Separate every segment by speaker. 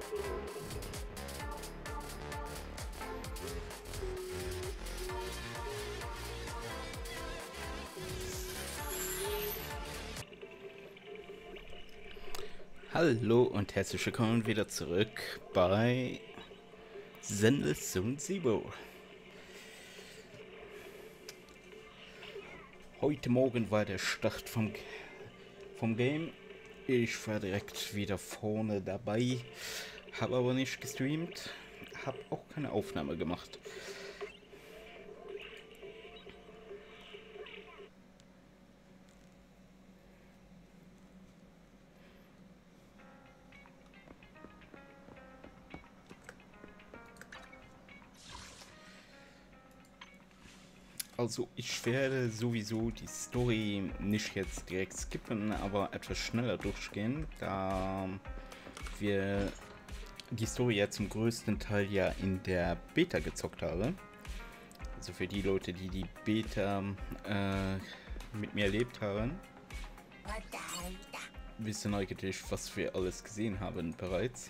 Speaker 1: Hallo und herzlich willkommen wieder zurück bei Zenless Zone Zero. Heute Morgen war der Start vom Game. Ich war direkt wieder vorne dabei, habe aber nicht gestreamt, habe auch keine Aufnahme gemacht. Also ich werde sowieso die Story nicht jetzt direkt skippen, aber etwas schneller durchgehen, da wir die Story ja zum größten Teil ja in der Beta gezockt haben. Also für die Leute, die die Beta mit mir erlebt haben, wissen eigentlich, was wir alles gesehen haben bereits.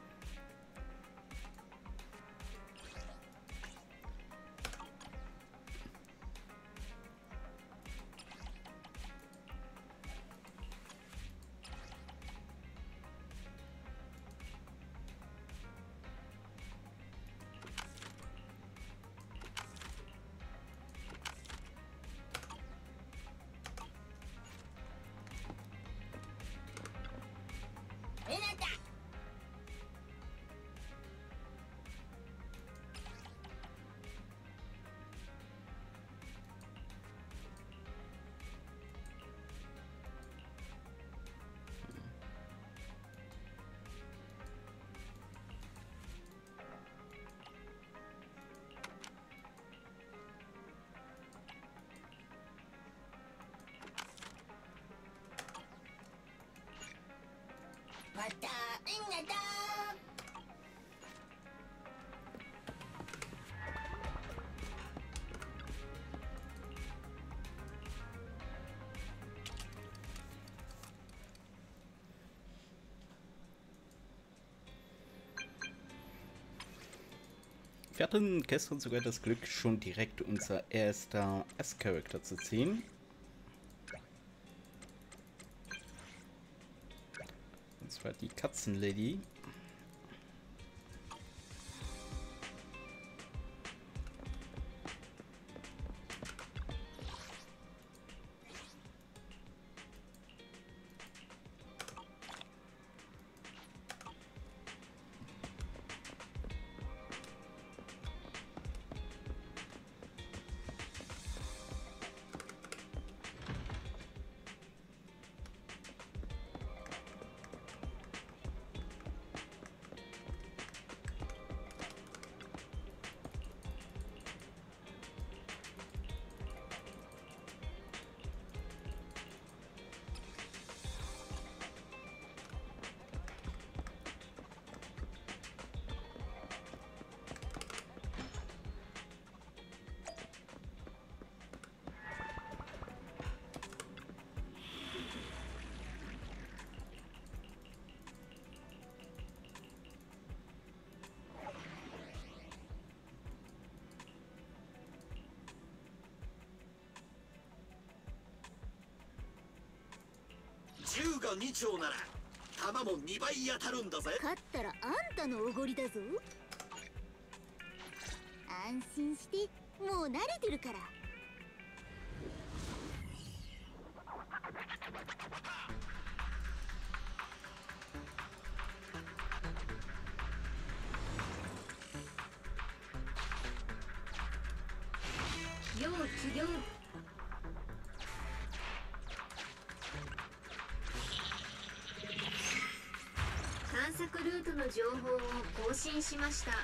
Speaker 1: Wir hatten gestern sogar das Glück, schon direkt unser erster S-Charakter zu ziehen. Und zwar die Katzenlady.
Speaker 2: 銃が2丁なら弾も2倍当たるんだぜ。
Speaker 3: 勝ったらあんたのおごりだぞ。安心して、もう慣れてるから。
Speaker 4: 要起業。探索ルートの情報を更新しました。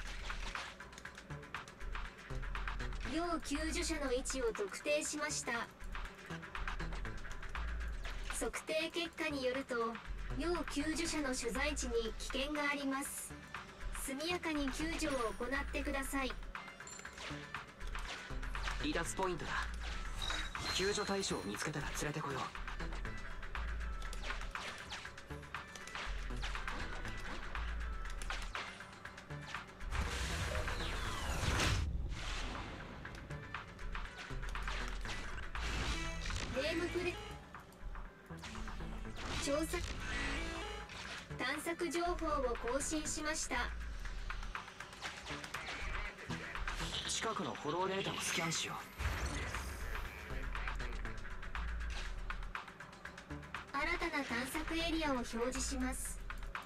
Speaker 4: 要救助者の位置を特定しました。測定結果によると、要救助者の所在地に危険があります。速やかに救助を行ってください。
Speaker 5: 離脱ポイントだ。救助対象を見つけたら連れてこよう。
Speaker 4: 調査探索情報を更新しました。
Speaker 5: 近くのフォローデータをスキャンしよ
Speaker 4: 新たな探索エリアを表示します。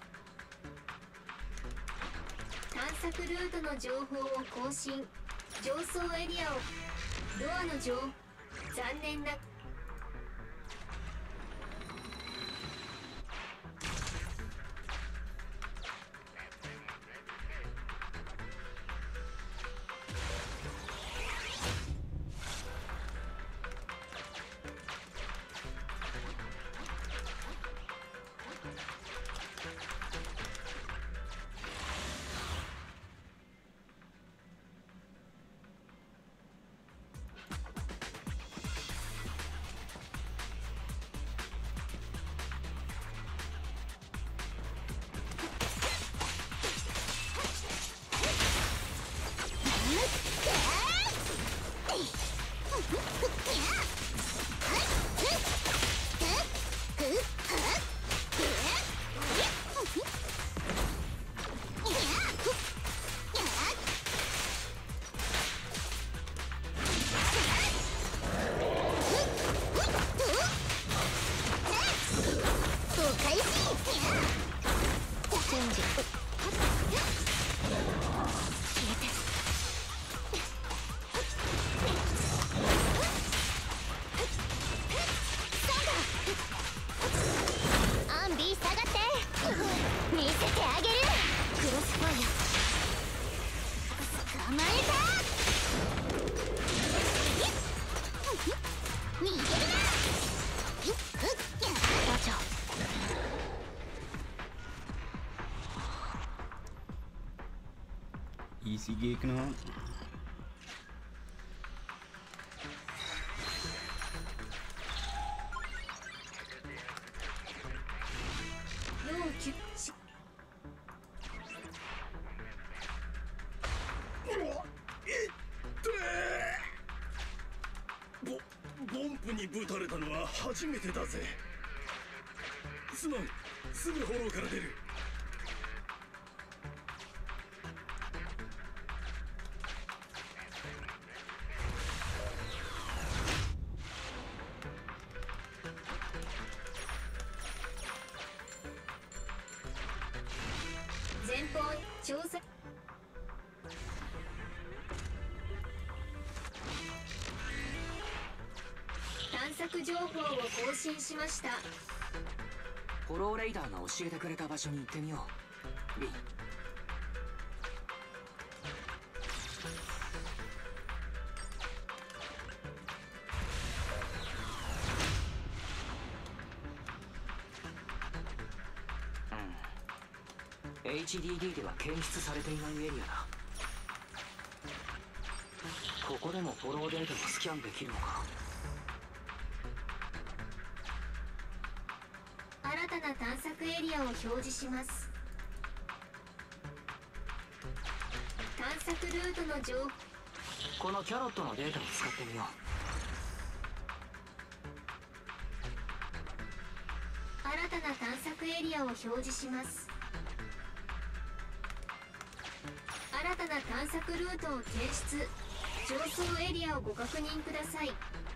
Speaker 4: 探索ルートの情報を更新。上層エリアをドアの上残念な
Speaker 1: Easy Gegner.
Speaker 2: ボンプにぶたれたのは初めてだぜ。すまん、すぐフォローから出る。
Speaker 4: 前方調査探索情報を更新しました。
Speaker 5: フォローレイダーが教えてくれた場所に行ってみよう。リン。HDD では検出されていないエリアだ。ここでもフォローデータをスキャンできるのか。
Speaker 4: 新たな探索エリアを表示します。探索ルートの情報。
Speaker 5: このキャロットのデータを使ってみよう。
Speaker 4: 新たな探索エリアを表示します。新たな探索ルートを検出。上層エリアをご確認ください。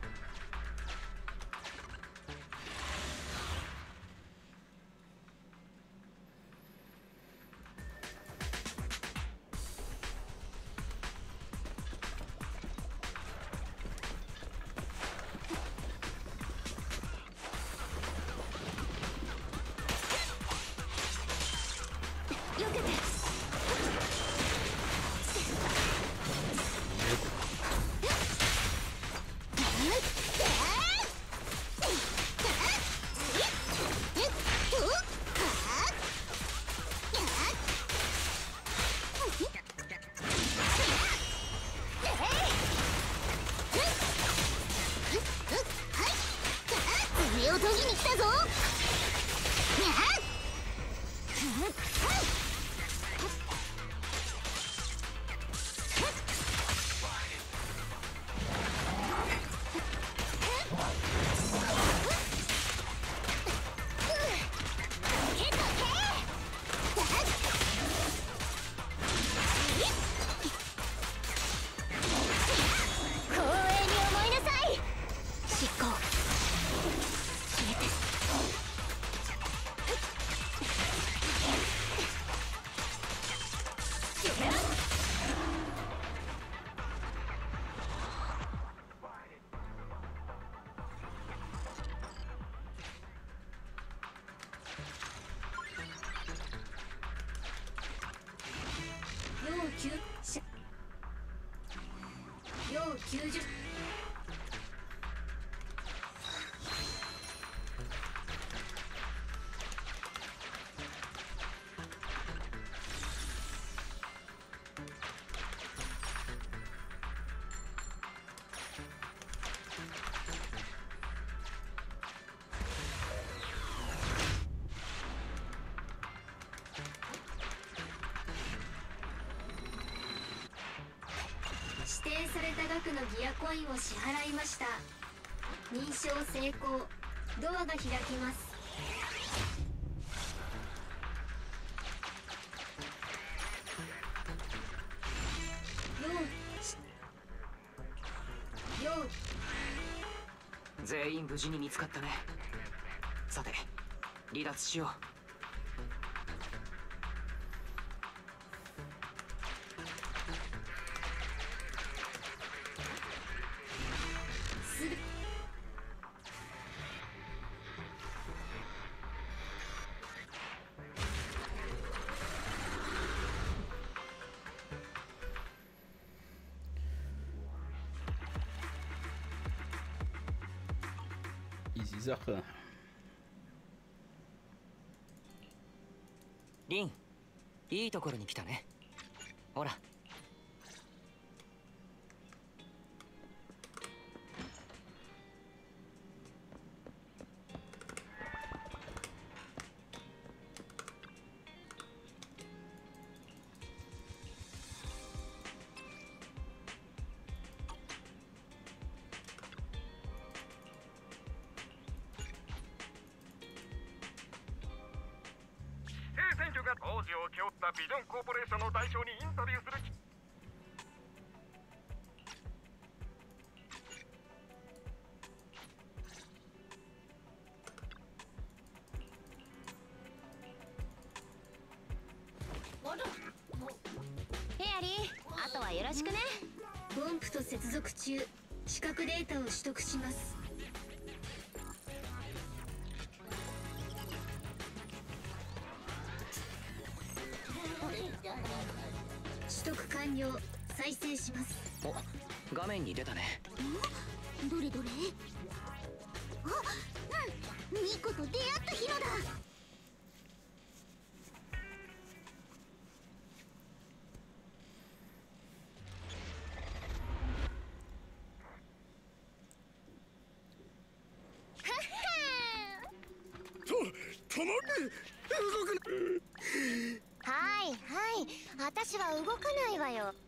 Speaker 3: 上を研ぎに来たぞ。
Speaker 4: 救者要救助指定された額のギアコインを支払いました。認証成功。ドアが開きます。
Speaker 5: 全員無事に見つかったね。さて離脱しよう。
Speaker 1: Easy Sache.
Speaker 5: リン、いいところに来たね。ほら。
Speaker 6: 選挙が当時を請け負ったビジョンコーポレーションの代表にインタビューする
Speaker 3: ヘアリー、あとはよろしくね。
Speaker 4: ボンプと接続中。視覚データを取得します。取得完了。再生します。
Speaker 5: お、画面に出たね。
Speaker 3: どれどれ。あ、うん、ニコと出会ったヒロだ。はいはい、私は動かないわよ。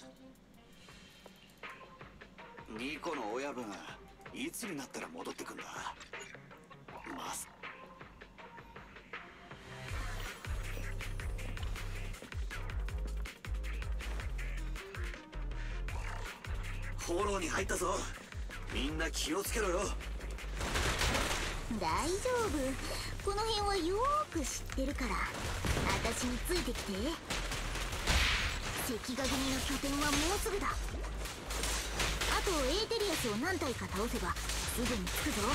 Speaker 2: ニコの親分いつになったら戻ってくんだ。まずフォローに入ったぞ。みんな気をつけろよ。
Speaker 3: 大丈夫、この辺はよーく知ってるから。私についてきて。関ヶ組の拠点はもうすぐだ。あとエーテリアスを何体か倒せばすぐに着くぞ。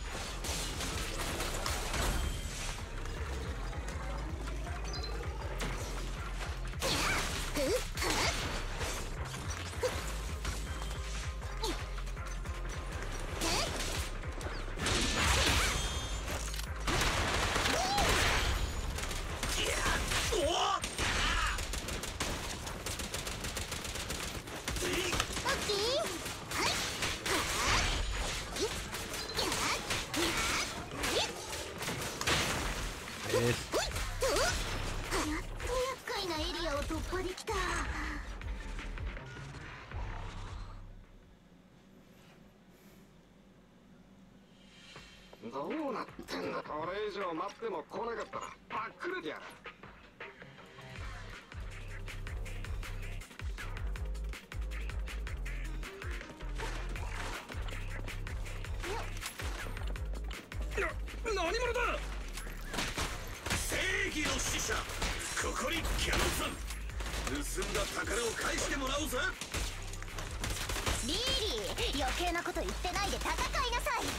Speaker 6: どうなってんだ。これ以上待っても来なかったらパックレてやる。何者だ。
Speaker 2: 正義の使者ここにキャノンさん。盗んだ宝を返してもらおうぜ。
Speaker 3: リーリー、余計なこと言ってないで戦いなさい。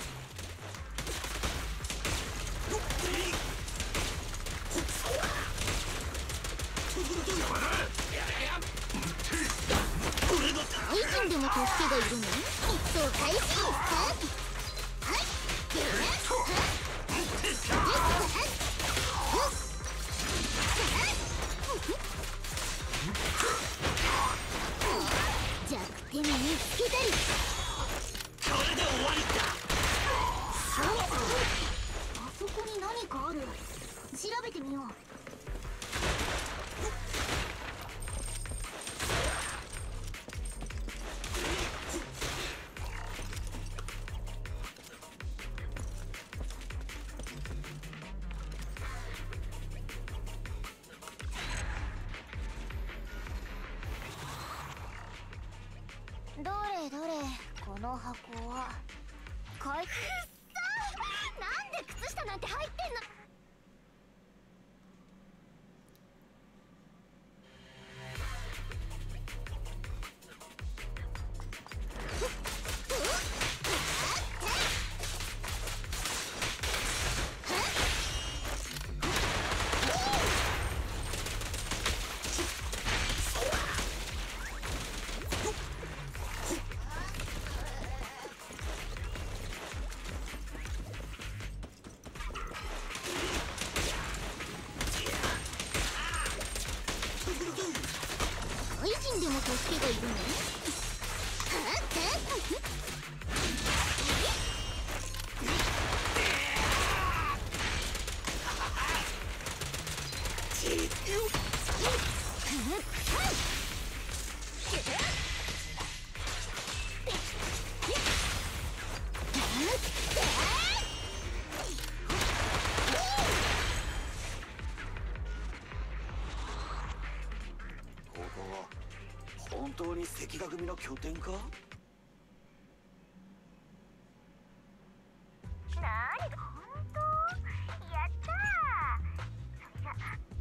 Speaker 2: やばい。
Speaker 3: 助けがいるの？そう開始。はい。弱点見つけたり。
Speaker 2: これで終わりだ。
Speaker 3: あそこに何かある。調べてみよう。どれどれ、この箱はかい。くっそ、なんで靴下なんて入ってんの。怪人でも助けがいるの？
Speaker 2: ここは本当に関ヶ組の拠点か？
Speaker 3: なに、本当？やったー。それじゃ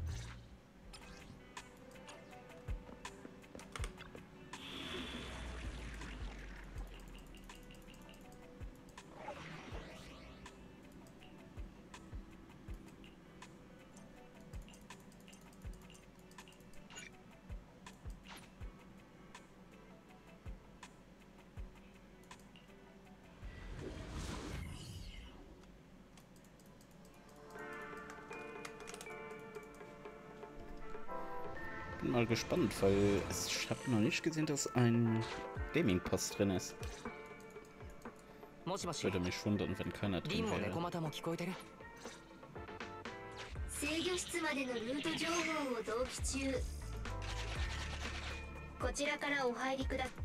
Speaker 1: Bin mal gespannt, weil ich habe noch nicht gesehen, dass ein Gaming-Pass drin ist.
Speaker 5: もしもし、
Speaker 1: Würde mich wundern, wenn keiner
Speaker 5: リン
Speaker 1: drin
Speaker 5: も猫
Speaker 1: wäre.
Speaker 5: 又も聞こえてる？
Speaker 4: 制御室までのルート情報を同期中。こちらからお入りくだ。
Speaker 3: よ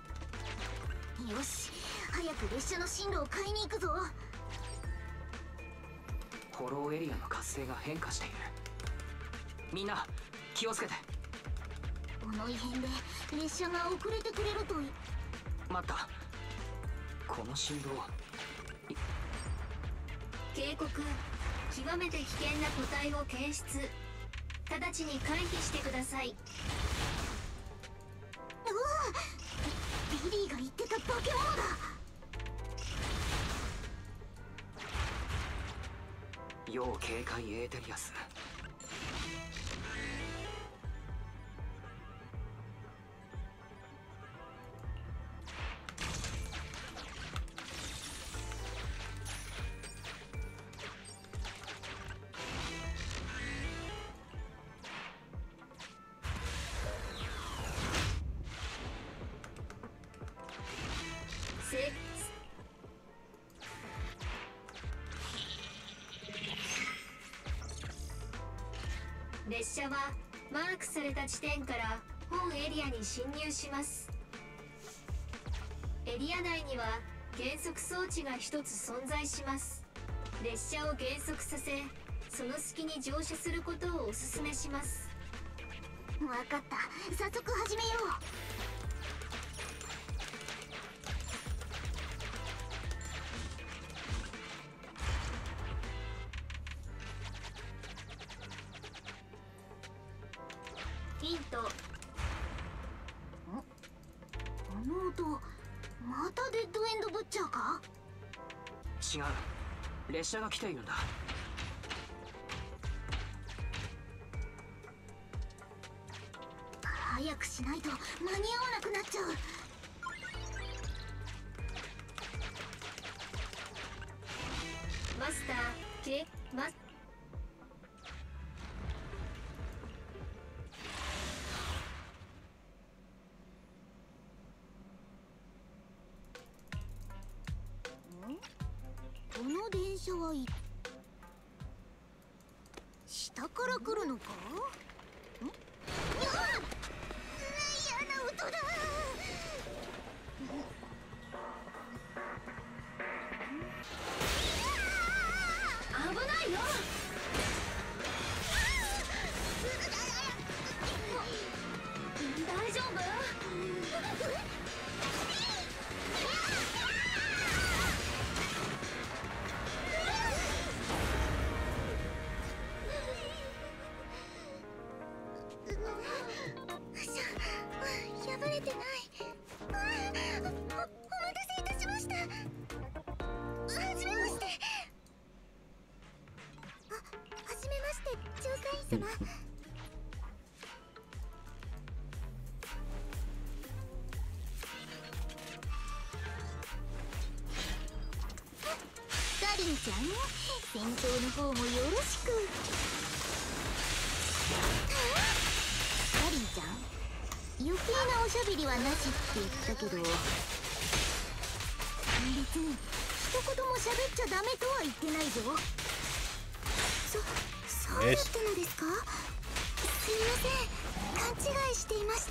Speaker 3: し、早く列車の進路を変えに行くぞ。
Speaker 5: フォローエリアの活性が変化している。みんな気をつけて。
Speaker 3: この異変で列車が遅れてくれるとい。
Speaker 5: 待った、この振動。
Speaker 4: 警告、極めて危険な個体を検出。直ちに回避してください。
Speaker 3: うわ、ビリーが言ってた化け物だ。
Speaker 5: 要警戒エーテリアス。
Speaker 4: せ列車はマークされた地点から本エリアに進入します。エリア内には減速装置が一つ存在します。列車を減速させ、その隙に乗車することをお勧めします。
Speaker 3: わかった、早速始めよう。
Speaker 4: ヒント。
Speaker 3: この音、またデッドエンドブッチャーか？
Speaker 5: 違う、列車が来ているんだ。
Speaker 3: 早くしないと間に合わなくなっちゃう。
Speaker 4: マスターけマ
Speaker 3: この電車下から来るのか？嫌な音だ。
Speaker 4: 危ないよ。大丈夫？
Speaker 3: 破れてない。お待たせいたしました。はじめまして。はじめまして、調査員様。カリンちゃん、戦闘の方もよろしく。カリンちゃん、余計なおしゃべりはなしって言ったけど、別に一言も喋っちゃダメとは言ってないぞ。そうだったのですか？すいません、勘違いしていました。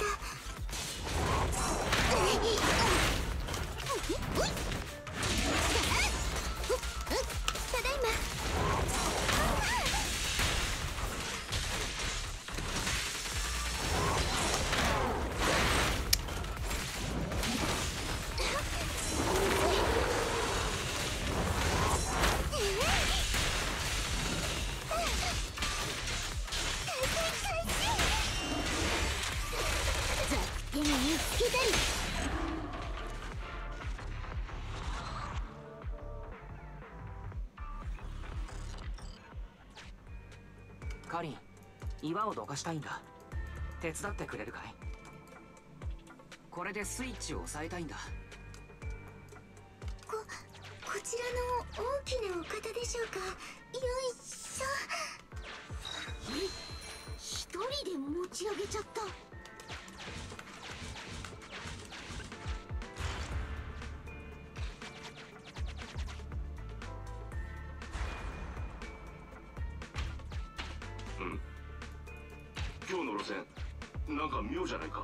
Speaker 3: ただいま。手に見つけたり。
Speaker 5: カリン、岩をどかしたいんだ。手伝ってくれるかい？これでスイッチを押さえたいんだ。
Speaker 3: こちらの大きなお方でしょうか？よいしょ。一人で持ち上げちゃった。
Speaker 2: 今日の路線なんか妙じゃないか。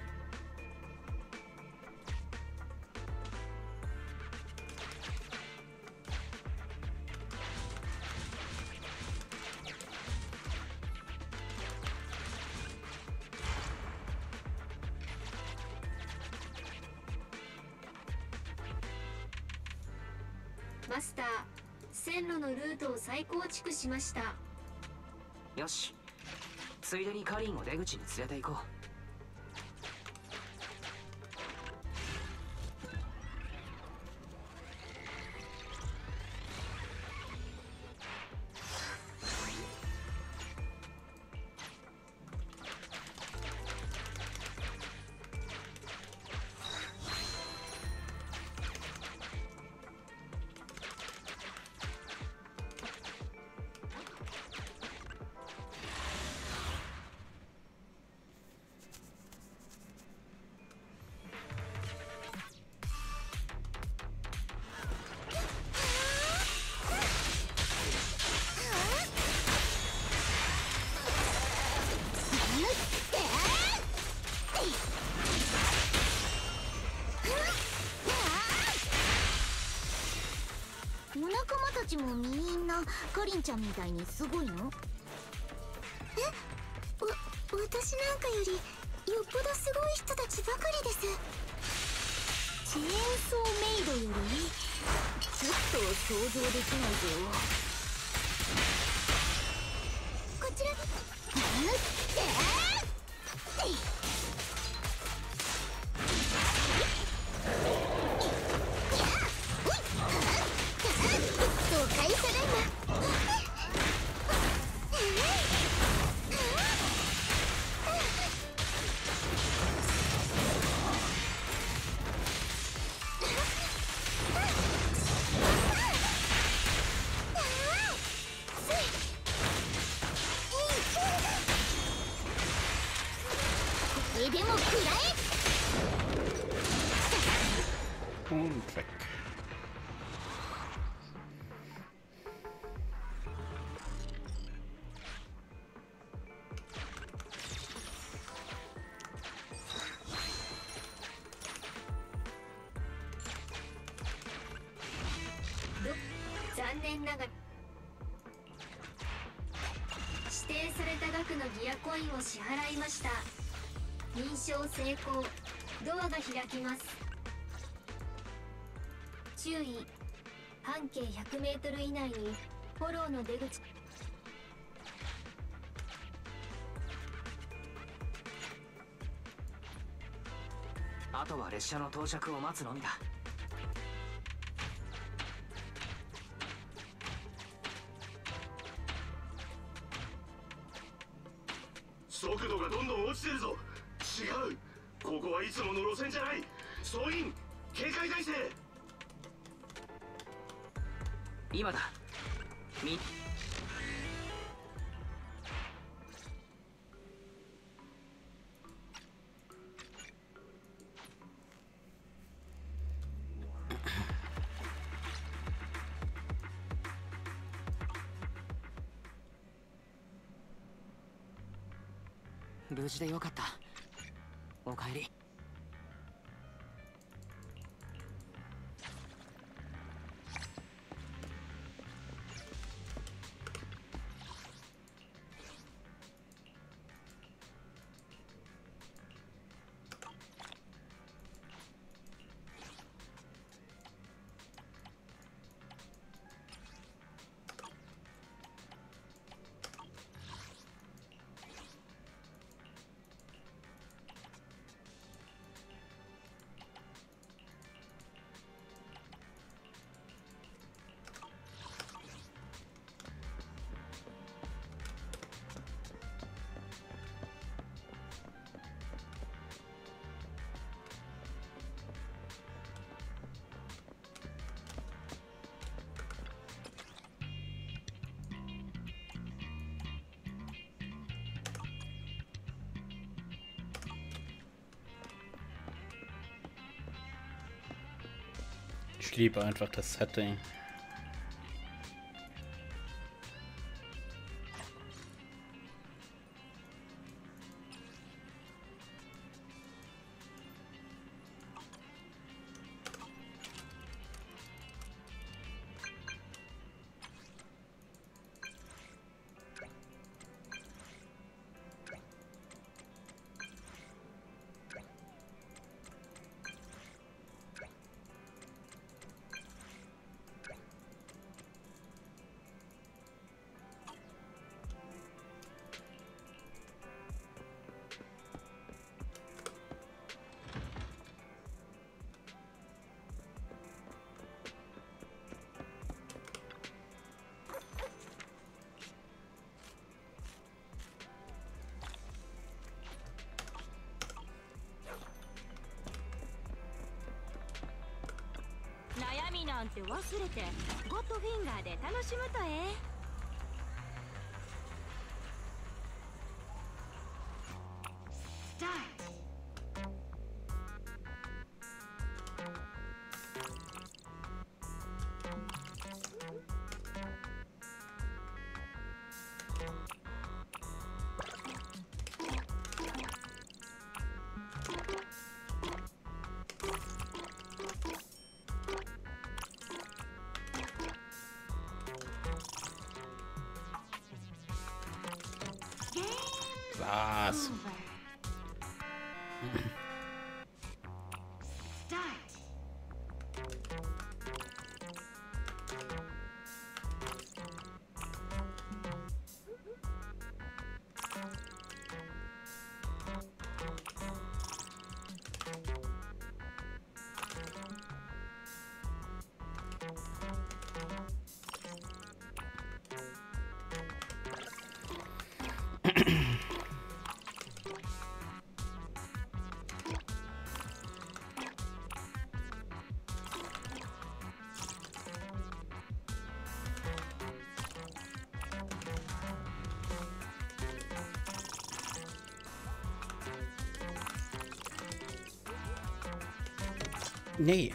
Speaker 4: マスター、線路のルートを再構築しました。
Speaker 5: よし、ついでにカリンを出口に連れて行こう。
Speaker 3: お仲間たちもみんなカリンちゃんみたいにすごいの？私なんかよりよっぽどすごい人たちばかりです。チェーンソーメイドよりちょっと想像できないぞ。こちら了解、ただいま。大れでも食らえ。
Speaker 1: Und weg.
Speaker 4: 「残念ながら指定された額のギアコインを支払いました。認証成功。ドアが開きます。注意、半径100メートル以内にフォローの出口。
Speaker 5: あとは列車の到着を待つのみだ。
Speaker 2: 速度がどんどん落ちてるぞ。違う、ここはいつもの路線じゃない。総員警戒態勢。
Speaker 5: 今だ。無事でよかった。おかえり。
Speaker 1: Ich liebe einfach das Setting.
Speaker 7: 悩みなんて忘れてゴッドフィンガーで楽しむとええ。
Speaker 1: Was? Nee.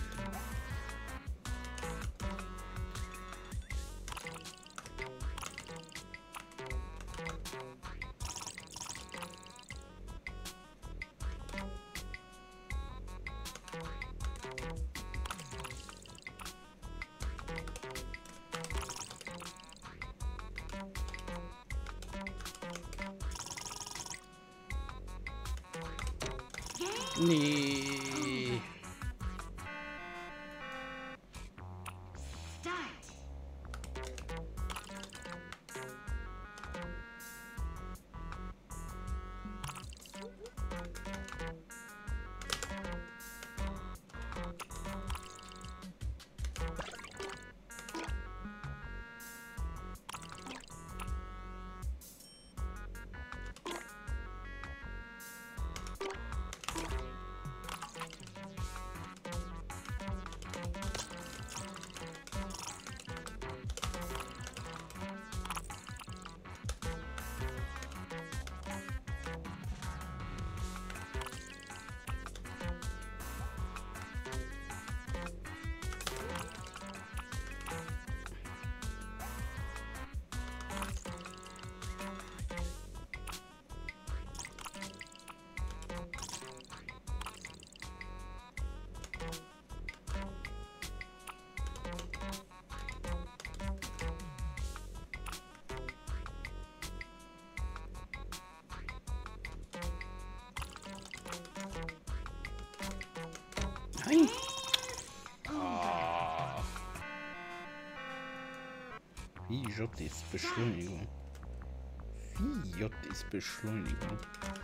Speaker 1: Nee. Nein. Ah. Wie J ist Beschleunigung? Wie J ist Beschleunigung?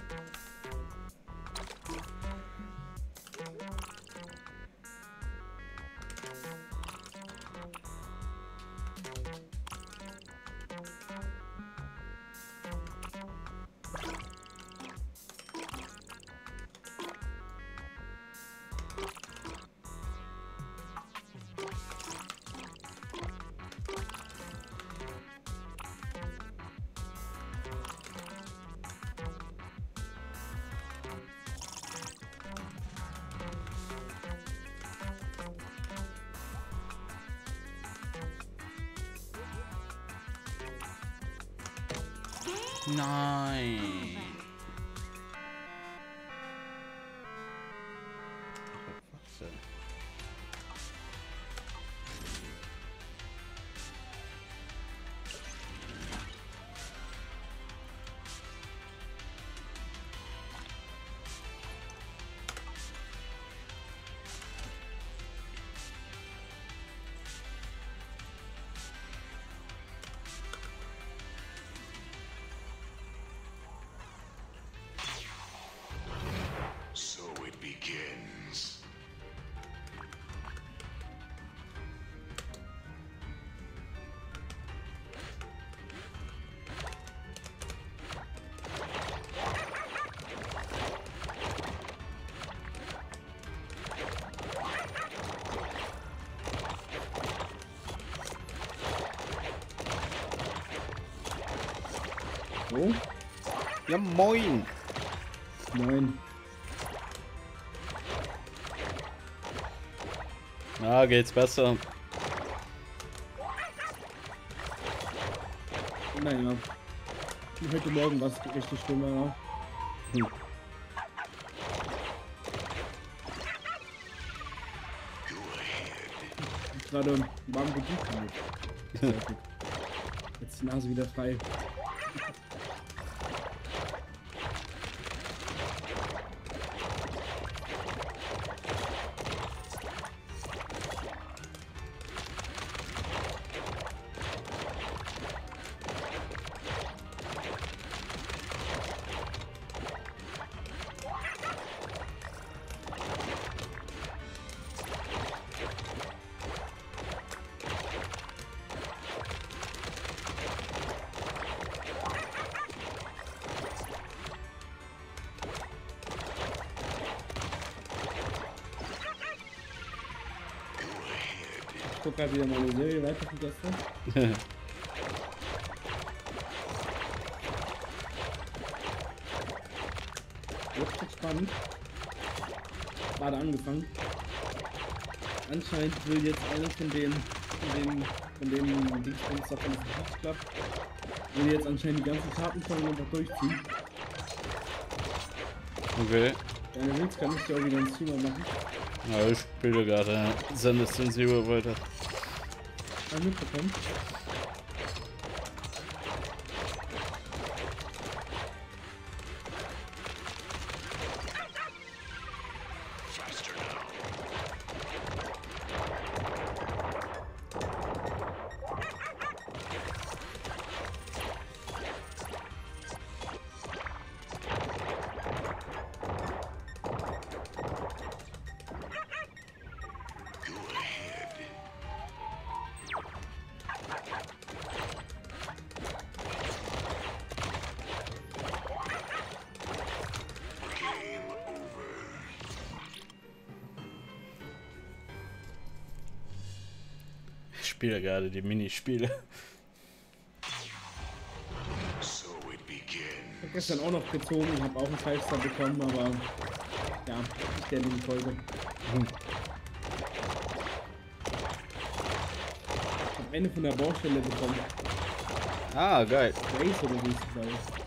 Speaker 1: Nein. Was denn?
Speaker 8: So it begins.
Speaker 9: Oh,
Speaker 1: Ja, moin.
Speaker 9: moin.
Speaker 1: Na, geht's besser.
Speaker 9: Naja. Heute Morgen war es richtig schlimm, ja. Gerade warm geduscht halt. Jetzt ist die Nase wieder frei. Ich guck gerade wieder meine Serie weiter von gestern. Richtig spannend. Gerade angefangen. Anscheinend will jetzt einer von den Dingsbums da von diesem Beach Club, will jetzt anscheinend die ganzen Karten von einfach durchziehen.
Speaker 1: Okay.
Speaker 9: Wenn du willst, kann ich dir auch wieder einen Streamer machen.
Speaker 1: Ja, ich spiele gerade Sanderson Zero weiter.
Speaker 9: Mitbekommen.
Speaker 1: Ich spiele gerade die Minispiele.
Speaker 9: Ich habe gestern auch noch gezogen, habe auch einen 5-Star bekommen, aber ja, ich stelle die Folge. Ich habe eine von der Baustelle bekommen.
Speaker 1: Ah, geil.
Speaker 9: Race oder wie es heißt.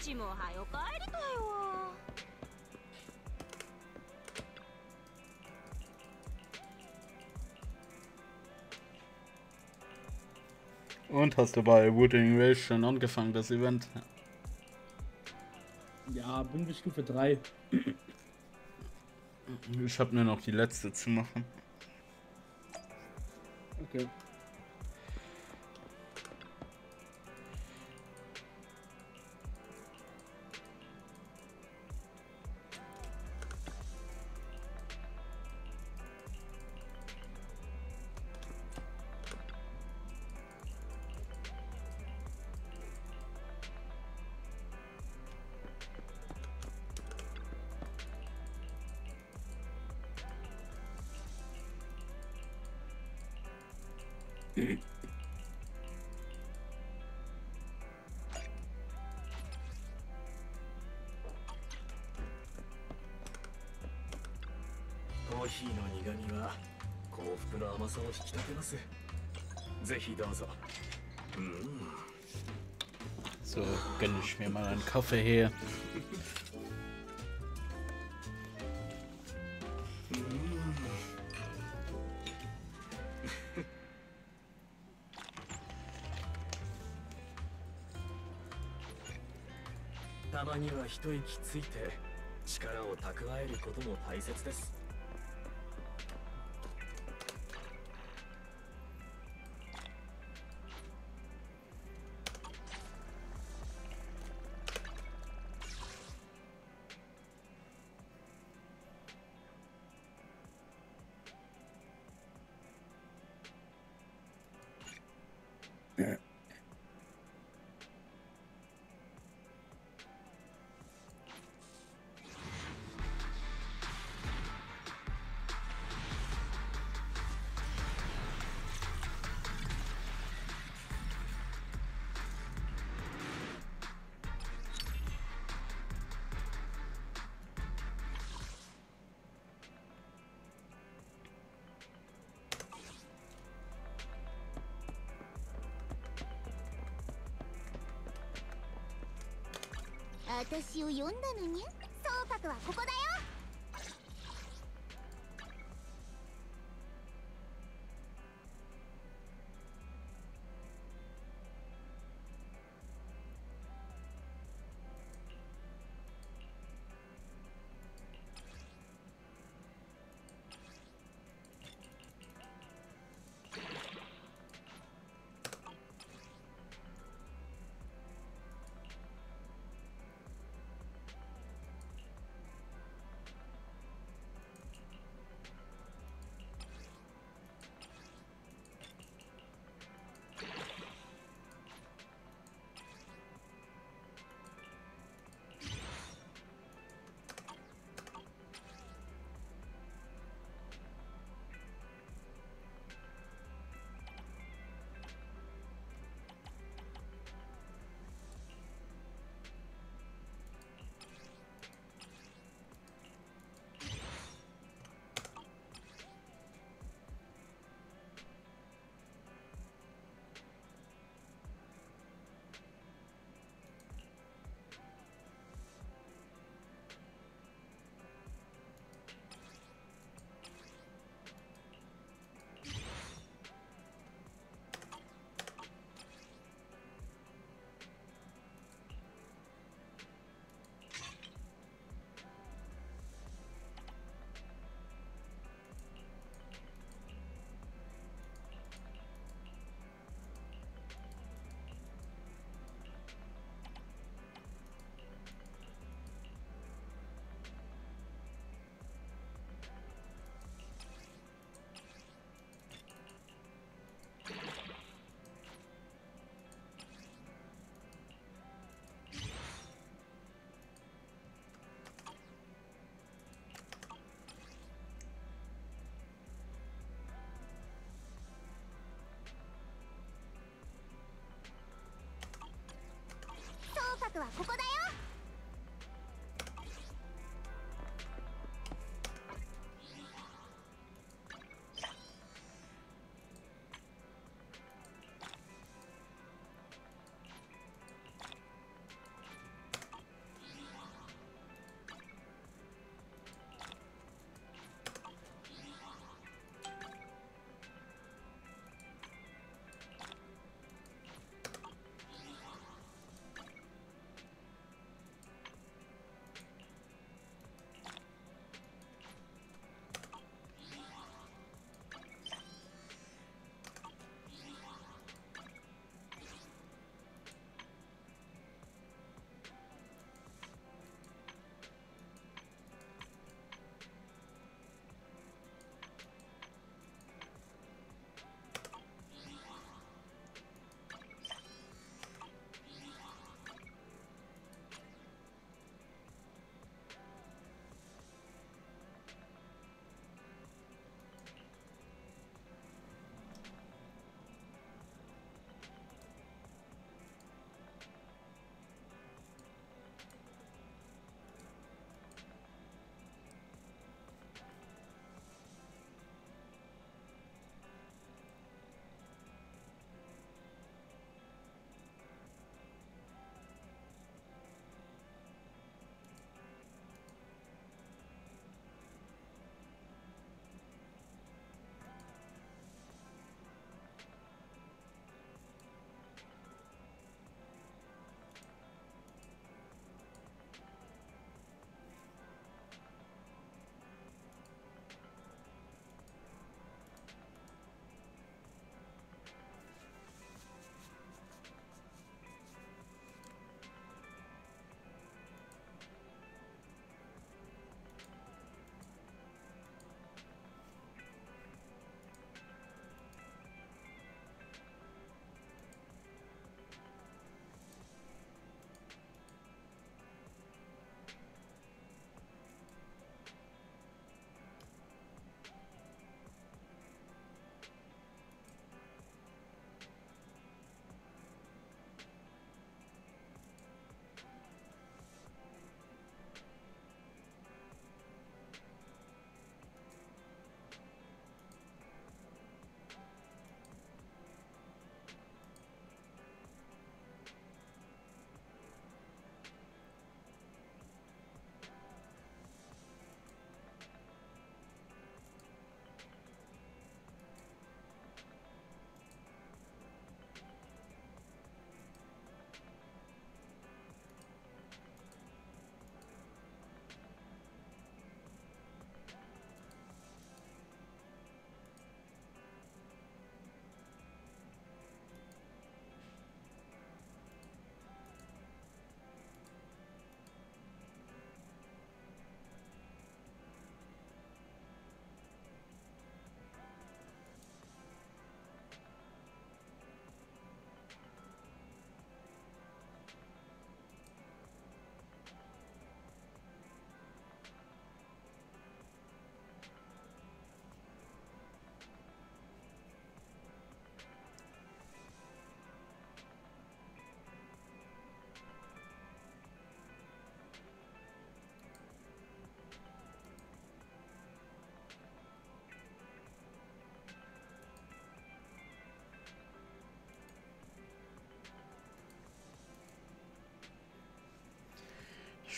Speaker 7: ちもはよ帰りたよ。
Speaker 1: Und hast du bei Wooting Race schon angefangen, das Event?
Speaker 9: Ja, bin bis Stufe 3.
Speaker 1: Ich habe nur noch die letzte zu machen.
Speaker 9: Okay.
Speaker 2: コーヒーの苦味は幸福の甘さを引き立てます。ぜひどうぞ。
Speaker 1: So, gönne ich mir mal einen Kaffee her.
Speaker 2: たまには一息ついて力を蓄えることも大切です。
Speaker 3: 私を呼んだのに、総格はここだよ。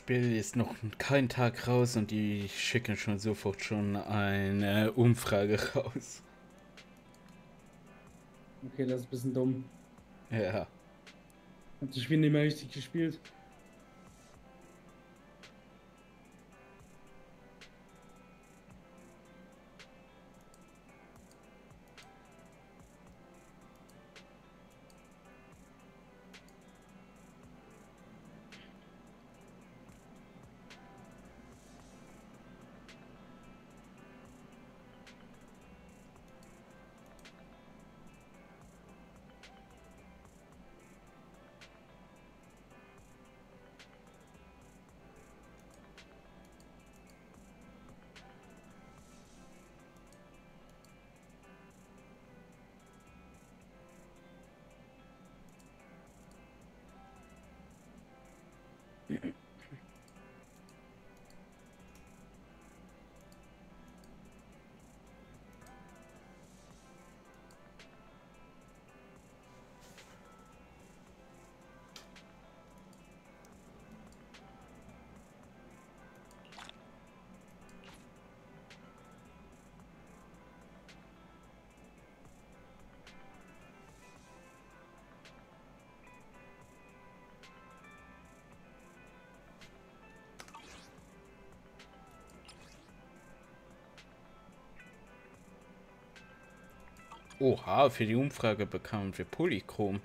Speaker 1: Spiel ist noch kein Tag raus und die schicken schon sofort schon eine Umfrage raus.
Speaker 9: Okay, das ist ein bisschen dumm.
Speaker 1: Ja.
Speaker 9: Hab das Spiel nicht mehr richtig gespielt.
Speaker 1: Oha, für die Umfrage bekamen wir Polychrom.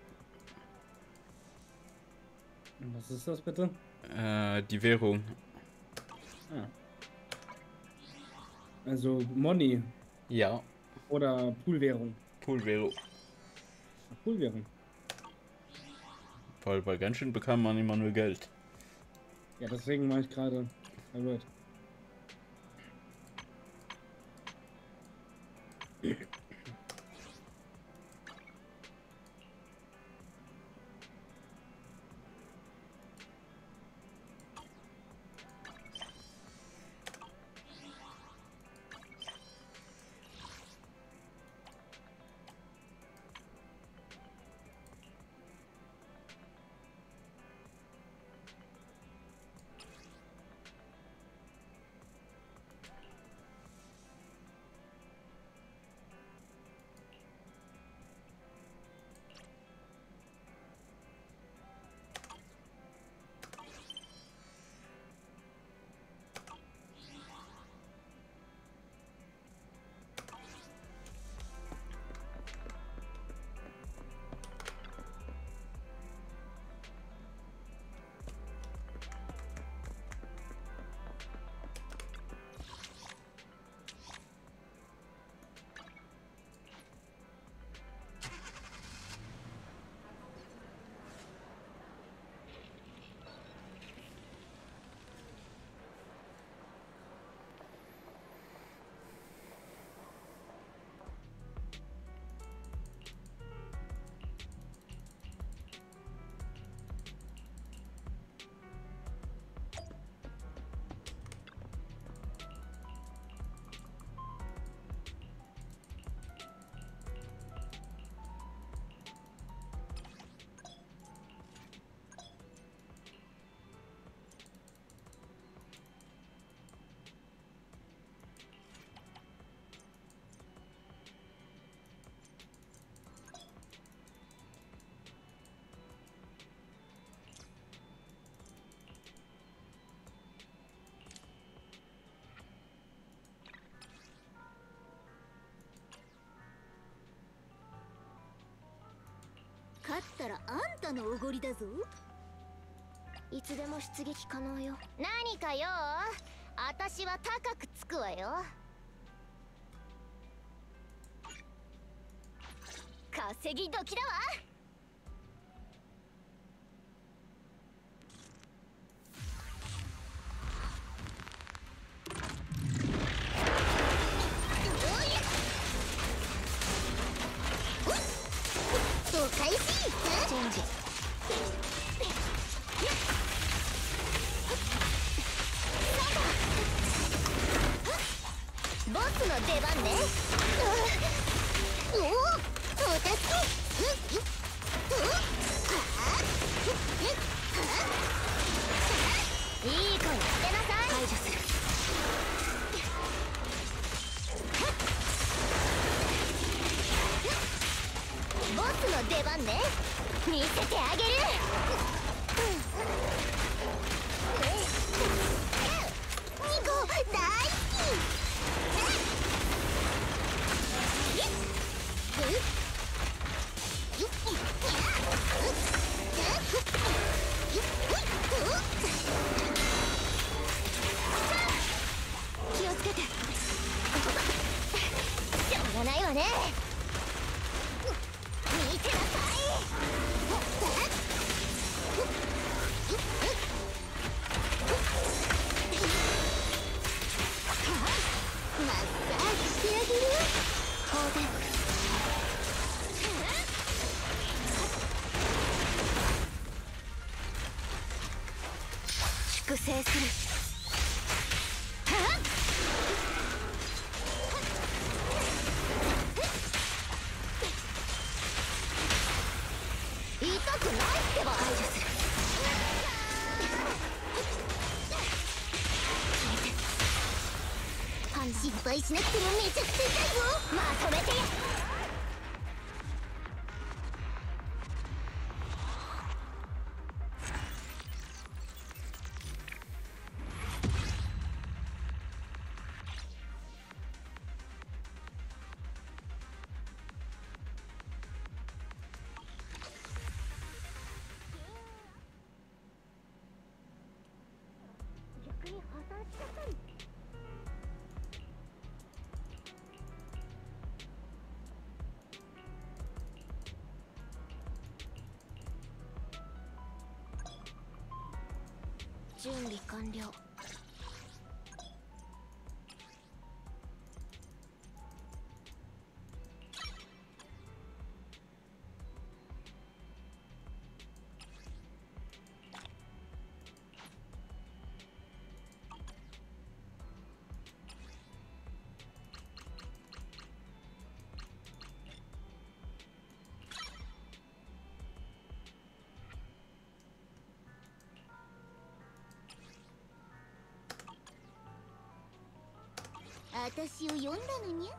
Speaker 9: Was ist das bitte?
Speaker 1: Die Währung.
Speaker 9: Ah. Also Money.
Speaker 1: Ja.
Speaker 9: Oder Poolwährung.
Speaker 1: Poolwährung.
Speaker 9: Poolwährung.
Speaker 1: Weil bei Genshin bekam man immer nur Geld.
Speaker 9: Ja, deswegen war ich gerade verwirrt.
Speaker 3: 勝ったらあんたのおごりだぞ。いつでも出撃可能よ。何かよ、私は高くつくわよ。稼ぎ時だわ。開始。チェンジ。ボスの出番ね。おお、お助け。 いい子にしてなさい。排除する。ボスの出番ね。見せてあげる。ニコ大好き。気をつけて。しょうがないわね。見てなさい。マッサージしてあげる。当然。粛清する。痛くないってば。排除する。心配しなくてもめちゃくちゃ痛いよ。まとめてや。逆に破産しちゃったり。準備完了。私を呼んだのにゃ。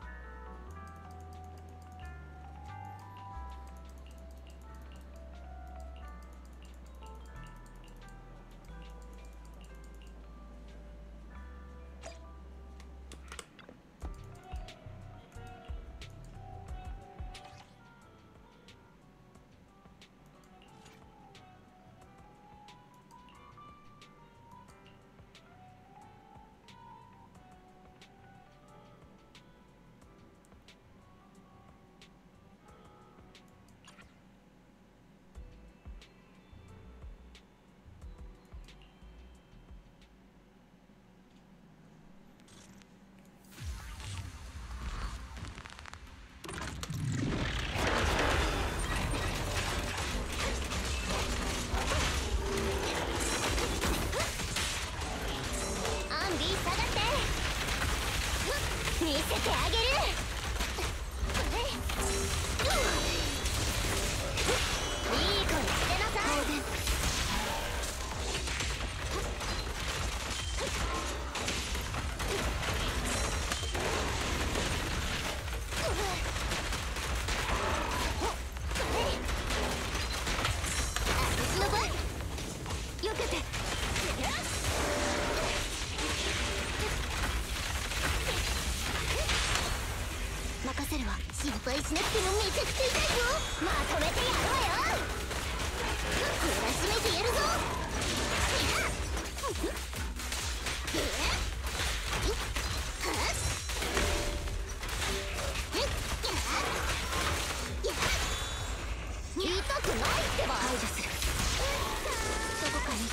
Speaker 3: 見せてあげる。いい子にしてなさい。私の番。よけて。任せるわ。心配しなくてもめちゃくちゃ痛いよ。まとめてやるわよ。懲らしめてやるぞ。痛くないってば。排除する。どこかに行って。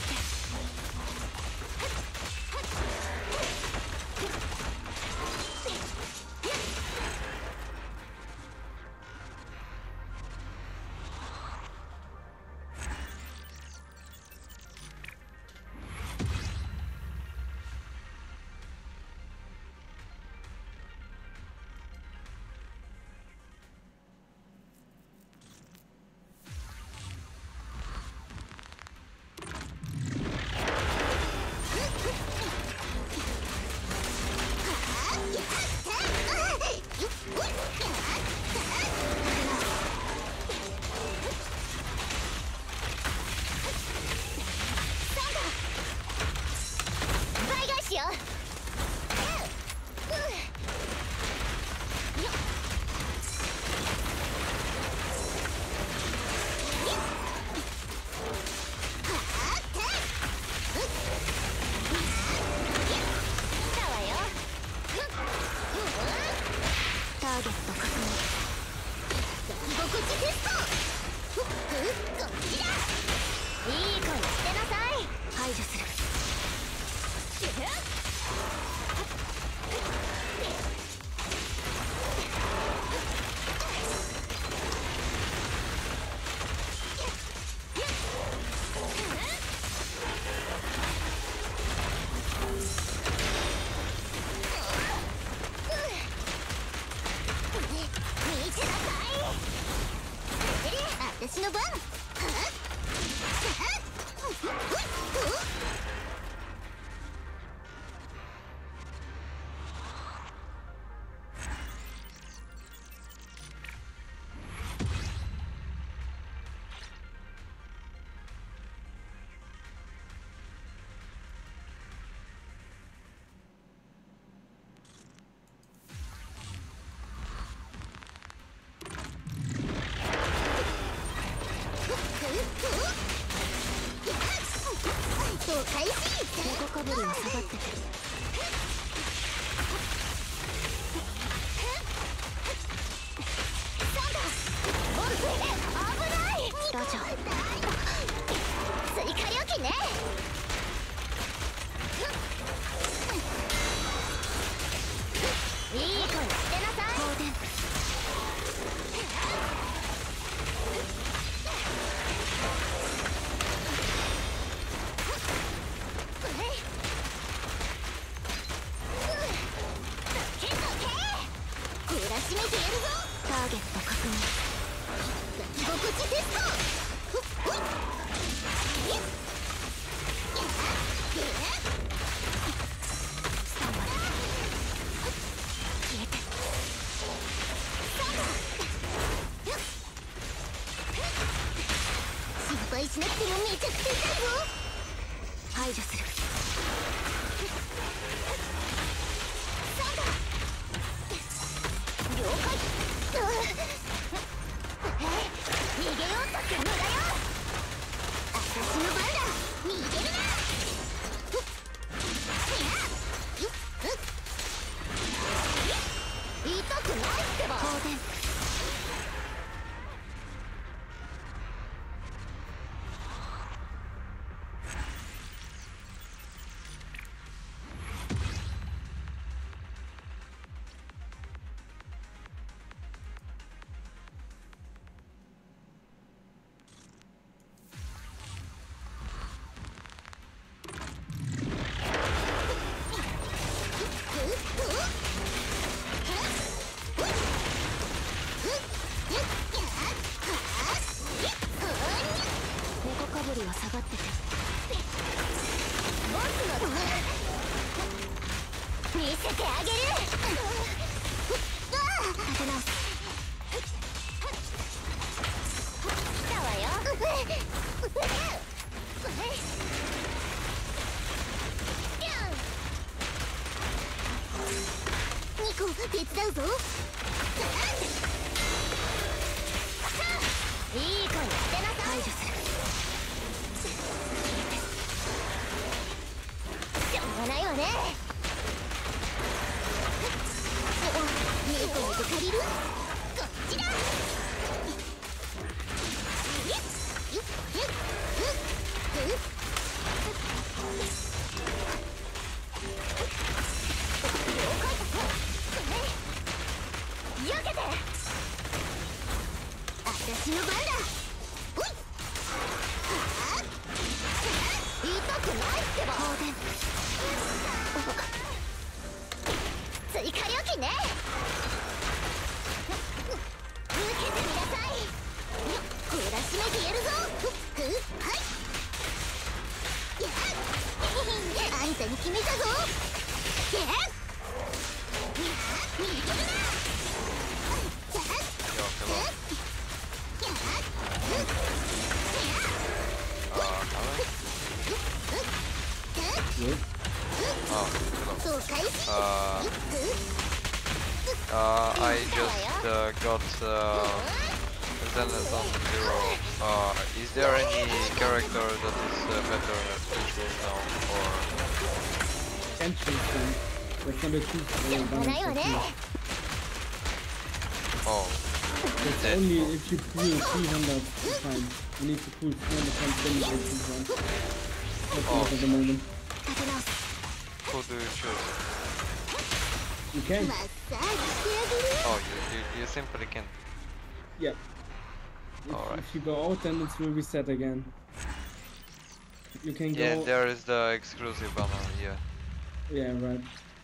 Speaker 3: 心地テスト。こっちだ。いい子にしてなさい。排除する。私の番。開始。猫かぶりは下がってて。危ない。ラジャ追加料金ね。いい子にしてなさい。放電。締めてやるぞ。ターゲット確認。居心地テスト。ほい。スタンバイ。消えて。心配しなくてもめちゃくちゃ痛いぞ。排除する。了解。逃げようとって無駄よ。私の番だ。逃げるな。痛くないってば。放電。は下がってて。僕の見せてあげる。立て直す。来たわよ。ニコ手伝うぞ。いい子にしてなさい。排除する。しょうがないわね。ニコニコ借りる。こっちだ。避けて。私の番だ。ほい。痛くないってば。放電。追加料金ね。受けてみなさい。懲らしめてやるぞ。はい。あんたに決めたぞ。逃げるな。
Speaker 10: I just got Zenless on 0. Is there any character that is better at this now, or?
Speaker 9: Interesting. We're trying to choose It's
Speaker 10: Dead.
Speaker 9: only if you pull 300 times. You need to pull 300 times damage at once. That's not at the moment.
Speaker 3: 立て直す
Speaker 10: Who do you choose?
Speaker 9: You can.
Speaker 3: マッサージしてあげる
Speaker 10: Oh, you simply can.
Speaker 9: Yeah.
Speaker 10: Alright.
Speaker 9: If you go out, then it will reset again. You can go.
Speaker 10: Yeah, there is the exclusive banner. Yeah.
Speaker 9: Yeah, right.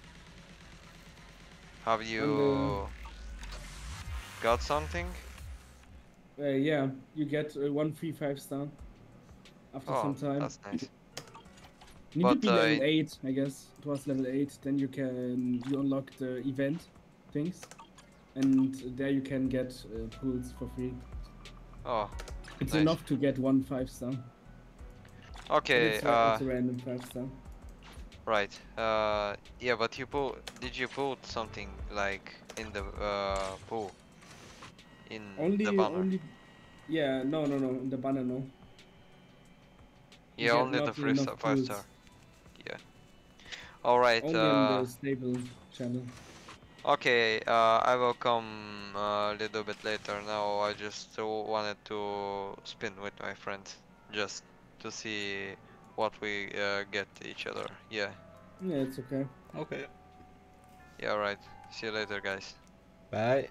Speaker 10: Have you got something?
Speaker 9: Yeah, you get 1 free 5-star after
Speaker 10: Oh,
Speaker 9: some time.
Speaker 10: that's nice.
Speaker 9: You need to
Speaker 10: but,
Speaker 9: be level 8, I guess. It was level 8. Then you unlock the event things, and there you can get pools for free.
Speaker 10: Oh,
Speaker 9: It's
Speaker 10: nice.
Speaker 9: enough to get 1 5-star.
Speaker 10: Okay.
Speaker 9: It's a random 5-star.
Speaker 10: Right. Yeah, but did you put something like in the pool? In the banner?
Speaker 9: Yeah, no. In the banner, no.
Speaker 10: Yeah,
Speaker 9: get
Speaker 10: only the
Speaker 9: not
Speaker 10: 3
Speaker 9: enough
Speaker 10: 5 star.
Speaker 9: pools.
Speaker 10: Yeah. Alright,
Speaker 9: Only in the stable channel.
Speaker 10: okay, I will come a little bit later. Now I just wanted to spin with my friends, just to see what we get each other. Yeah.
Speaker 9: Yeah, it's okay.
Speaker 1: Okay.
Speaker 10: Yeah, right. See you later, guys.
Speaker 1: Bye.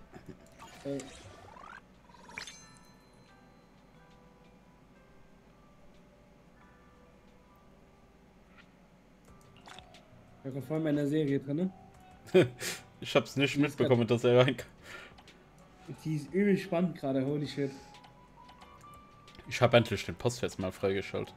Speaker 9: Ich war voll in meiner Serie drin, ne?
Speaker 1: Ich hab's nicht mitbekommen, dass er reinkam.
Speaker 9: Die ist übel spannend gerade, holy shit.
Speaker 1: Ich habe endlich den Post jetzt mal freigeschaltet.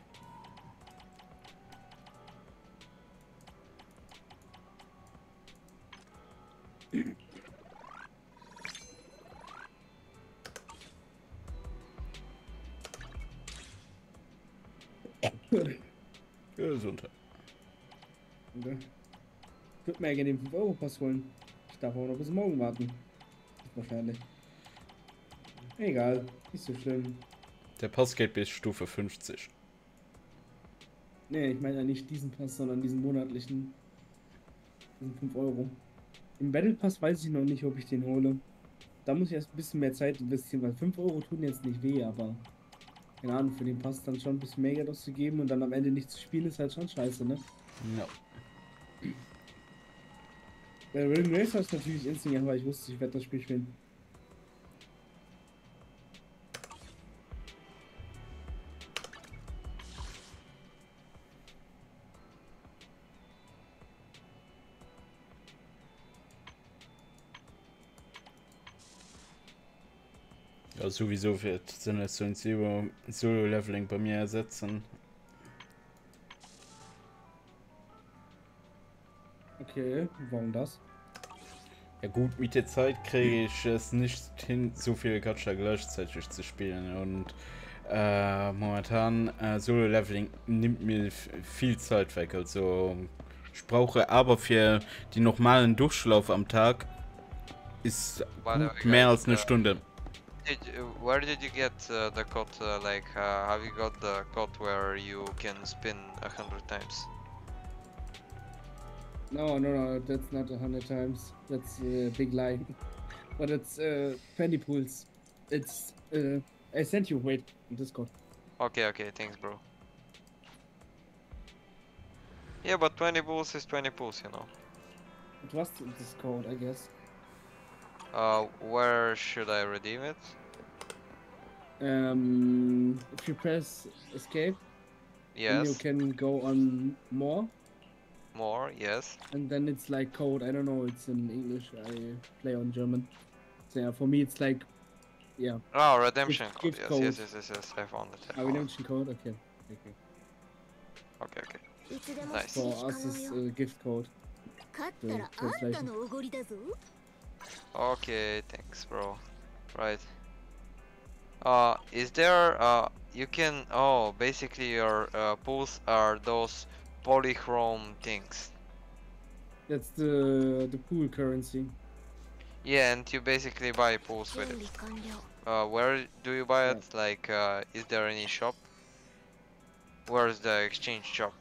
Speaker 1: Gesundheit.
Speaker 9: Okay. Ich würde mir gerne den 5-Euro-Pass holen. Ich darf auch noch bis morgen warten. Wahrscheinlich. Egal, nicht so schlimm.
Speaker 1: Der Pass geht bis Stufe 50.
Speaker 9: Nee, ich meine ja nicht diesen Pass, sondern diesen monatlichen. Diesen 5 Euro. Im Battle Pass weiß ich noch nicht, ob ich den hole. Da muss ich erst ein bisschen mehr Zeit investieren, weil 5 Euro tun jetzt nicht weh, aber keine Ahnung, für den Pass dann schon ein bisschen mehr Geld auszugeben und dann am Ende nicht zu spielen, ist halt schon scheiße, ne?
Speaker 1: Ja.
Speaker 9: Bei Ring Racer ist natürlich instant, weil ich wusste, ich werde das Spiel spielen.
Speaker 1: Ja, sowieso wird Simulation Zero Solo-Leveling bei mir ersetzen.
Speaker 9: Okay, warum das?
Speaker 1: Ja gut, mit der Zeit kriege ich es nicht hin, so viele Gacha gleichzeitig zu spielen und momentan Solo-Leveling nimmt mir viel Zeit weg, also ich brauche aber für die normalen Durchlauf am Tag ist gut mehr als eine Stunde.
Speaker 10: Where did you get the code? Have you got the code where you can spin 100 times?
Speaker 9: No, that's not 100 times. That's a big lie. But it's 20 pools. It's I sent you. Wait, in Discord.
Speaker 10: Okay, thanks, bro. Yeah, but 20 pools is 20 pools, you know.
Speaker 9: It was in Discord, I guess.
Speaker 10: Where should I redeem it?
Speaker 9: If you press escape,
Speaker 10: Yes.
Speaker 9: then you can go on more.
Speaker 10: More, yes.
Speaker 9: And then it's like code. I don't know. It's in English. I play on German. So yeah, for me it's like, yeah.
Speaker 10: Oh, redemption
Speaker 9: Gift
Speaker 10: code.
Speaker 9: code.
Speaker 10: Yes. I found it.
Speaker 9: Redemption code. Okay.
Speaker 10: Okay. Nice.
Speaker 9: For us is gift code.
Speaker 3: 勝ったらあんたのおごりだぞ
Speaker 10: Okay, thanks, bro. Right. Is there you can basically your pools are those polychrome things.
Speaker 9: That's the pool currency.
Speaker 10: Yeah, and you basically buy pools with
Speaker 3: 準
Speaker 10: it.
Speaker 3: 備完了
Speaker 10: Where do you buy it? Like, is there any shop? Where's the exchange shop?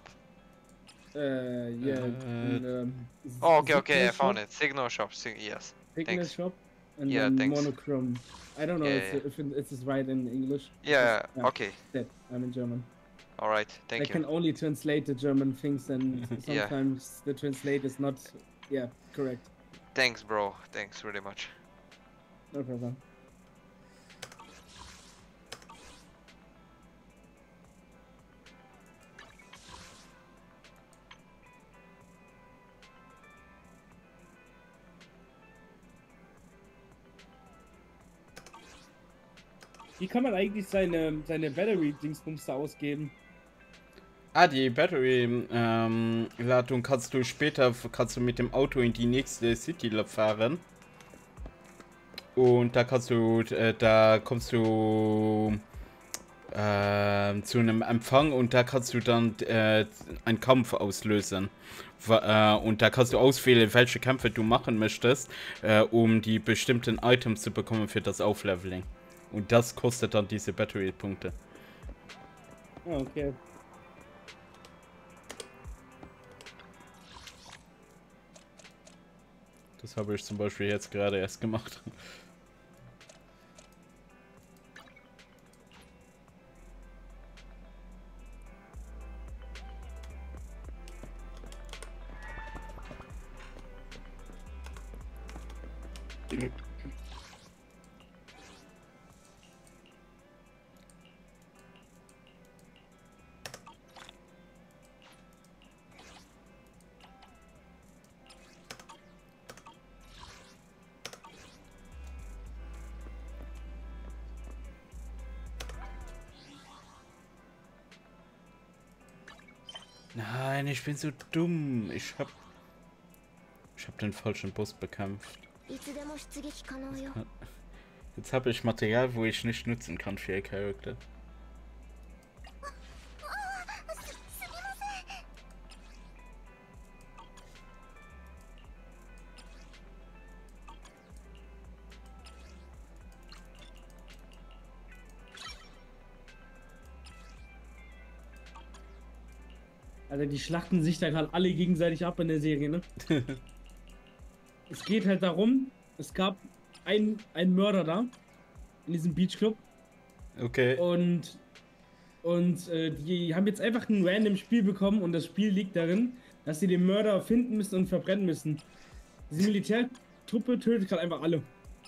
Speaker 9: Yeah.
Speaker 10: Oh, okay, I
Speaker 9: Signal
Speaker 10: found
Speaker 9: shop.
Speaker 10: it. Signal shop. Yes.
Speaker 9: Signal
Speaker 10: Thanks.
Speaker 9: shop. and
Speaker 10: Yeah,
Speaker 9: then
Speaker 10: thanks.
Speaker 9: monochrome. I don't know
Speaker 10: Yeah,
Speaker 9: if it's right in English.
Speaker 10: Yeah,
Speaker 9: Yeah.
Speaker 10: okay.
Speaker 9: That I'm in German.
Speaker 10: Alright,
Speaker 9: I
Speaker 10: thank you.
Speaker 9: can only translate the German things, and
Speaker 10: Yeah.
Speaker 9: sometimes the translate is not, correct.
Speaker 10: Thanks, bro. Thanks really much.
Speaker 9: No problem. Wie kann man eigentlich seine Battery-Dingsbums da ausgeben?
Speaker 1: Ah, die Battery-Ladung kannst du später, kannst du mit dem Auto in die nächste City fahren. Und da kannst du, da kommst du zu einem Empfang und da kannst du dann einen Kampf auslösen. Und da kannst du auswählen, welche Kämpfe du machen möchtest, um die bestimmten Items zu bekommen für das Aufleveling. Und das kostet dann diese Battery-Punkte.
Speaker 9: Ah, okay.
Speaker 1: Das habe ich zum Beispiel jetzt gerade erst gemacht. Nein, ich bin so dumm. Ich hab den falschen Boss bekämpft. Jetzt habe ich Material, wo ich nicht nutzen kann für ihr Charakter.
Speaker 9: Also die schlachten sich da gerade alle gegenseitig ab in der Serie, ne? Es geht halt darum, es gab einen Mörder da in diesem Beachclub.
Speaker 1: Okay.
Speaker 9: Und die haben jetzt einfach ein random Spiel bekommen und das Spiel liegt darin, dass sie den Mörder finden müssen und verbrennen müssen. Diese Militärtruppe tötet gerade einfach alle.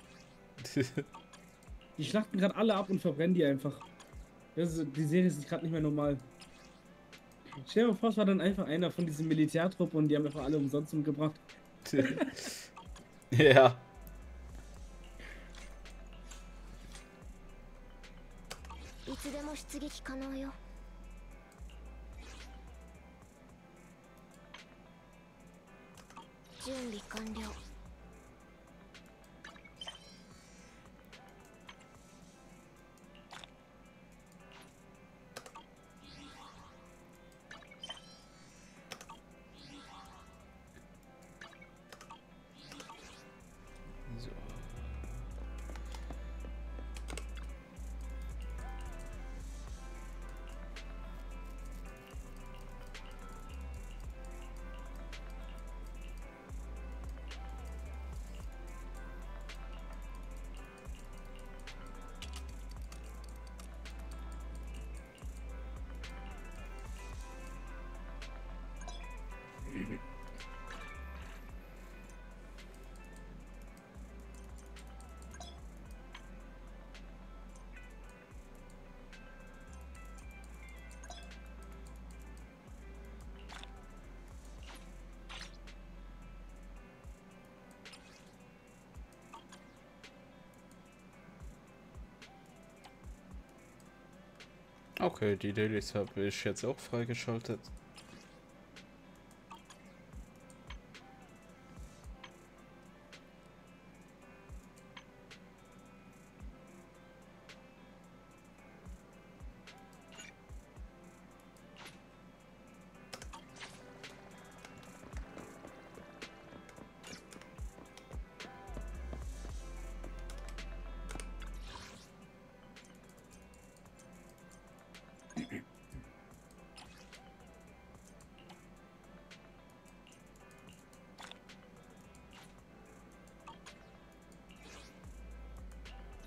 Speaker 9: Die schlachten gerade alle ab und verbrennen die einfach. Die Serie ist gerade nicht mehr normal. Stell dir mal vor, es war dann einfach einer von diesem Militärtruppe und die haben einfach alle umsonst umgebracht.
Speaker 1: Ja. Okay, die Dailies habe ich jetzt auch freigeschaltet.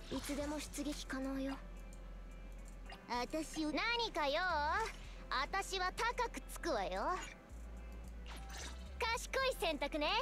Speaker 3: いつでも出撃可能よ。私を何かよ。私は高くつくわよ。賢い選択ね。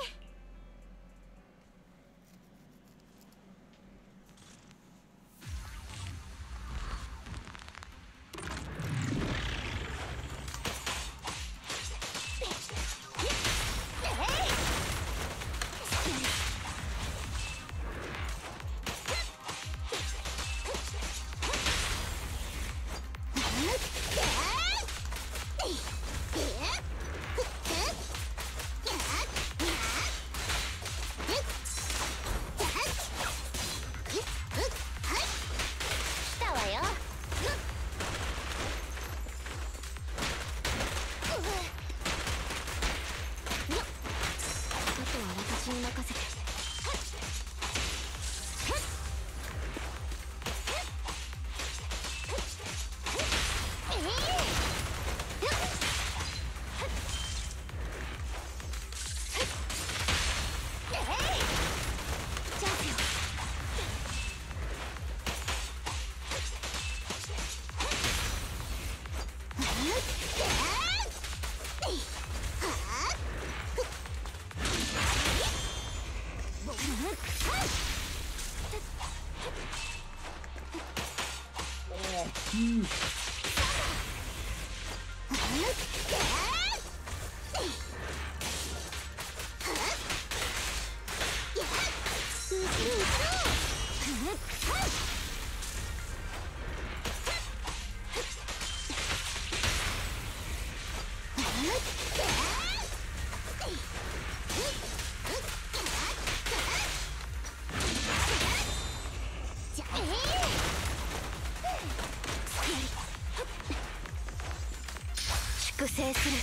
Speaker 3: 粛清する。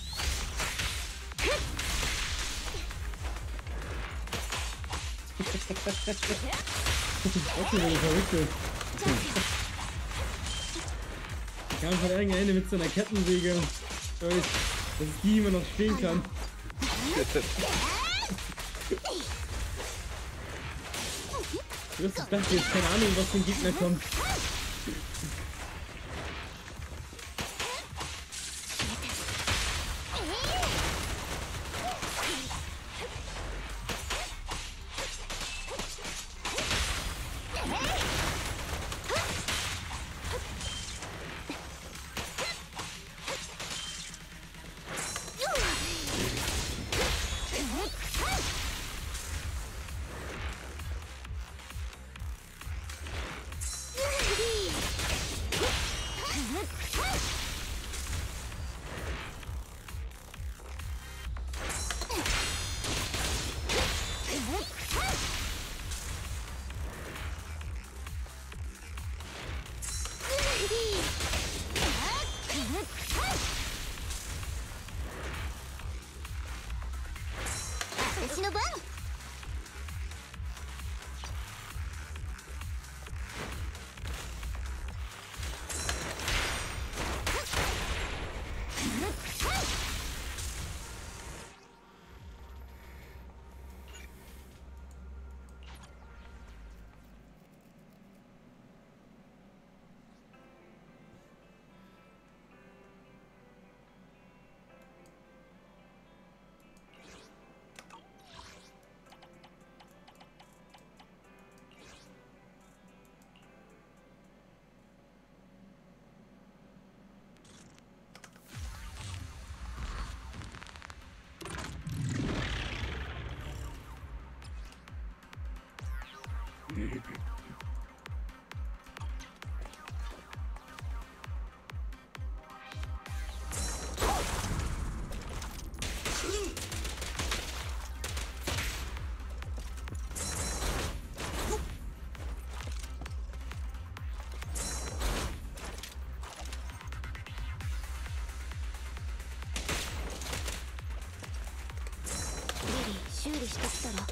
Speaker 9: Okay, wenn ich verrückt bin. Ich kam von irgendeinem Ende mit so einer Kettensäge durch, dass die immer noch stehen kann. Ich dachte jetzt keine Ahnung, was vom Gegner kommt.
Speaker 3: 修理してきたら。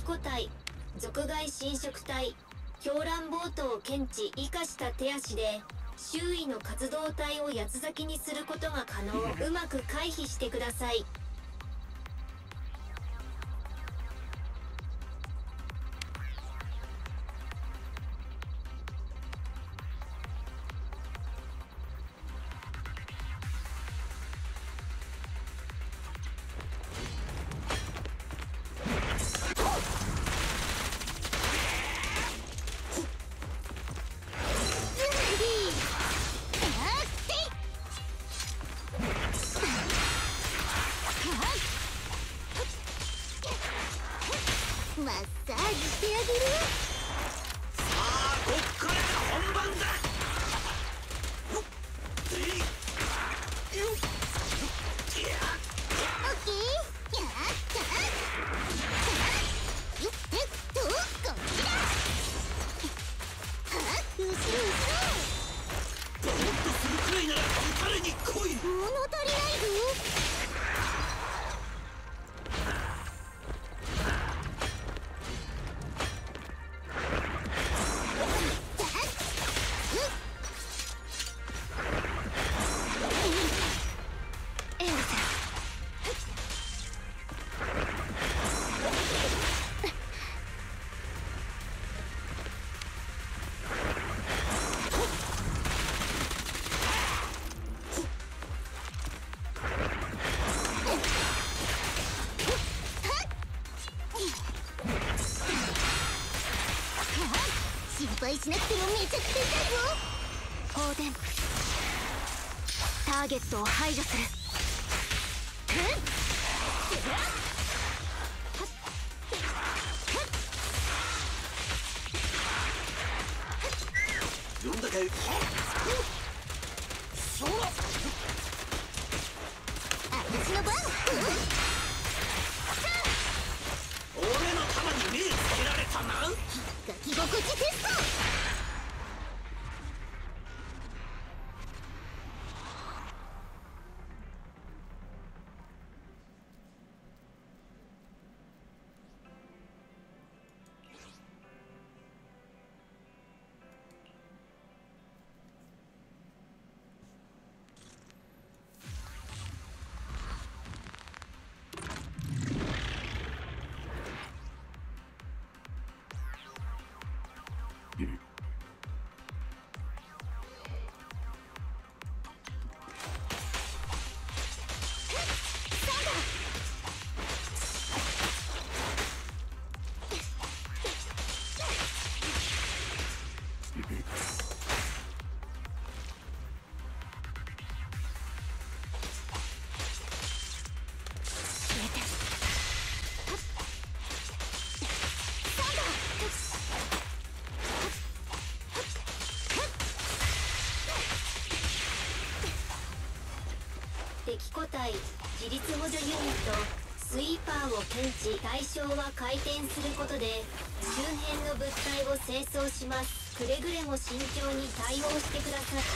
Speaker 4: 敵個体属外侵食体狂乱暴徒を検知生かした手足で周囲の活動体を八つ裂きにすることが可能。うまく回避してください。
Speaker 3: マッサージしてあげる。
Speaker 2: さあこっからが本番だ。
Speaker 3: オッケー。やったよっこっちだ。後ろ後ろ。
Speaker 2: ボーっとするくらいなら撃たれに来い。
Speaker 3: 物足りないぞ。心配しなくてもめちゃくちゃ痛いぞ。放電。ターゲットを排除する。
Speaker 2: 呼んだかい。そら
Speaker 3: 私の番。
Speaker 2: 俺の弾に目つけられたな。
Speaker 3: 書き心地テスト。
Speaker 4: 敵個体自立補助ユニットスイーパーを検知。対象は回転することで周辺の物体を清掃します。くれぐれも慎重に対応してください。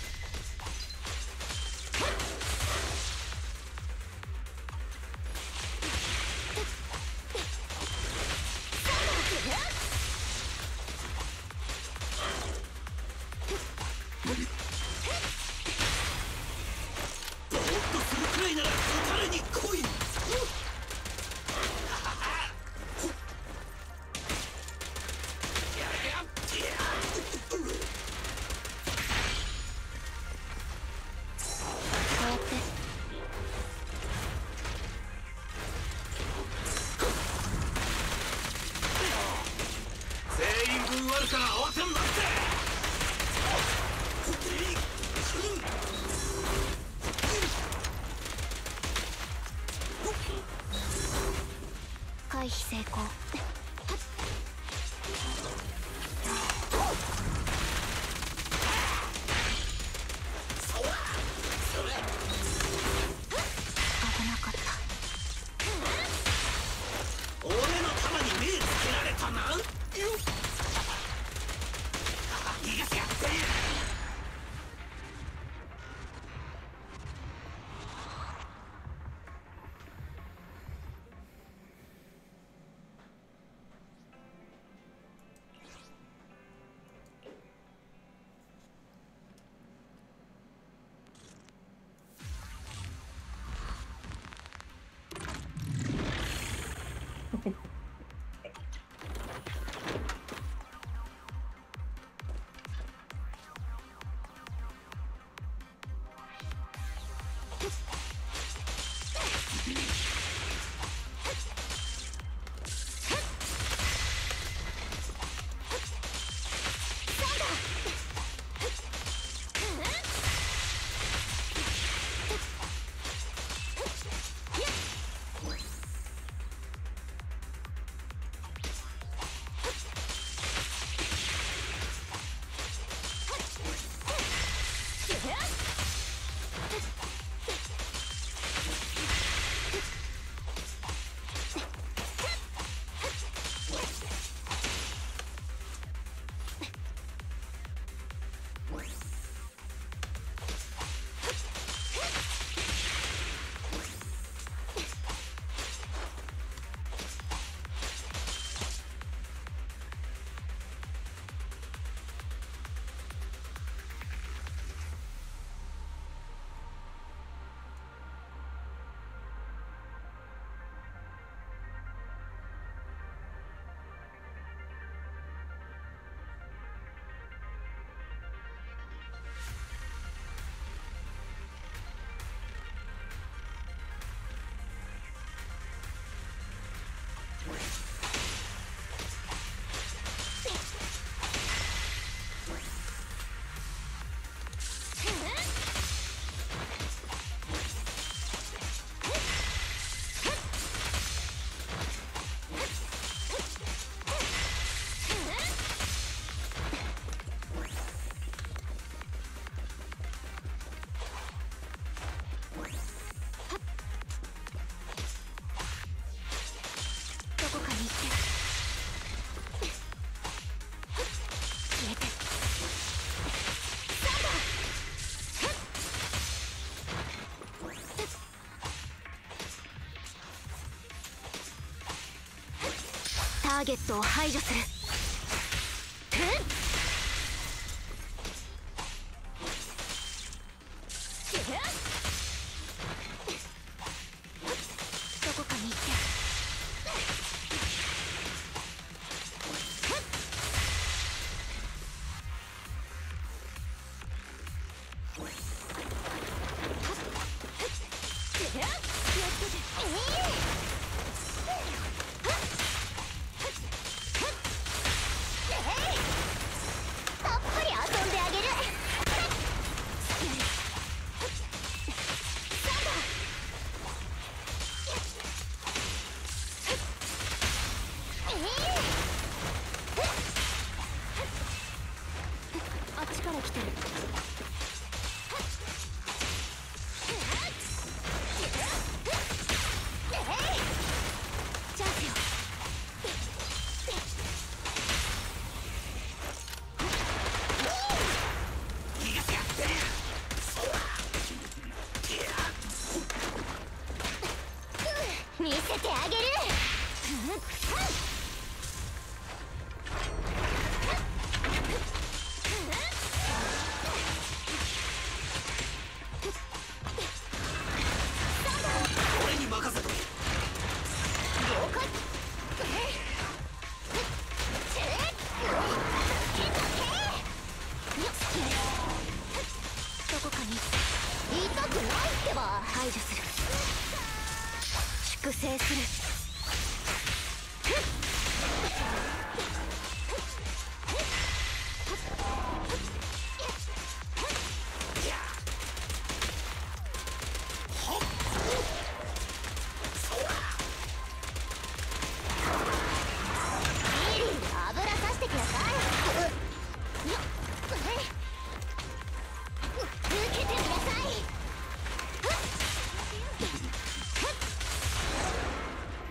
Speaker 2: ボーっとするくらいなら撃たれに来い。全員分あるから慌てんなって。
Speaker 3: 回避成功。危なかった。
Speaker 2: 俺の弾に目つけられたな。逃がしやって。
Speaker 3: ターゲットを排除する。どこかに行ってたっぷり遊んであげる。あっちから来てる。チャンスよ。見せてあげる。
Speaker 2: 俺に任せとけ。
Speaker 3: 了解。どこかに痛くないってば。排除する。粛清する。油さしてきなさい。受けてみなさい。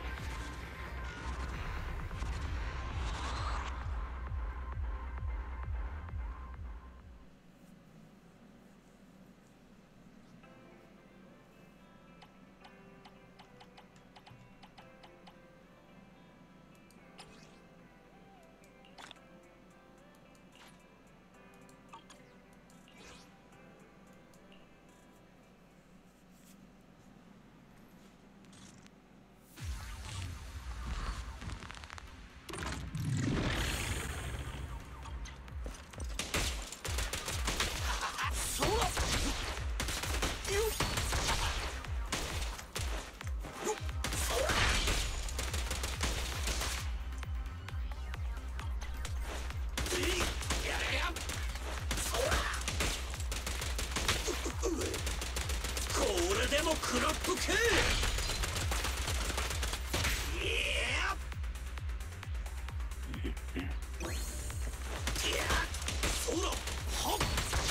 Speaker 2: も食らっとけ。そらはっ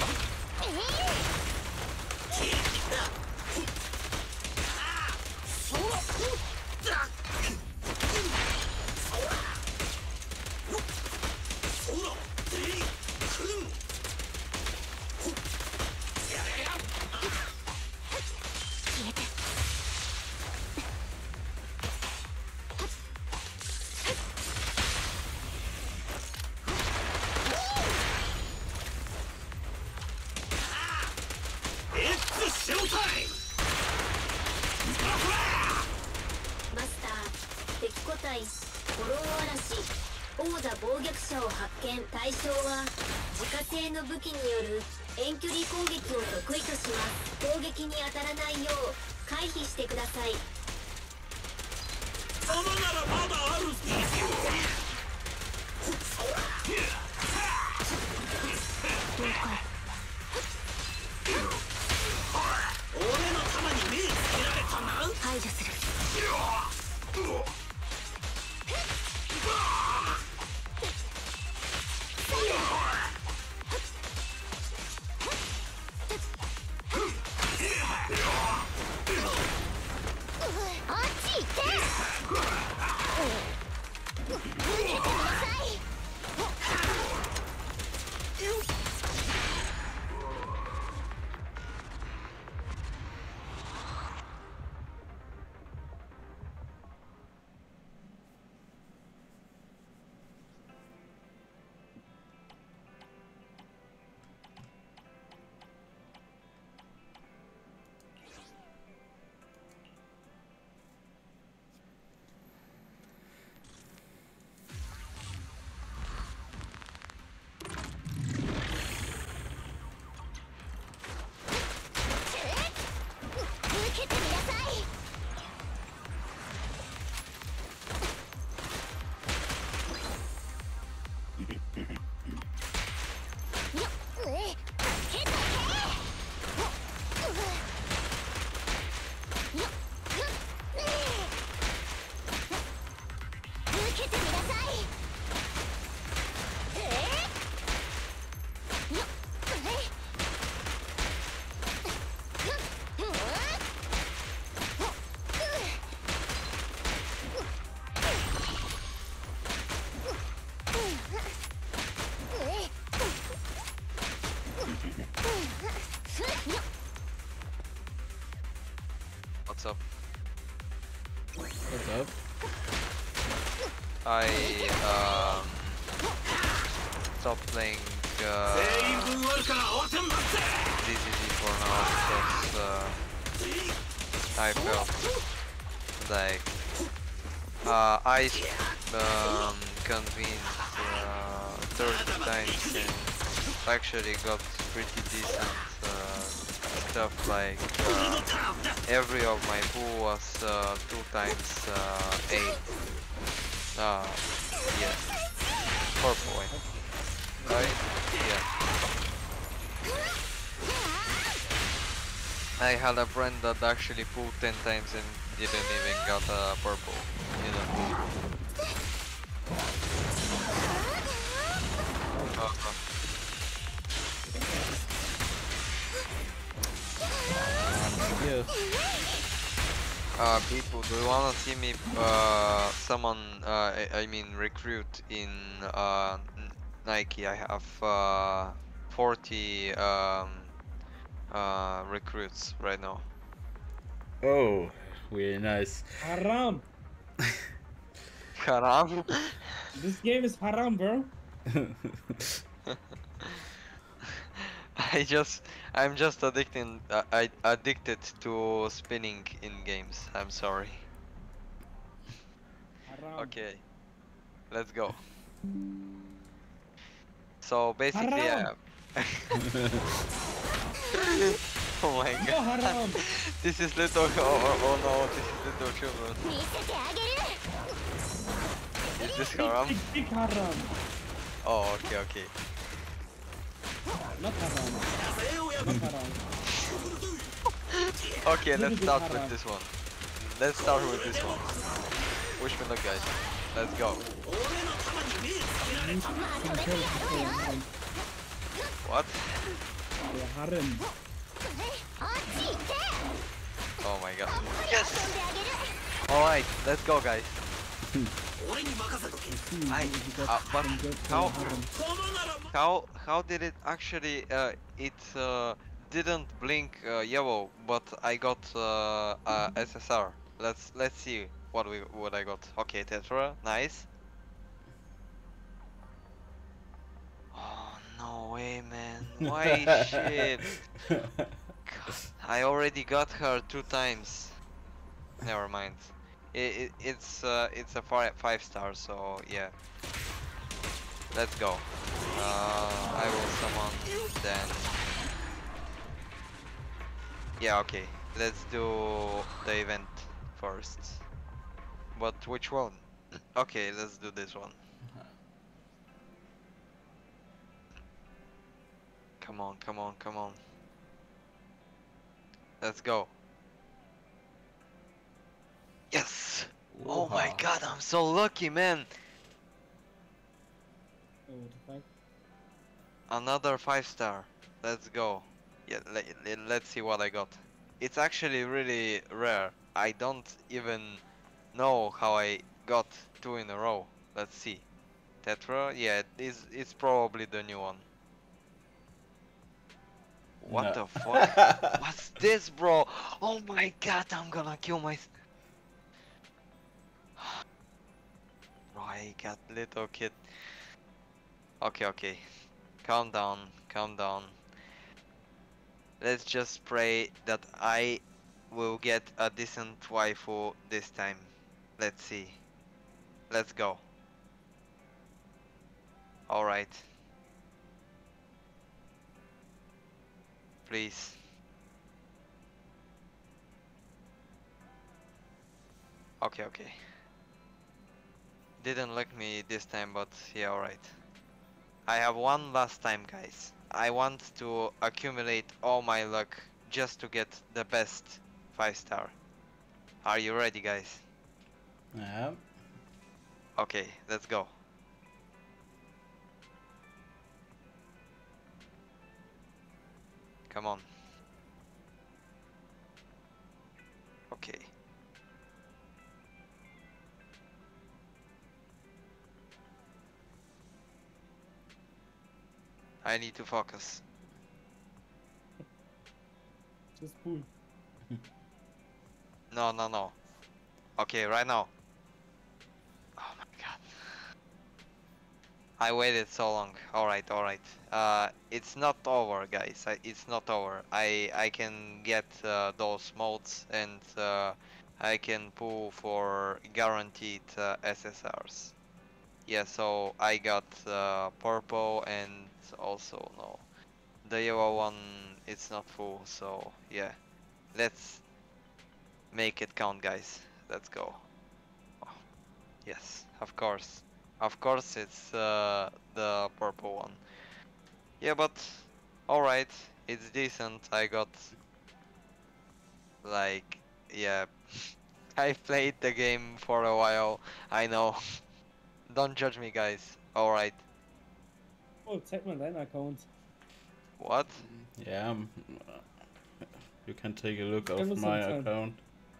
Speaker 4: マスター、敵個体フォロー嵐王座暴虐者を発見。対象は自家製の武器による遠距離攻撃を得意とします。攻撃に当たらないよう回避してください。
Speaker 2: 弾ならまだある。俺の弾に目つけられたな。
Speaker 4: 排除する。
Speaker 3: あっち行って逃げてください。受けてみなさい。よっ、けたけ。よっ、受けてみなさい。よっ、
Speaker 10: What's up?
Speaker 1: What's up?
Speaker 10: I stopped playing DDD for now because I felt like I convinced 30 times and actually got pretty decent stuff, like every of my pool was 2 times 8. Yeah. Purple, right? Yeah. I had a friend that actually pulled 10 times and didn't even got a purple. You know.
Speaker 1: Yeah.
Speaker 10: People, do you wanna see me summon, I mean recruit in Nike? I have 40 recruits right now.
Speaker 1: Oh, really nice.
Speaker 9: Haram.
Speaker 10: Haram?
Speaker 9: This game is haram, bro.
Speaker 10: I'm just addicted to spinning in games. I'm sorry.
Speaker 9: Haram.
Speaker 10: Okay, let's go. So basically,
Speaker 9: Haram.
Speaker 10: oh my
Speaker 9: No
Speaker 10: god,
Speaker 9: haram.
Speaker 10: this is little. Oh no, this is little children.
Speaker 3: 見せてあげる。
Speaker 10: Is this
Speaker 9: Big,
Speaker 10: haram?
Speaker 9: big, big haram.
Speaker 10: Oh, okay, okay.
Speaker 9: Not haram. Not haram.
Speaker 10: Okay, let's
Speaker 9: Little
Speaker 10: start
Speaker 9: bit
Speaker 10: with
Speaker 9: harder.
Speaker 10: this one. Let's start with this one. Wish me luck, guys. Let's go. What?
Speaker 9: Der Harren.
Speaker 10: Oh my god. Yes! Alright, let's go, guys. But how did it actually it didn't blink yellow, but I got SSR. Let's see what I got. Okay, Tetra, nice. Oh no way, man. Why shit? I already got her 2 times. Never mind. It's a 5-star, so yeah. Let's go. I will summon then. Yeah, okay. Let's do the event first. But which one? Okay, let's do this one. Come on, come on, come on. Let's go. Yes! Oh my god, I'm so lucky, man!
Speaker 9: Oh, what the fuck?
Speaker 10: Another 5-star. Let's go. Yeah, let's see what I got. It's actually really rare. I don't even know how I got 2 in a row. Let's see. Tetra? Yeah, it's probably the new one. What the fuck? What's this, bro? Oh my god, I'm gonna kill myself. Bro, I got little kid. Okay, okay. Calm down, calm down. Let's just pray that I will get a decent waifu this time. Let's see. Let's go. Alright. Please. Okay, okay. Didn't like me this time, but yeah, alright. I have one last time, guys. I want to accumulate all my luck just to get the best 5-star. Are you ready, guys?
Speaker 1: Yeah.
Speaker 10: Okay, let's go. Come on. Okay. I need to focus.
Speaker 9: Just pull.
Speaker 10: No, no, no. Okay, right now. Oh my god. I waited so long. Alright, alright. It's not over, guys. It's not over. I can get those modes and I can pull for guaranteed SSRs. Yeah, so I got purple and also no. The yellow one, it's not full, so yeah. Let's make it count, guys. Let's go. Oh, yes, of course. Of course it's the purple one. Yeah, but alright, it's decent. I got like, yeah, I played the game for a while, I know. Don't judge me, guys. Alright.
Speaker 9: Oh, zeig mal deinen Account.
Speaker 10: What?
Speaker 1: Yeah. You can take a look
Speaker 9: Give
Speaker 1: of
Speaker 9: us
Speaker 1: my
Speaker 9: some time.
Speaker 1: account.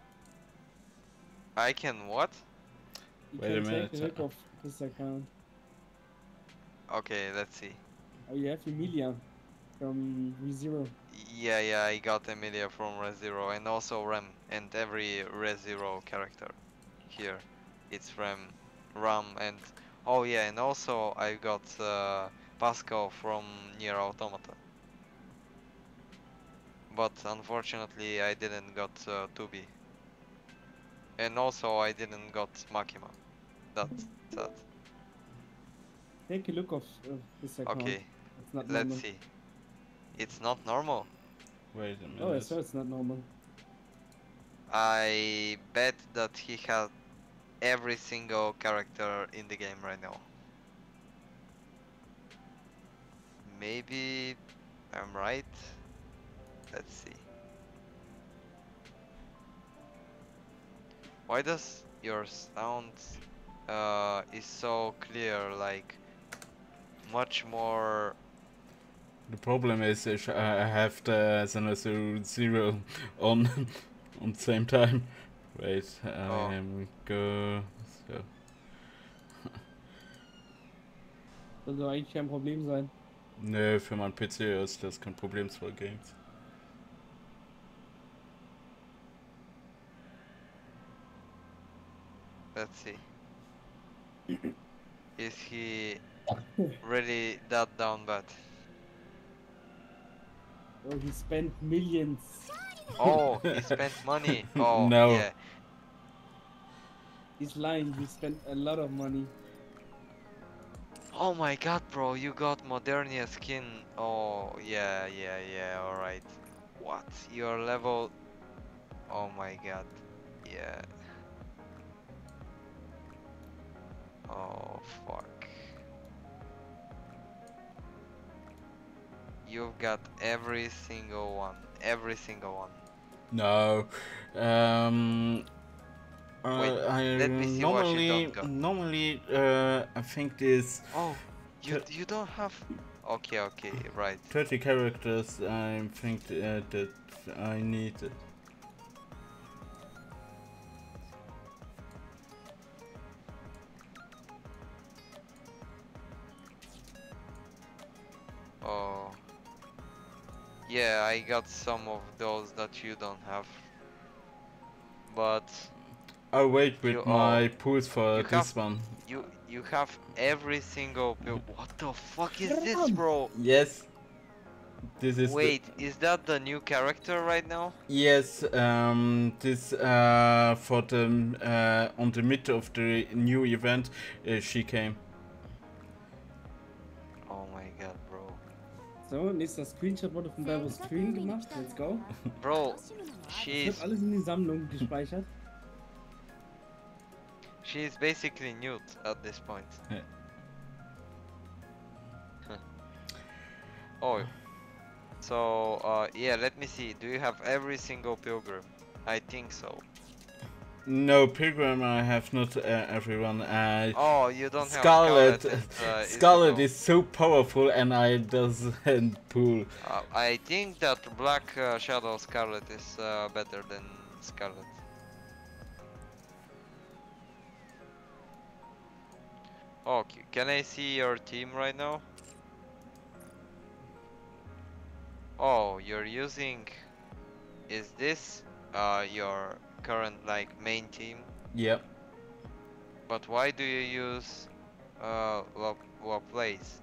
Speaker 10: I can what?
Speaker 9: You
Speaker 1: Wait a
Speaker 9: can
Speaker 1: minute.
Speaker 9: take a look of this account.
Speaker 10: Okay, let's see.
Speaker 9: Oh, you have Emilia from ReZero.
Speaker 10: Yeah, yeah, I got Emilia from ReZero and also Rem and every ReZero character here. It's Ram and oh yeah, and also I got Pascal from Nier Automata. But unfortunately I didn't got Tubi. And also I didn't got Makima. That's sad.
Speaker 9: Take a look of this account.
Speaker 10: Okay,
Speaker 9: It's not
Speaker 10: let's
Speaker 9: normal.
Speaker 10: see. It's not normal.
Speaker 1: Wait a minute.
Speaker 9: Oh, I swear it's not normal.
Speaker 10: I bet that he had every single character in the game right now. Maybe I'm right. Let's see. Why does your sound is so clear, like much more?
Speaker 1: The problem is I have the Zenitsu 0 on on the same time. Wait, I am go. So.
Speaker 9: Das soll eigentlich kein Problem sein.
Speaker 1: Nö, für meinen PC ist das kein Problem, 2 Games.
Speaker 10: Let's see. Is he really that down bad?
Speaker 9: Oh, he spent millions.
Speaker 10: Oh, he spent money. Oh,
Speaker 1: no.
Speaker 10: Yeah.
Speaker 9: He's lying, he spent a lot of money.
Speaker 10: Oh my god, bro, you got Modernia skin. Oh, yeah, alright. What? Your level... Oh my god. Yeah. Oh, fuck. You've got every single one. Every single one.
Speaker 1: No.
Speaker 10: Wait,
Speaker 1: I
Speaker 10: let me see what you don't got.
Speaker 1: normally I think this.
Speaker 10: Oh, you don't have. Okay, right.
Speaker 1: 30 characters. I think that I need it.
Speaker 10: Oh. Yeah, I got some of those that you don't have. But
Speaker 1: I'll wait with my pools for this
Speaker 10: have,
Speaker 1: one.
Speaker 10: You have every single build. What the fuck is this, bro?
Speaker 1: Yes. This is.
Speaker 10: Wait, is that the new character right now?
Speaker 1: Yes. This for the on the mid of the new event, she came.
Speaker 10: Oh my god, bro.
Speaker 9: So, nächster Screenshot wurde von Barbos Screen gemacht. Let's go.
Speaker 10: Bro,
Speaker 9: Ich hab alles in die Sammlung gespeichert.
Speaker 10: She's basically nude at this point. Oh. So, yeah, let me see. Do you have every single pilgrim? I think so.
Speaker 1: No, Pilgrim, I have not everyone.
Speaker 10: Oh, you don't have
Speaker 1: Scarlet.
Speaker 10: Scarlet
Speaker 1: is so powerful and I doesn't pull.
Speaker 10: I think that Black Shadow Scarlet is better than Scarlet. Okay, can I see your team right now? Oh, you're using... Is this your current like main team?
Speaker 1: Yep.
Speaker 10: But why do you use Laplace?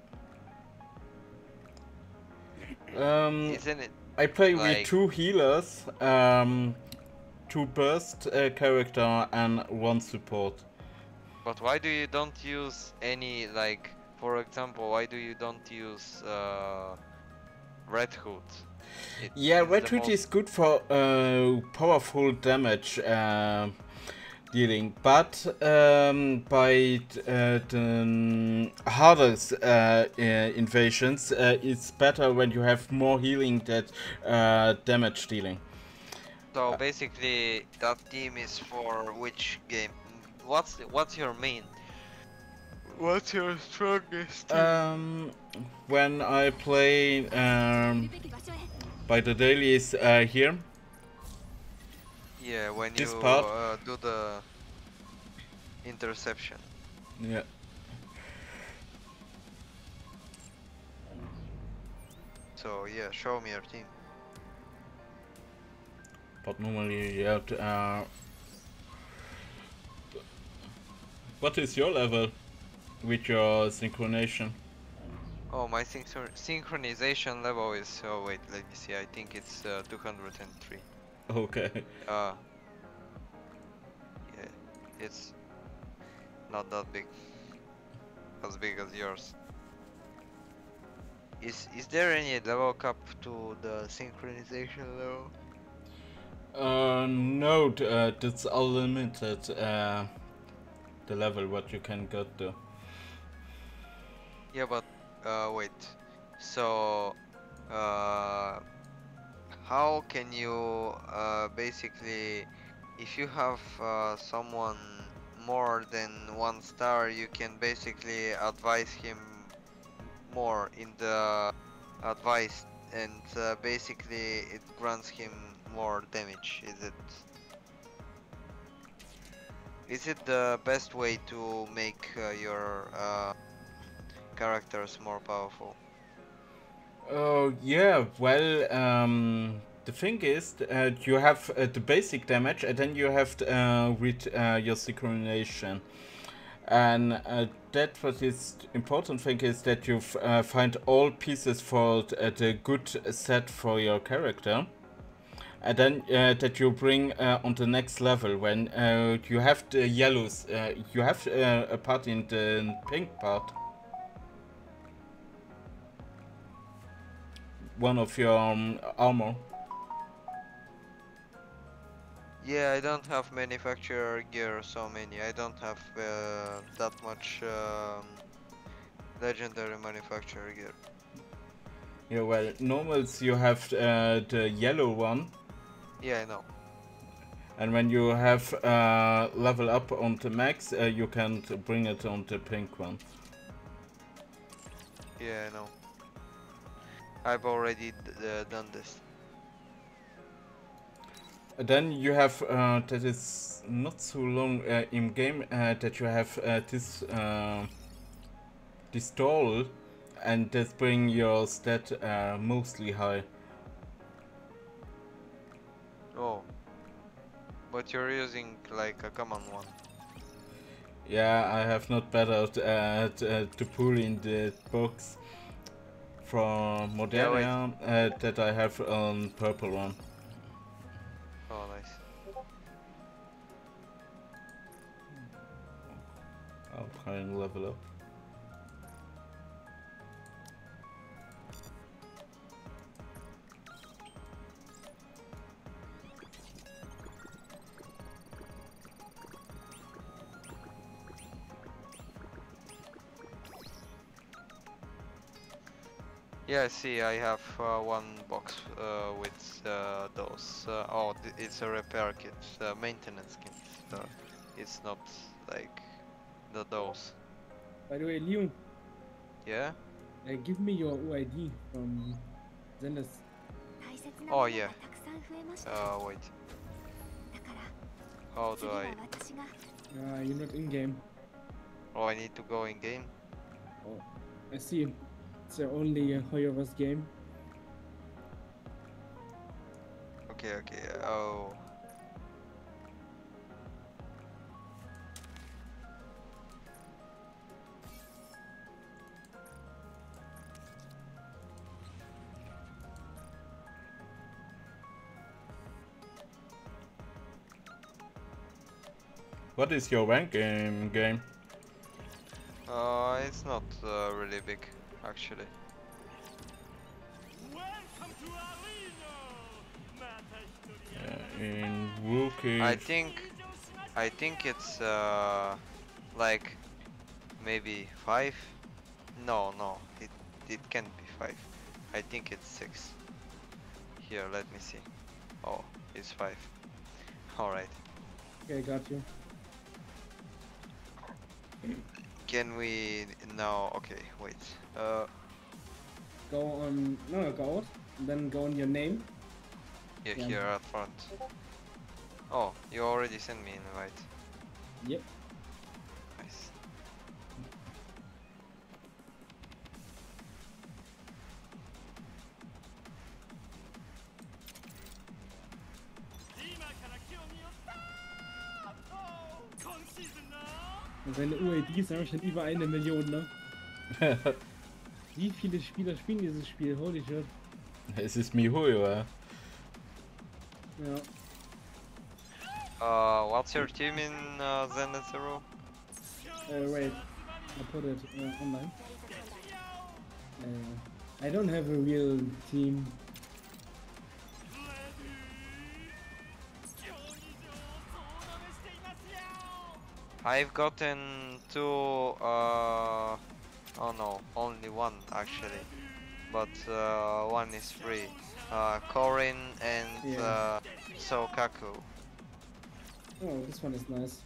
Speaker 10: Isn't it?
Speaker 1: I play
Speaker 10: like...
Speaker 1: with 2 healers, 2 burst character and 1 support.
Speaker 10: But why do you don't use any, like, for example, why do you don't use Red Hood?
Speaker 1: Yeah, Red Hood is good for powerful damage dealing, but by the hardest invasions, it's better when you have more healing than damage dealing.
Speaker 10: So basically, that team is for which game? What's your main? What's your strongest team?
Speaker 1: When I play by the dailies here.
Speaker 10: Yeah, when
Speaker 1: this
Speaker 10: you
Speaker 1: part.
Speaker 10: Do the interception.
Speaker 1: Yeah.
Speaker 10: So yeah, show me your team.
Speaker 1: But normally you have to, what is your level with your synchronization?
Speaker 10: Oh, my synchronization level is... Oh wait, let me see. I think it's 203.
Speaker 1: Okay.
Speaker 10: Yeah, it's not that big. As big as yours. Is there any level cap to the synchronization level?
Speaker 1: No, that's unlimited. The level what you can get to.
Speaker 10: Yeah, but wait. So how can you basically if you have someone more than 1 star, you can basically advise him more in the advice, and basically it grants him more damage. Is it the best way to make your characters more powerful?
Speaker 1: Oh yeah, well, the thing is, you have the basic damage, and then you have with your synchronization, and that what is important thing is that you find all pieces for the good set for your character, and then that you bring on the next level when you have the yellows. You have a part in the pink part. One of your armor.
Speaker 10: Yeah, I don't have manufacturer gear so many. I don't have that much legendary manufacturer gear.
Speaker 1: Yeah, well, normals you have the yellow one.
Speaker 10: Yeah, I know.
Speaker 1: And when you have level up on the max, you can bring it on the pink one.
Speaker 10: Yeah, I know. I've already done this.
Speaker 1: Then you have that is not so long in game that you have this toll, and that bring your stat mostly high.
Speaker 10: Oh, but you're using like a common one.
Speaker 1: Yeah, I have not better to pull in the box from Modernia that I have on purple one.
Speaker 10: Oh, nice.
Speaker 1: I'll try and level up.
Speaker 10: Yeah, I see. I have one box with those. Oh, it's a repair kit, maintenance kit. It's not like those.
Speaker 9: By the way, Leon.
Speaker 10: Yeah.
Speaker 9: Give me your OID from Zenith.
Speaker 10: Oh yeah. Wait. How do I?
Speaker 9: You're not in game.
Speaker 10: Oh, I need to go in game.
Speaker 9: Oh, I see. It's only Hoyover's game.
Speaker 10: Okay. Oh.
Speaker 1: What is your rank in game?
Speaker 10: It's not really big, actually.
Speaker 1: In rookie.
Speaker 10: I think it's like maybe 5. No, it can't be 5. I think it's 6. Here, let me see. Oh, it's 5. All right.
Speaker 9: Okay, got you.
Speaker 10: Can we now? Okay, wait.
Speaker 9: Go on. No, go out. Then go on your name.
Speaker 10: Yeah, here at front. Oh, you already sent me an invite.
Speaker 9: Yep.
Speaker 10: Nice.
Speaker 9: Und seine UIDs haben schon über 1 Million, ne? Wie viele Spieler spielen dieses Spiel? Holy shit.
Speaker 1: Es ist MiHoYo, ja.
Speaker 9: Ja.
Speaker 10: What's your team in Zenith Zero?
Speaker 9: Wait, I put it online. I don't have a real team.
Speaker 10: I've gotten 2, oh no, only 1 actually, but 1 is free. Korin and Sokaku.
Speaker 9: Oh, this one is nice.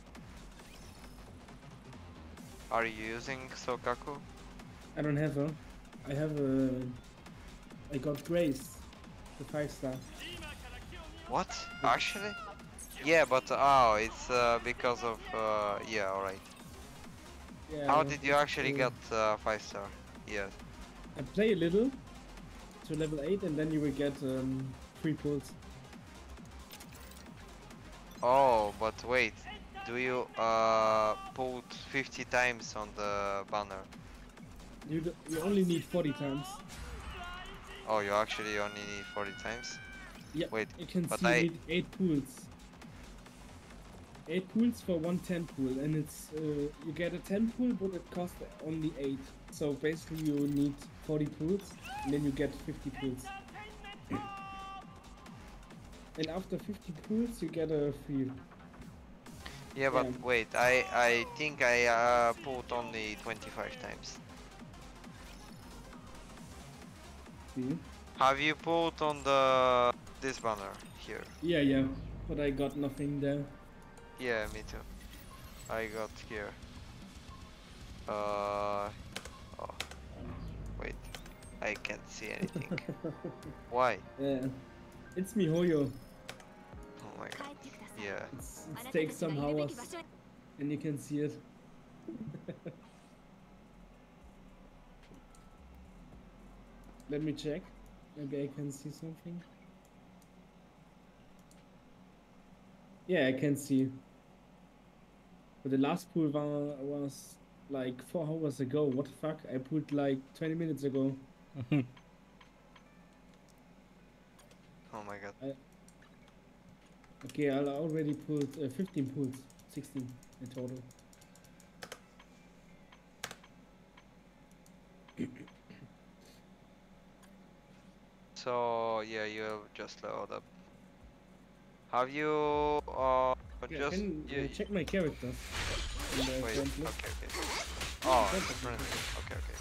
Speaker 10: Are you using Sokaku?
Speaker 9: I don't have a. I have a. I got Grace, the 5-star.
Speaker 10: What? Actually? Yeah, but oh, it's because of yeah, alright.
Speaker 9: Yeah,
Speaker 10: How did you actually
Speaker 9: uh,
Speaker 10: get 5-star? Yeah.
Speaker 9: I play a little to level 8, and then you will get 3 pulls.
Speaker 10: Oh, but wait. Do you put 50 times on the banner?
Speaker 9: You only need 40 times.
Speaker 10: Oh, you actually only need 40 times?
Speaker 9: Yeah.
Speaker 10: Wait,
Speaker 9: You can
Speaker 10: but
Speaker 9: see you need 8 pools. 8 pools for one 10 pool, and it's you get a 10 pool, but it costs only 8. So basically, you need 40 pools, and then you get 50 pools. And after 50 pools, you get a free.
Speaker 10: Yeah, but
Speaker 9: Yeah.
Speaker 10: wait, I think I put only 25 times.
Speaker 9: See?
Speaker 10: Have you put on the this banner here?
Speaker 9: Yeah, but I got nothing there.
Speaker 10: Yeah, me too. I got here. Oh, wait, I can't see anything. Why?
Speaker 9: Yeah, it's MiHoYo.
Speaker 10: Oh my god. Yeah.
Speaker 9: It takes some hours, and you can see it. Let me check. Maybe I can see something. Yeah, I can see. But the last pool was like 4 hours ago. What the fuck? I pulled like 20 minutes ago.
Speaker 10: Oh my god.
Speaker 9: Okay, I already pulled 15 pools. 16 in total.
Speaker 10: So yeah, you have just leveled up. Have you
Speaker 9: Yeah,
Speaker 10: just
Speaker 9: can
Speaker 10: you,
Speaker 9: check my characters. In the
Speaker 10: wait?
Speaker 9: friend
Speaker 10: Okay,
Speaker 9: list.
Speaker 10: okay. Oh,
Speaker 9: Friend
Speaker 10: it's friendly.
Speaker 9: list.
Speaker 10: Okay, okay.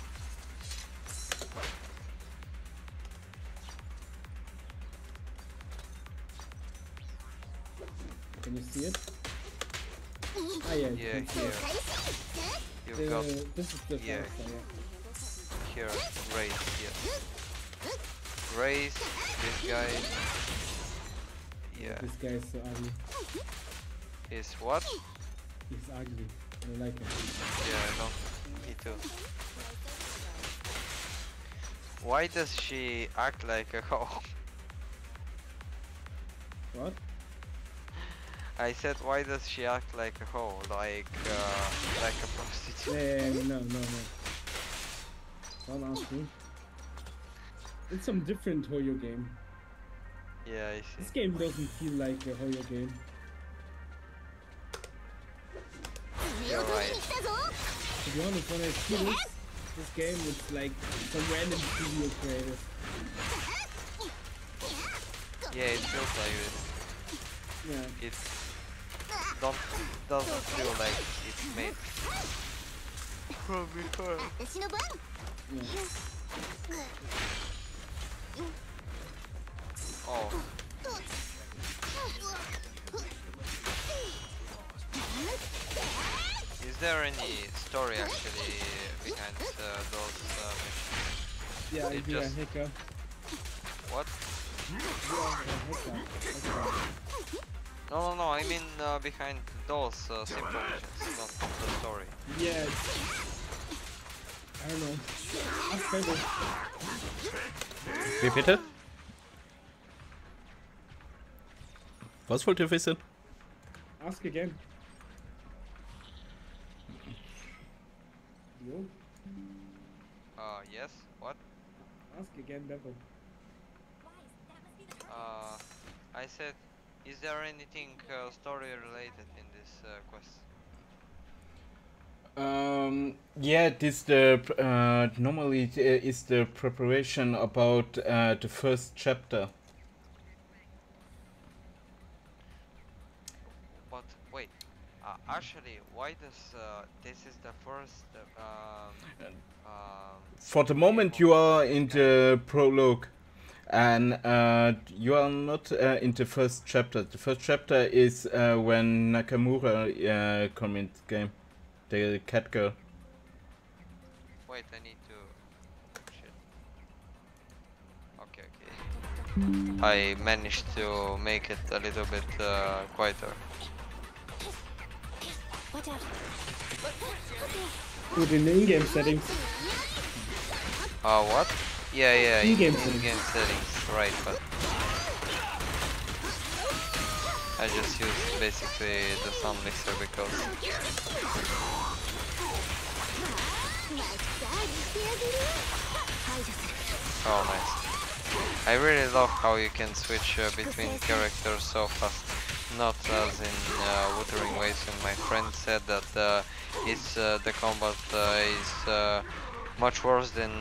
Speaker 9: Can you see it? Ah, yeah.
Speaker 10: Yeah,
Speaker 9: you can see
Speaker 10: here.
Speaker 9: it.
Speaker 10: You've got
Speaker 9: This is the
Speaker 10: yeah.
Speaker 9: first, yeah.
Speaker 10: Here, race, yes. Race, this guy. Yeah.
Speaker 9: This guy is so ugly.
Speaker 10: Is what?
Speaker 9: He's ugly. I don't like him.
Speaker 10: Yeah, I don't. Me too. Why does she act like a hoe?
Speaker 9: What?
Speaker 10: I said, why does she act like a hoe? Like a prostitute?
Speaker 9: No. Don't ask me. It's some different Hoyo game.
Speaker 10: Yeah, I
Speaker 9: This
Speaker 10: see.
Speaker 9: game doesn't feel like a Hoyo game.
Speaker 10: You're right.
Speaker 9: To be honest, when I see this game, it's like some random studio creator.
Speaker 10: Yeah, it feels like it.
Speaker 9: Yeah.
Speaker 10: It doesn't feel like it's made from before.
Speaker 9: Yeah.
Speaker 10: Oh, is there any story actually behind those missions?
Speaker 9: Yeah,
Speaker 10: It
Speaker 9: you're a
Speaker 10: just-
Speaker 9: hacker.
Speaker 10: What?
Speaker 9: You're a hacker.
Speaker 10: No, I mean behind those simple missions, not the story.
Speaker 9: Yeah. I don't know. Ask Fable.
Speaker 1: Wie bitte? Was wollt ihr wissen?
Speaker 9: Ask again. Yo,
Speaker 10: Yes, what?
Speaker 9: ask again, Bevel.
Speaker 10: I said, is there anything story related in this quest?
Speaker 1: Yeah, this the normally is the preparation about the first chapter.
Speaker 10: But wait, actually, why does this is the first?
Speaker 1: For the moment, you are in the prologue. And you are not in the first chapter. The first chapter is when Nakamura come in the game, the cat girl.
Speaker 10: Wait, I need to. Shit. Okay, okay. I managed to make it a little bit quieter.
Speaker 9: Gut, in den In-Game Settings.
Speaker 10: What? Yeah, yeah,
Speaker 9: In-game
Speaker 10: settings, right, but I just used basically the sound mixer because oh nice. I really love how you can switch between characters so fast. Not as in Wuthering Waves, and my friend said that it's the combat is much worse than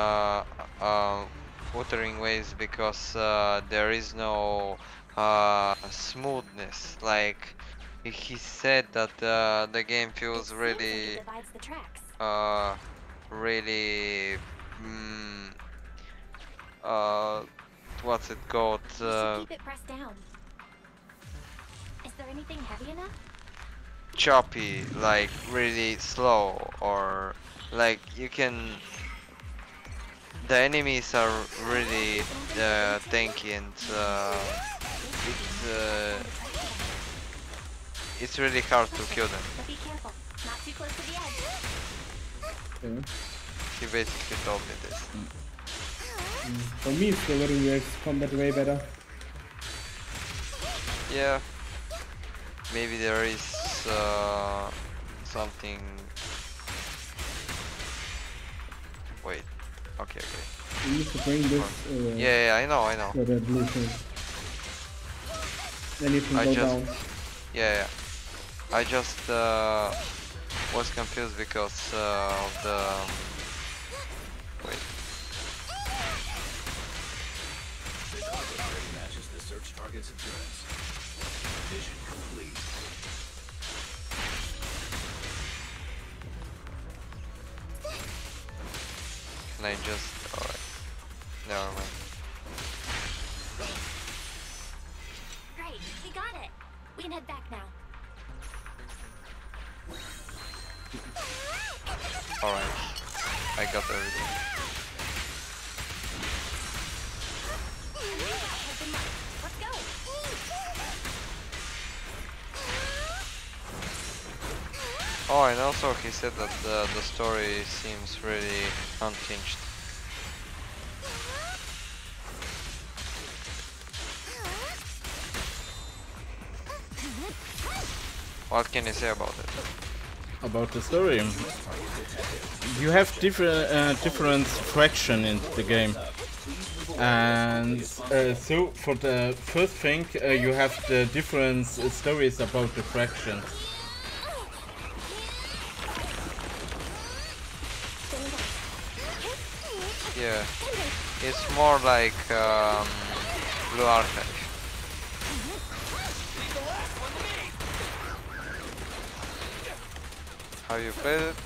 Speaker 10: Wuthering Waves because there is no smoothness. Like he said that the game feels really really what's it called?
Speaker 4: Keep it pressed down. Is there anything heavy enough?
Speaker 10: Choppy, like really slow, or like you can. The enemies are really tanky, and it's really hard to kill them.
Speaker 4: But be careful, not too close to the edge.
Speaker 9: Okay.
Speaker 10: He basically told me this.
Speaker 9: For me, it's the Wuthering Waves combat way better.
Speaker 10: Yeah. Maybe there is something. Wait. Okay, okay.
Speaker 9: You need to bring this.
Speaker 10: Yeah, I know, I know.
Speaker 9: So that blue thing. Then you can go down.
Speaker 10: Yeah. I just was confused because of the. Wait.
Speaker 2: Matches the search target's appearance. Vision complete.
Speaker 10: Can I just? Alright. Never mind.
Speaker 4: Great, we got it. We can head back now.
Speaker 10: Alright. I got everything.
Speaker 4: Let's go.
Speaker 10: Oh, and also he said that the story seems really unhinged. What can you say about it?
Speaker 1: About the story, you have different fraction in the game, and so for the first thing you have the different stories about the fraction.
Speaker 10: Yeah, it's more like Blue Archive. Have you played it?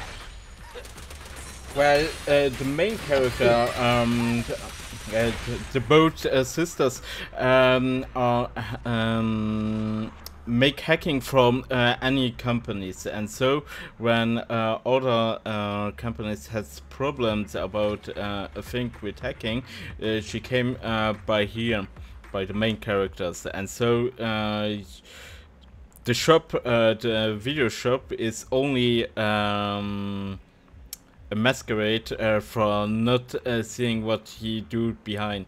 Speaker 1: Well, the main character, the both sisters, are make hacking from any companies, and so when other companies has problems about a thing with hacking, she came by the main characters, and so the shop, the video shop, is only a masquerade for not seeing what he do behind.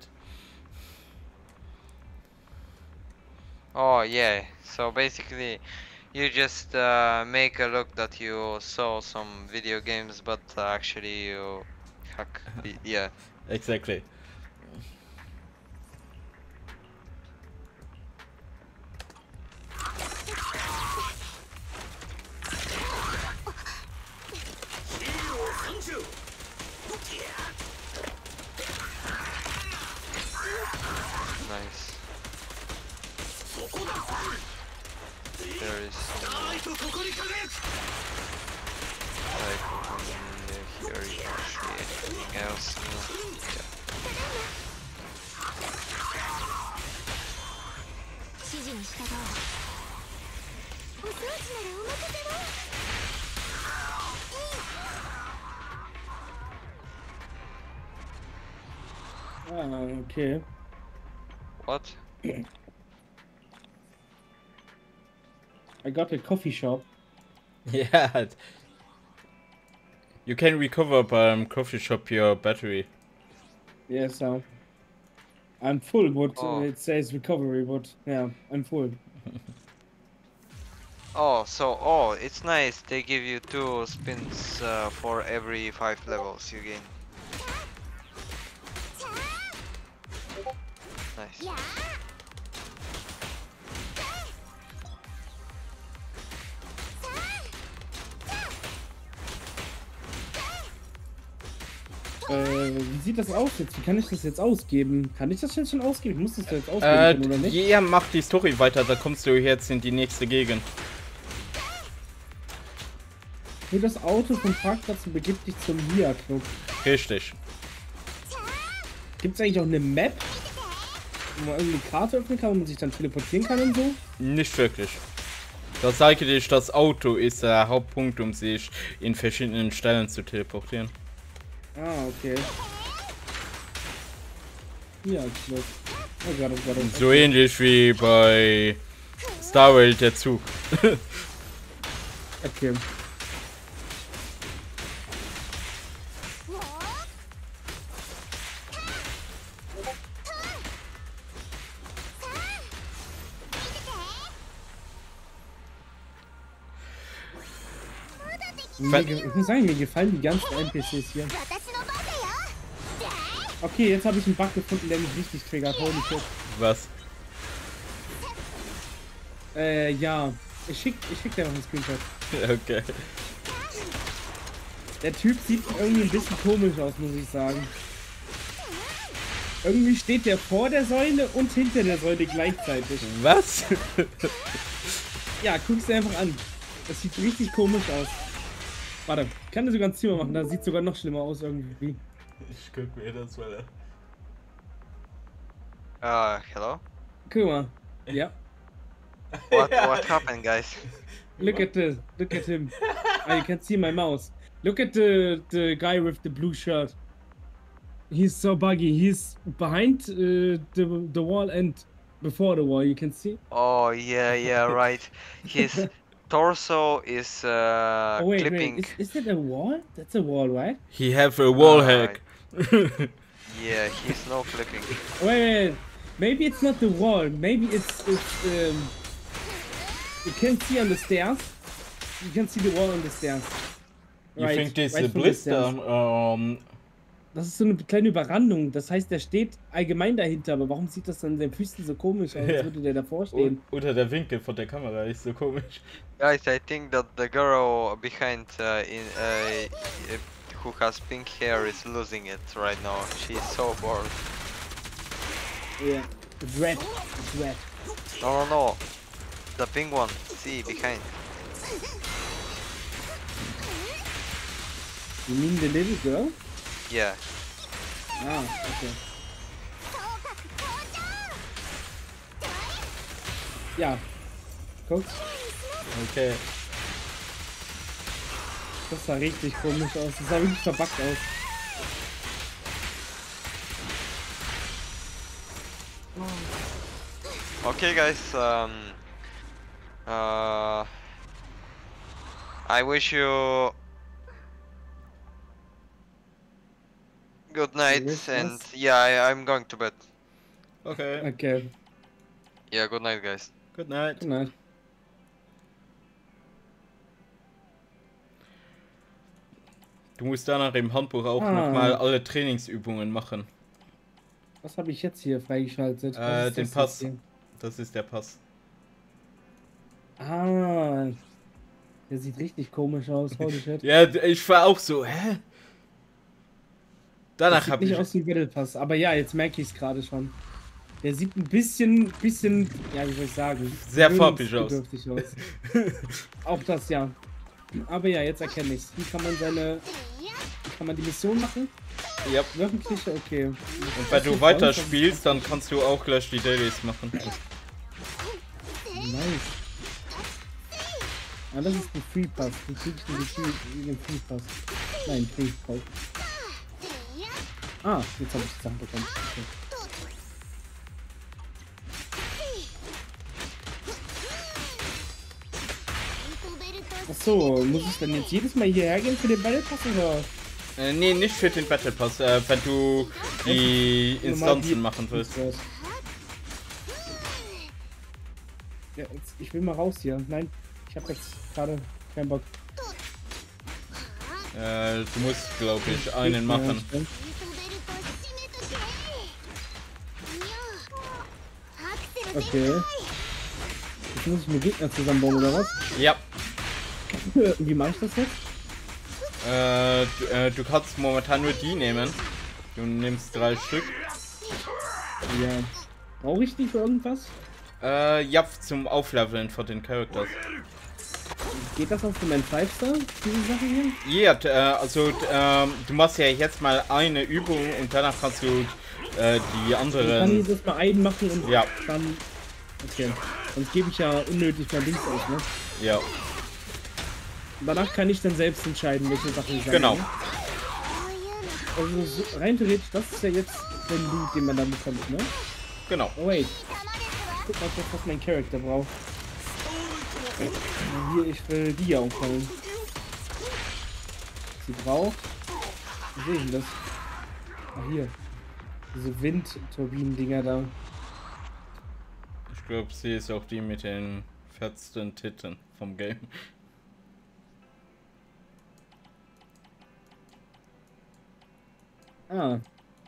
Speaker 10: Oh yeah, so basically you just make a look that you saw some video games, but actually you hack. Yeah,
Speaker 1: exactly.
Speaker 10: nice. There is like here you can see anything else. Yeah.
Speaker 3: に従おう。お掃除ならお任せを。
Speaker 9: Okay.
Speaker 10: What?
Speaker 9: I got a coffee shop.
Speaker 1: Yeah. You can recover coffee shop your battery.
Speaker 9: Yes, I'm full, but
Speaker 10: Oh.
Speaker 9: it says recovery, but yeah, I'm full.
Speaker 10: Oh, it's nice. They give you 2 spins for every 5 levels you gain. Nice.
Speaker 9: Wie sieht das aus jetzt? Wie kann ich das jetzt ausgeben? Kann ich das jetzt schon ausgeben? Ich muss das jetzt ausgeben können, oder nicht?
Speaker 1: Ja, mach die Story weiter, da kommst du jetzt in die nächste Gegend.
Speaker 9: Nur das Auto vom Parkplatz und begibt dich zum Lia-Club.
Speaker 1: Richtig.
Speaker 9: Gibt es eigentlich auch eine Map, wo man irgendwie eine Karte öffnen kann, wo man sich dann teleportieren kann und so?
Speaker 1: Nicht wirklich. Da zeige ich, das Auto ist der Hauptpunkt, um sich in verschiedenen Stellen zu teleportieren.
Speaker 9: Ah, okay. Lia-Club. Oh Gott, oh Gott, oh Gott.
Speaker 1: So ähnlich wie bei Star Rail der Zug.
Speaker 9: Okay. Ich muss sagen, mir gefallen die ganzen NPCs hier. Okay, jetzt habe ich einen Bug gefunden, der mich richtig triggert. Holy shit.
Speaker 1: Was?
Speaker 9: Ja. Ich schick dir noch einen Screenshot.
Speaker 1: Okay.
Speaker 9: Der Typ sieht irgendwie ein bisschen komisch aus, muss ich sagen. Irgendwie steht der vor der Säule und hinter der Säule gleichzeitig.
Speaker 1: Was?
Speaker 9: Ja, guck's dir einfach an. Das sieht richtig komisch aus. Warte, ich kann das sogar ins Zimmer machen, da sieht sogar noch schlimmer aus irgendwie.
Speaker 1: Ich guck mir das mal an.
Speaker 10: Hello?
Speaker 9: Guck mal. Ja.
Speaker 10: What happened, guys?
Speaker 9: Look at this. Look at him. You can see my mouse. Look at the guy with the blue shirt. He's so buggy. He's behind the wall and before the wall. You can see.
Speaker 10: Oh yeah, right. His torso is
Speaker 9: Oh wait,
Speaker 10: clipping.
Speaker 9: wait. Is it a wall? That's a wall, right?
Speaker 1: He have a wall hack.
Speaker 10: Yeah, he's no clipping.
Speaker 9: Wait. Maybe it's not the wall. Maybe it's you can see on the stairs. You can see the wall on the stairs.
Speaker 1: You think this is a
Speaker 9: from the
Speaker 1: blister?
Speaker 9: stairs. Das ist so eine kleine Überrandung. Das heißt, der steht allgemein dahinter. Aber warum sieht das dann in den Füßen so komisch aus, als würde der davor stehen?
Speaker 1: Oder der Winkel von der Kamera ist so komisch.
Speaker 10: Guys, I think that the girl behind who has pink hair is losing it right now. She's so bored.
Speaker 9: Yeah, it's red. It's red.
Speaker 10: No. The pink one. See, behind.
Speaker 9: You mean the little girl?
Speaker 10: Yeah.
Speaker 9: Ah, okay. Ja. Guckt.
Speaker 1: Okay.
Speaker 9: Das sah richtig komisch aus. Das sah wirklich verbuggt aus.
Speaker 10: Okay, guys. I wish you good night, and yeah, I'm going to bed.
Speaker 1: Okay.
Speaker 9: Okay.
Speaker 10: Yeah, good night, guys.
Speaker 1: Good night.
Speaker 9: Good night.
Speaker 1: Du musst danach im Handbuch auch nochmal alle Trainingsübungen machen.
Speaker 9: Was habe ich jetzt hier freigeschaltet?
Speaker 1: Den Pass. Das ist der Pass.
Speaker 9: Ah. Der sieht richtig komisch aus. Holy shit.
Speaker 1: Ja, ich war auch so, hä? Danach habe ich...
Speaker 9: nicht aus wie Battle Pass, aber ja, jetzt merke ich es gerade schon. Der sieht ein bisschen, ja, wie soll ich sagen?
Speaker 1: Sehr farbig aus.
Speaker 9: Auch das, ja. Aber ja, jetzt erkenne ich es. Wie kann man die Mission machen?
Speaker 1: Ja.
Speaker 9: Wöchentliche, okay.
Speaker 1: Und wenn du weiterspielst, dann kannst du auch gleich die Dailies machen.
Speaker 9: Nice. Ah, das ist ein Free Pass. Wie krieg ich denn den Free Pass? Nein, Free Pass. Ah, jetzt habe ich die Sachen bekommen. Okay. Achso, muss ich dann jetzt jedes Mal hierher gehen für den Battle Pass oder?
Speaker 1: Nee, nicht für den Battle Pass, wenn du die Instanzen machen willst.
Speaker 9: Ja, jetzt, ich will mal raus hier. Nein, ich habe jetzt gerade keinen Bock.
Speaker 1: Du musst, glaube ich, einen machen.
Speaker 9: Okay. Jetzt muss ich mir Gegner zusammenbauen, oder was?
Speaker 1: Ja.
Speaker 9: Wie mache ich das jetzt?
Speaker 1: Du kannst momentan nur die nehmen. Du nimmst 3 Stück.
Speaker 9: Ja. Brauche ich die für irgendwas?
Speaker 1: Ja, zum Aufleveln von den Charakters.
Speaker 9: Geht das auch für meinen 5-Star, diese Sache hier?
Speaker 1: Ja, also du machst ja jetzt mal eine Übung und danach kannst du die anderen...
Speaker 9: Ich kann jetzt mal einen machen und
Speaker 1: ja.
Speaker 9: Dann... Okay. Sonst gebe ich ja unnötig mein Dings aus, ne?
Speaker 1: Ja.
Speaker 9: Danach kann ich dann selbst entscheiden, welche Sachen ich sage.
Speaker 1: Genau.
Speaker 9: Also so, rein theoretisch, das ist ja jetzt der Loot, den man dann bekommt, ne?
Speaker 1: Genau.
Speaker 9: Oh wait. Guck mal, was mein Charakter braucht. Hier, ich will die aufholen. Sie braucht... Wo sehe ich denn das? Ah, hier. Diese Windturbinen-Dinger da.
Speaker 1: Ich glaube, sie ist auch die mit den fetzten Titten vom Game.
Speaker 9: Ah.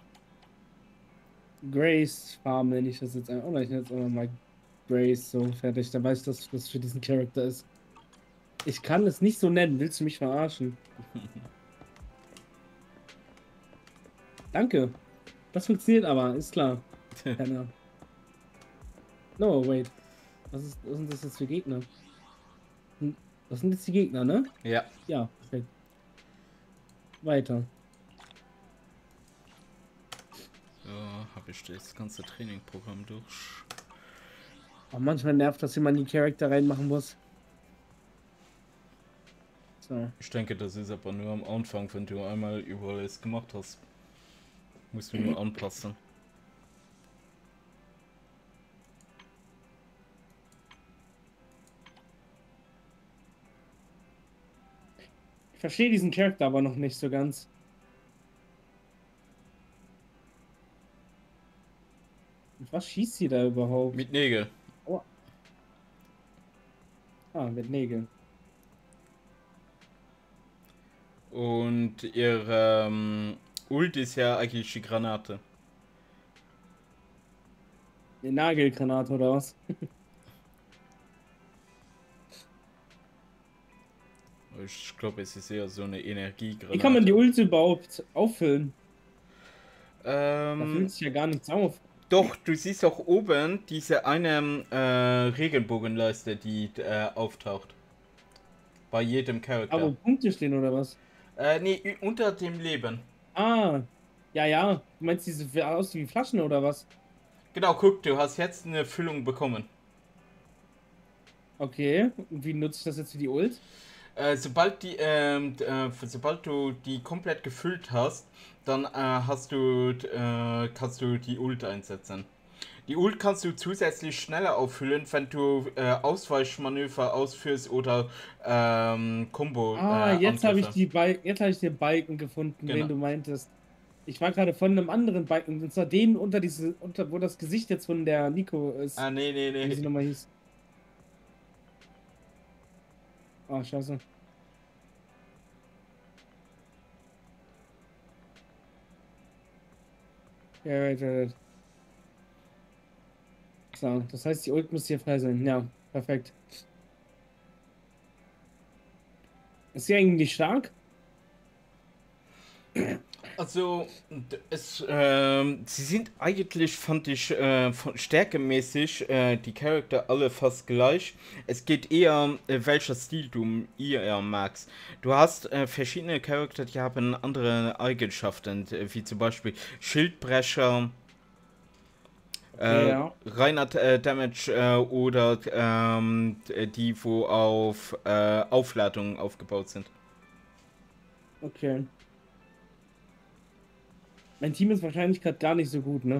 Speaker 9: Grace Farm nenne ich das jetzt einfach. Oh, ich nenne jetzt auch mal Grace so fertig. Dann weiß ich, dass das für diesen Charakter ist. Ich kann es nicht so nennen. Willst du mich verarschen? Danke. Das funktioniert aber, ist klar. Keiner. No, wait. Was sind das jetzt für Gegner? Das sind jetzt die Gegner, ne?
Speaker 1: Ja.
Speaker 9: Ja, perfekt. Weiter.
Speaker 1: So, habe ich das ganze Trainingprogramm durch.
Speaker 9: Aber manchmal nervt das, wenn man die Charakter reinmachen muss. So.
Speaker 1: Ich denke, das ist aber nur am Anfang, wenn du einmal überall es gemacht hast. Musst du nur anpassen.
Speaker 9: Ich verstehe diesen Charakter aber noch nicht so ganz. Was schießt sie da überhaupt?
Speaker 1: Mit Nägel.
Speaker 9: Oh. Ah, mit Nägeln.
Speaker 1: Und ihre Ult ist ja eigentlich die Granate.
Speaker 9: Eine Nagelgranate oder was?
Speaker 1: Ich glaube, es ist eher so eine Energiegranate.
Speaker 9: Wie kann man die Ult überhaupt auffüllen? Da
Speaker 1: Da
Speaker 9: füllt sich ja gar nichts auf.
Speaker 1: Doch, du siehst auch oben diese eine Regenbogenleiste, die auftaucht. Bei jedem Charakter.
Speaker 9: Aber wo Punkte stehen oder was?
Speaker 1: Nee, unter dem Leben.
Speaker 9: Ah, ja. Du meinst diese aus wie Flaschen oder was?
Speaker 1: Genau, guck, du hast jetzt eine Füllung bekommen.
Speaker 9: Okay, und wie nutze ich das jetzt für die Ult?
Speaker 1: Sobald du die komplett gefüllt hast, dann kannst du die Ult einsetzen. Die Ult kannst du zusätzlich schneller auffüllen, wenn du Ausweichmanöver ausführst oder Combo.
Speaker 9: Jetzt habe ich den Balken gefunden,
Speaker 1: Genau.
Speaker 9: den du meintest. Ich war gerade von einem anderen Balken, und zwar den wo das Gesicht jetzt von der Nico ist.
Speaker 1: Ah, nee.
Speaker 9: Wie sie nochmal hieß. Ah, scheiße. Ja, right. So, das heißt, die Ult muss hier frei sein. Ja, perfekt. Ist sie eigentlich stark?
Speaker 1: Also, sie sind eigentlich, fand ich, stärkemäßig die Charakter alle fast gleich. Es geht eher, welcher Stil du eher magst. Du hast verschiedene Charakter, die haben andere Eigenschaften, wie zum Beispiel Schildbrecher.
Speaker 9: Ja.
Speaker 1: Reiner Damage oder die, wo auf Aufladung aufgebaut sind.
Speaker 9: Okay. Mein Team ist wahrscheinlich gerade gar nicht so gut, ne?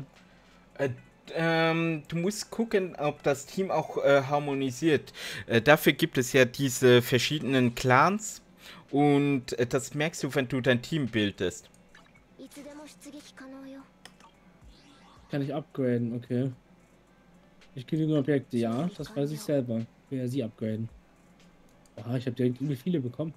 Speaker 1: Du musst gucken, ob das Team auch harmonisiert. Dafür gibt es ja diese verschiedenen Clans und das merkst du, wenn du dein Team bildest.
Speaker 3: いつでも出撃可能よ
Speaker 9: Kann ich upgraden, okay. Ich genügend Objekte, ja, das weiß ich selber. Ich will ja sie upgraden. Aha, ich habe direkt irgendwie viele bekommen.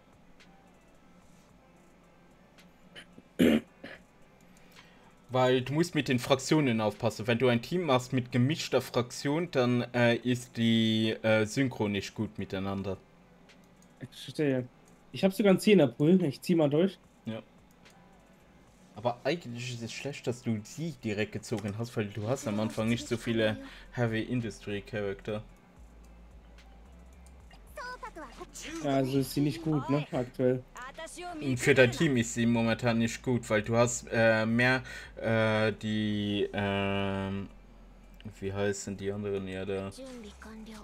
Speaker 1: Weil du musst mit den Fraktionen aufpassen. Wenn du ein Team machst mit gemischter Fraktion, dann ist die Synchro nicht gut miteinander.
Speaker 9: Ich verstehe. Ich habe sogar einen 10er-Pool. Ich zieh mal durch.
Speaker 1: Ja. Aber eigentlich ist es schlecht, dass du sie direkt gezogen hast, weil du hast am Anfang nicht so viele Heavy Industry Charakter.
Speaker 9: Ja, also ist sie nicht gut, ne? Aktuell.
Speaker 1: Und für dein Team ist sie momentan nicht gut, weil du hast mehr die wie heißen die anderen ja da?
Speaker 3: 準備完了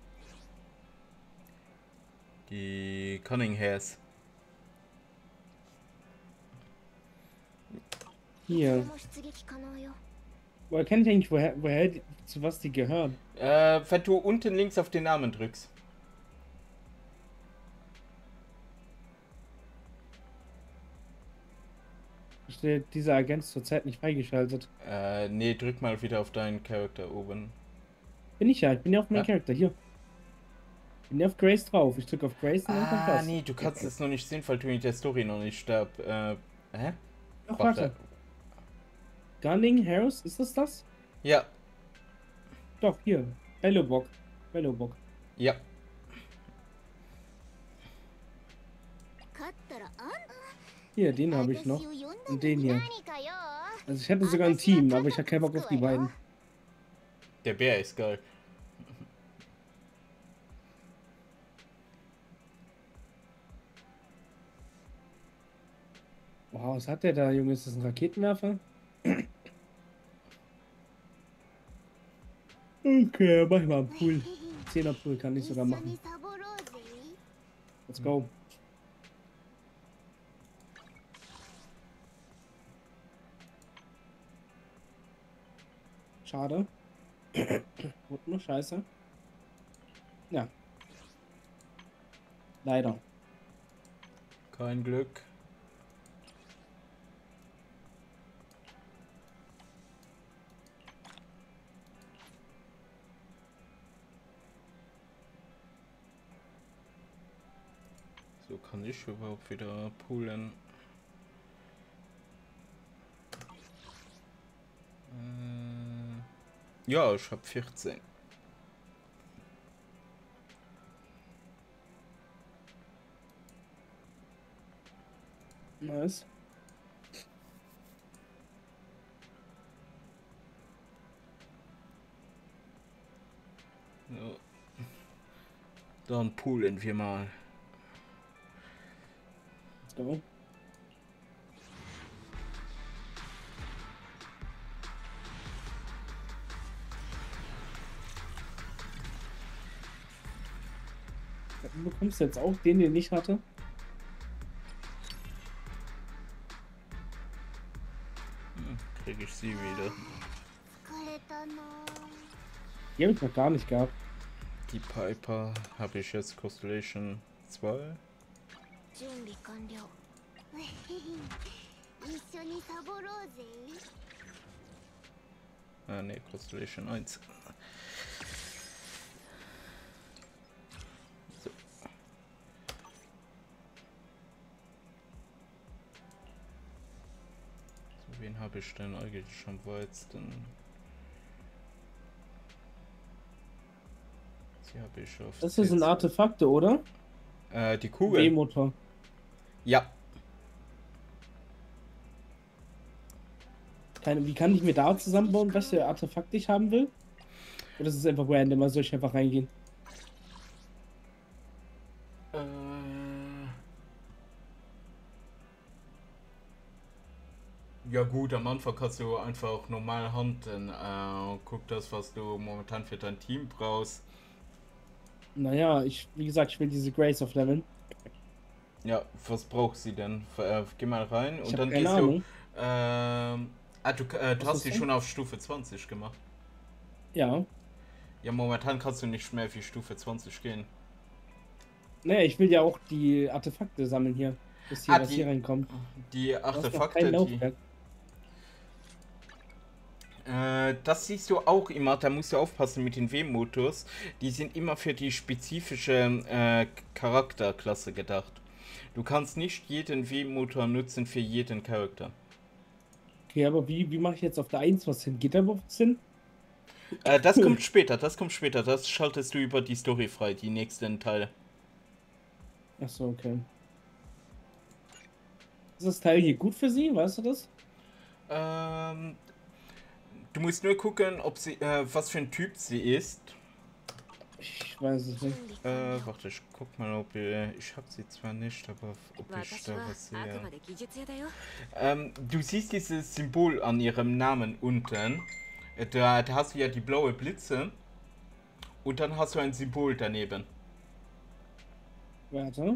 Speaker 1: Die Cunninghams.
Speaker 9: Hier.
Speaker 3: も出撃可能よ
Speaker 9: Woher kenne ich eigentlich, woher zu was die gehören?
Speaker 1: Wenn du unten links auf den Namen drückst.
Speaker 9: Steht dieser Agent zurzeit nicht freigeschaltet.
Speaker 1: Nee, drück mal wieder auf deinen Charakter oben.
Speaker 9: Bin ich ja auf meinen
Speaker 1: Ja.
Speaker 9: Charakter, hier. Bin ja auf Grace drauf. Ich drücke auf Grace und dann kommt das.
Speaker 1: Nee, du kannst es noch nicht sehen, weil du in der Story noch nicht starb. Hä?
Speaker 9: Ach, warte. Gunning Harris, ist das?
Speaker 1: Ja,
Speaker 9: Doch, hier. Bellobock.
Speaker 1: ja.
Speaker 3: 勝ったらあん
Speaker 9: Hier, den habe ich noch.
Speaker 3: 私を呼んだ
Speaker 9: Und den hier.
Speaker 3: 何かよ
Speaker 9: Also ich hätte sogar ein Team, aber ich habe keinen Bock auf die beiden.
Speaker 1: Der Bär ist geil.
Speaker 9: Wow, was hat der da, Junge? Ist das ein Raketenwerfer? Okay, mach ich mal einen Pool. 10er Pool kann ich
Speaker 3: 一
Speaker 9: sogar
Speaker 3: 緒
Speaker 9: machen.
Speaker 3: にサボろうぜ
Speaker 9: Let's go. Schade. Wurde nur scheiße. Ja. Leider.
Speaker 1: Kein Glück. So kann ich überhaupt wieder poolen. Ja, ich hab 14.
Speaker 9: Nice.
Speaker 1: So. Dann poolen wir mal.
Speaker 9: Let's go. Du bekommst jetzt auch den ich nicht hatte.
Speaker 1: Kriege ich sie wieder.
Speaker 3: 疲れたな
Speaker 9: Die habe ich noch gar nicht gehabt.
Speaker 1: Die Piper habe ich jetzt Constellation 2.
Speaker 3: 準備完了一緒にサボろうぜ
Speaker 1: Ah ne, Constellation 1. So. So, wen habe ich denn eigentlich am weitesten? Sie habe ich auf
Speaker 9: Das sind
Speaker 1: C2.
Speaker 9: Artefakte, oder?
Speaker 1: Die Kugel.
Speaker 9: W-Motor.
Speaker 1: Ja.
Speaker 9: Wie kann ich mir da zusammenbauen, was für Artefakt ich haben will? Oder ist es einfach random, also soll ich einfach reingehen?
Speaker 1: Ja gut, am Anfang kannst du einfach normal handeln. Guck das, was du momentan für dein Team brauchst.
Speaker 9: Naja, wie gesagt, ich will diese Grace auf Leveln.
Speaker 1: Ja, was braucht sie denn? Geh mal rein
Speaker 9: Ich
Speaker 1: und
Speaker 9: habe
Speaker 1: dann
Speaker 9: keine
Speaker 1: gehst
Speaker 9: Ahnung.
Speaker 1: du
Speaker 9: Was
Speaker 1: hast
Speaker 9: ist
Speaker 1: sie
Speaker 9: denn?
Speaker 1: schon auf Stufe 20 gemacht.
Speaker 9: Ja.
Speaker 1: Ja, momentan kannst du nicht mehr wie Stufe 20 gehen.
Speaker 9: Naja, ich will ja auch die Artefakte sammeln hier, bis hier was hier reinkommt.
Speaker 1: Die
Speaker 9: Du hast noch
Speaker 1: Artefakte,
Speaker 9: kein Laufwerk.
Speaker 1: das siehst du auch immer, da musst du aufpassen mit den W-Motors. Die sind immer für die spezifische Charakterklasse gedacht. Du kannst nicht jeden W-Motor nutzen für jeden Charakter.
Speaker 9: Okay, aber wie mache ich jetzt auf der 1 was hin? Geht da überhaupt Sinn?
Speaker 1: Das kommt später, das schaltest du über die Story frei, die nächsten Teile.
Speaker 9: Achso, okay. Ist das Teil hier gut für sie? Weißt du das?
Speaker 1: Du musst nur gucken, ob sie, was für ein Typ sie ist.
Speaker 9: Ich weiß es nicht.
Speaker 1: Warte, ich guck mal, ob ich habe sie zwar nicht, aber ob ich da was sehe. Du siehst dieses Symbol an ihrem Namen unten. Da hast du ja die blaue Blitze. Und dann hast du ein Symbol daneben.
Speaker 9: Warte.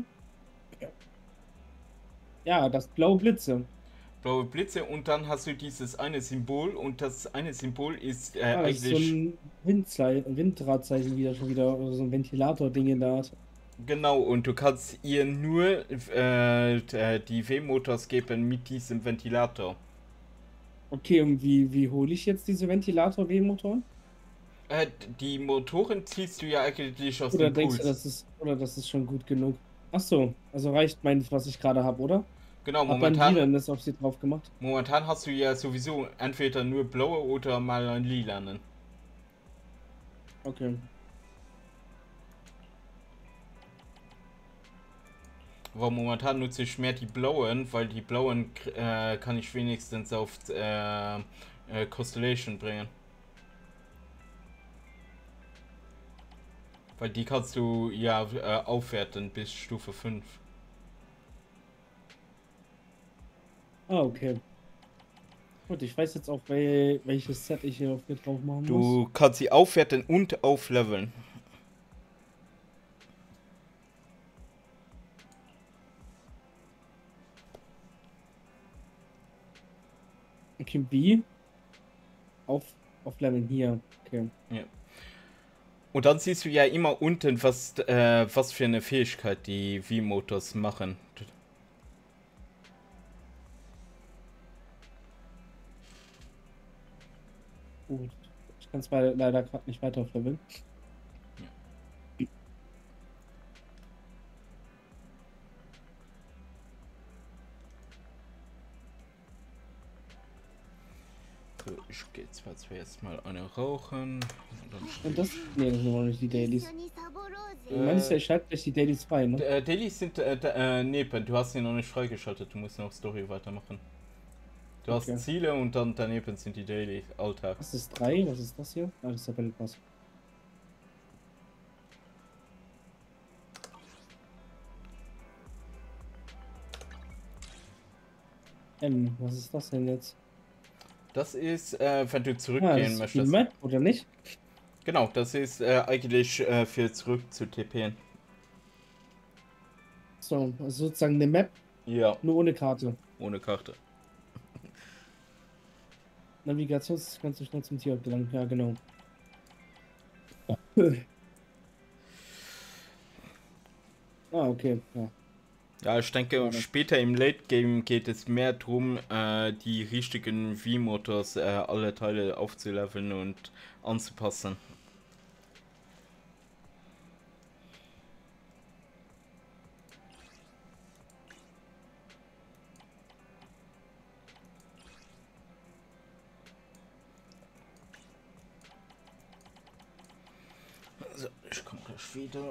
Speaker 9: Ja, das blaue Blitze.
Speaker 1: Blaue Blitze und dann hast du dieses eine Symbol und das eine Symbol ist
Speaker 9: Das
Speaker 1: eigentlich...
Speaker 9: ist so ein Windradzeichen schon wieder, oder so ein Ventilator-Ding in der Art.
Speaker 1: Genau, und du kannst ihr nur die W-Motors geben mit diesem Ventilator.
Speaker 9: Okay, und wie hole ich jetzt diese Ventilator-W-Motoren?
Speaker 1: Die Motoren ziehst du ja eigentlich aus
Speaker 9: Oder
Speaker 1: dem
Speaker 9: denkst
Speaker 1: Puls.
Speaker 9: du, das ist schon gut genug? Ach so, also reicht meins, was ich gerade habe, oder?
Speaker 1: Genau,
Speaker 9: Hab dann Lilan das auf sie drauf gemacht.
Speaker 1: Momentan hast du ja sowieso entweder nur blaue oder mal einen lilanen.
Speaker 9: Okay.
Speaker 1: Aber momentan nutze ich mehr die blauen, weil die blauen kann ich wenigstens auf Constellation bringen. Weil die kannst du ja aufwerten bis Stufe 5.
Speaker 9: Ah, okay. Gut, ich weiß jetzt auch, welches Set ich hier auf mir drauf machen muss.
Speaker 1: Du kannst sie aufwerten und aufleveln.
Speaker 9: Okay, wie? Aufleveln hier. Okay.
Speaker 1: Ja. Und dann siehst du ja immer unten, was für eine Fähigkeit die V-Motors machen.
Speaker 9: Gut. Ich kann zwar leider gerade nicht weiter aufleveln.
Speaker 1: So, ich gehe zwar zuerst mal eine rauchen.
Speaker 9: Und das? Ne, das sind noch nicht die Dailies. Du meinst ja, ich schalte gleich die Dailies frei, ne?
Speaker 1: Dailies sind neben. Du hast sie noch nicht freigeschaltet. Du musst noch Story weitermachen. Du hast Ziele und dann daneben sind die Daily Alltag.
Speaker 9: Das ist 3, was ist das hier? Ah, das ist der Battle Pass. Was ist das denn jetzt?
Speaker 1: Das ist, wenn du zurückgehen möchtest.
Speaker 9: Die Map, oder nicht?
Speaker 1: Genau, das ist eigentlich für zurück zu TPen.
Speaker 9: So, also sozusagen eine Map.
Speaker 1: Ja.
Speaker 9: Nur ohne Karte.
Speaker 1: Ohne Karte.
Speaker 9: Navigations kannst du schnell zum Tier gelangen. Ja, genau. Ah, okay. Ja.
Speaker 1: Ja, ich denke, später im Late Game geht es mehr darum, die richtigen V-Motors alle Teile aufzuleveln und anzupassen. So, ich komme gleich wieder.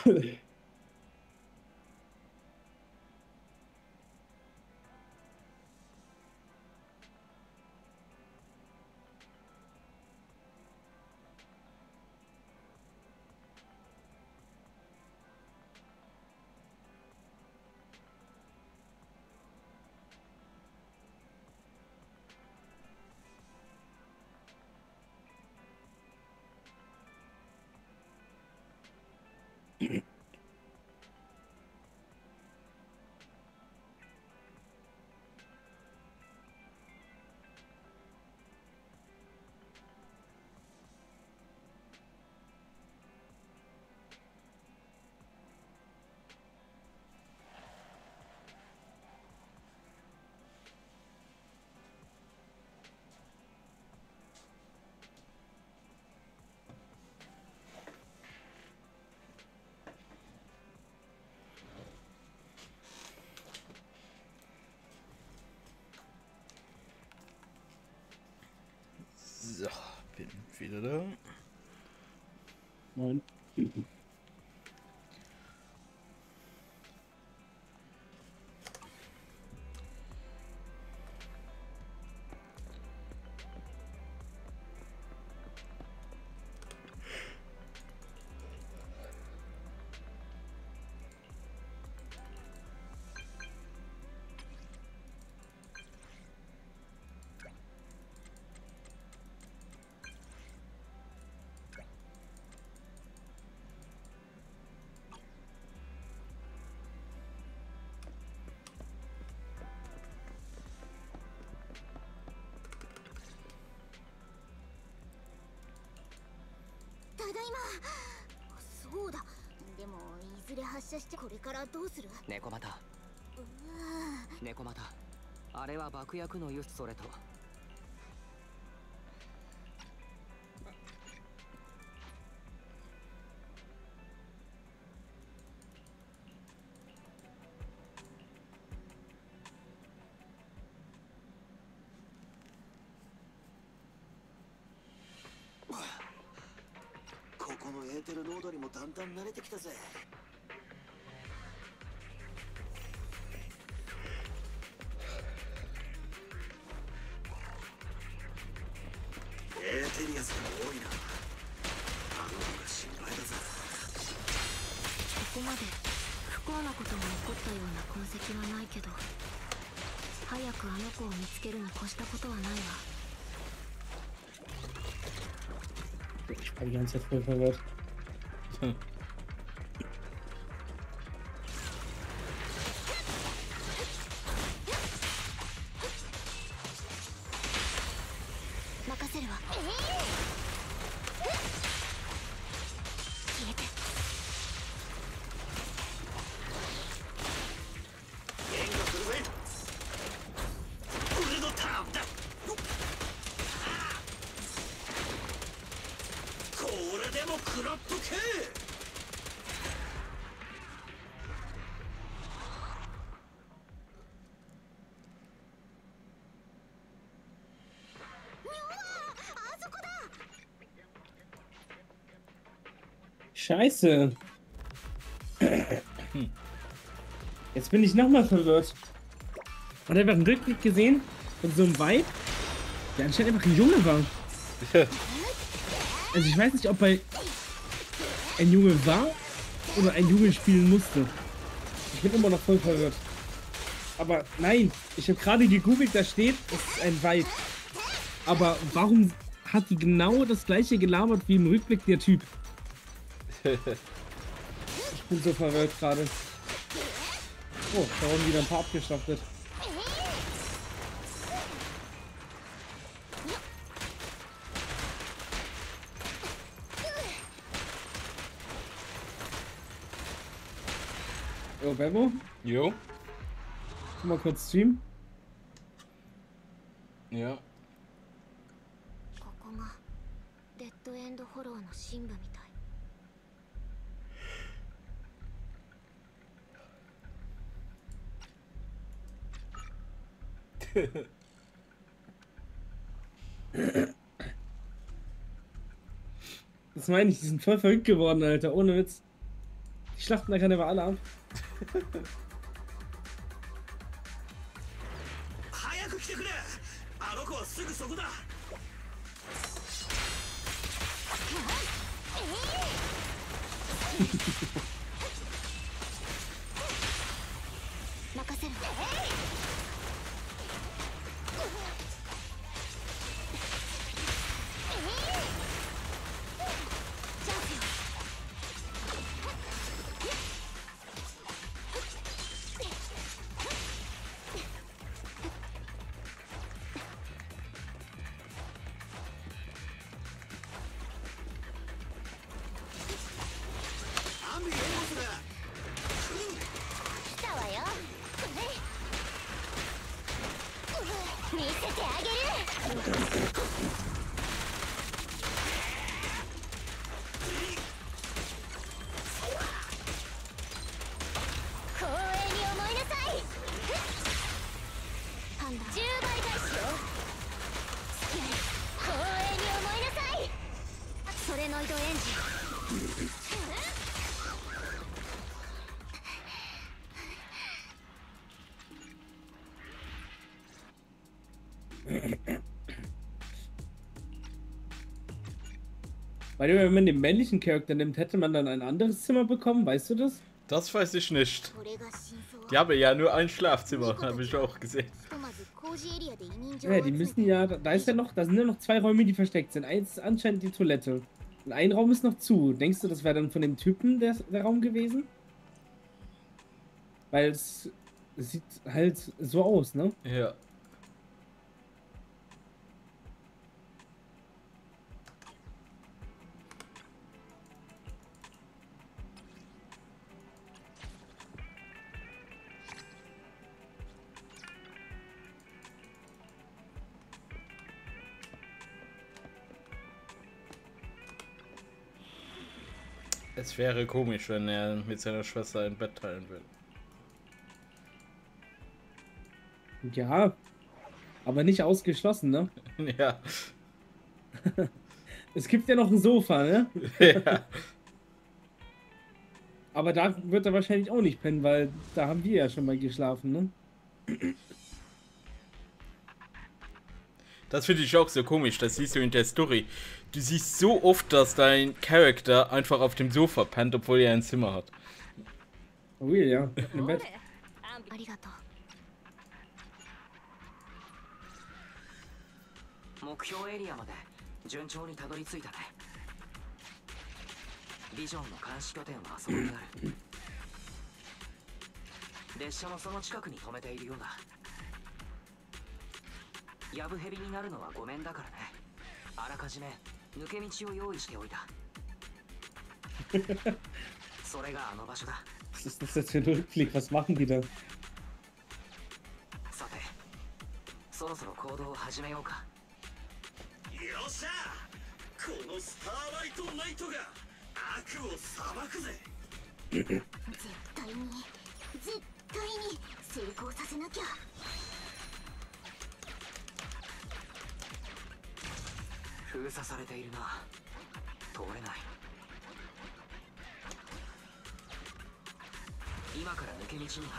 Speaker 1: So, bin wieder da.
Speaker 9: Moin.
Speaker 3: ただいま。そうだ。でもいずれ発射してこれからどうする？
Speaker 5: 猫股。猫股。あれは爆薬の輸出。それと
Speaker 2: ここのエーテルロードにもだんだん慣れてきたぜ。エーテリアスが多いな。あの子が心配だぜ。
Speaker 3: ここまで不幸なことが起こったような痕跡はないけど、早くあの子を見つけるに越したことはないわ。
Speaker 9: Ich war die ganze Zeit voll verwirrt. Scheiße. Jetzt bin ich nochmal verwirrt. Und einfach einen Rückblick gesehen von so einem Vibe, der anscheinend einfach ein Junge war. Also ich weiß nicht, ob er ein Junge war oder ein Junge spielen musste. Ich bin immer noch voll verwirrt. Aber nein, ich habe gerade gegoogelt, da steht, es ist ein Vibe. Aber warum hat die genau das gleiche gelabert wie im Rückblick der Typ? Ich bin so verwirrt gerade. Oh, da wurden wieder ein paar abgeschlachtet. Jo, Bebo?
Speaker 1: Jo.
Speaker 9: Mal kurz streamen.
Speaker 1: Ja.
Speaker 3: ここがデッドエンドフォローの深部みたい。
Speaker 9: Das meine ich, die sind voll verrückt geworden, Alter, ohne Witz. schlachten nachher aber alle ab.
Speaker 2: 早く来てくれ。あの子はすぐそこだ。
Speaker 3: 任せる。チャンスよ。来たわよ。見せてあげる。光栄に思いなさい。パンダ10倍返しよ。光栄に思いなさい。ソレノイドエンジン。
Speaker 9: Weil wenn man den männlichen Charakter nimmt, hätte man dann ein anderes Zimmer bekommen, weißt du das?
Speaker 1: Das weiß ich nicht. Die haben ja nur ein Schlafzimmer, habe ich auch gesehen.
Speaker 9: Ja, die müssen ja, da ist ja noch, da sind ja noch 2 Räume, die versteckt sind. Eins ist anscheinend die Toilette. Und ein Raum ist noch zu. Denkst du, das wäre dann von dem Typen der Raum gewesen? Weil es sieht halt so aus, ne?
Speaker 1: Ja. Es wäre komisch, wenn er mit seiner Schwester ein Bett teilen will.
Speaker 9: Ja, aber nicht ausgeschlossen, ne?
Speaker 1: Ja.
Speaker 9: Es gibt ja noch ein Sofa, ne?
Speaker 1: Ja.
Speaker 9: Aber da wird er wahrscheinlich auch nicht pennen, weil da haben wir ja schon mal geschlafen, ne?
Speaker 1: Das finde ich auch so komisch, das siehst du in der Story. Du siehst so oft, dass dein Charakter einfach auf dem Sofa pennt, obwohl er ein Zimmer hat.
Speaker 9: Oh ja, im Bett.
Speaker 3: ありがとう。
Speaker 5: 目標エリアまで順調にたどり着いたね。ビジョンの監視拠点はあそこにある。列車もその近くに止めているようだ。ヤブヘビになるのはごめんだからね。あらかじめ抜け道を用意しておいた。それがあの場所だ。
Speaker 9: Was ist das jetzt für ein Rückblick? Was machen die da?
Speaker 5: さて、そろそろ行動を始めようか。
Speaker 2: よっしゃ、このスターライトナイトが悪を裁くぜ。
Speaker 3: 絶対に成功させなきゃ。
Speaker 5: 封鎖されているな。通れない。今から抜け道に入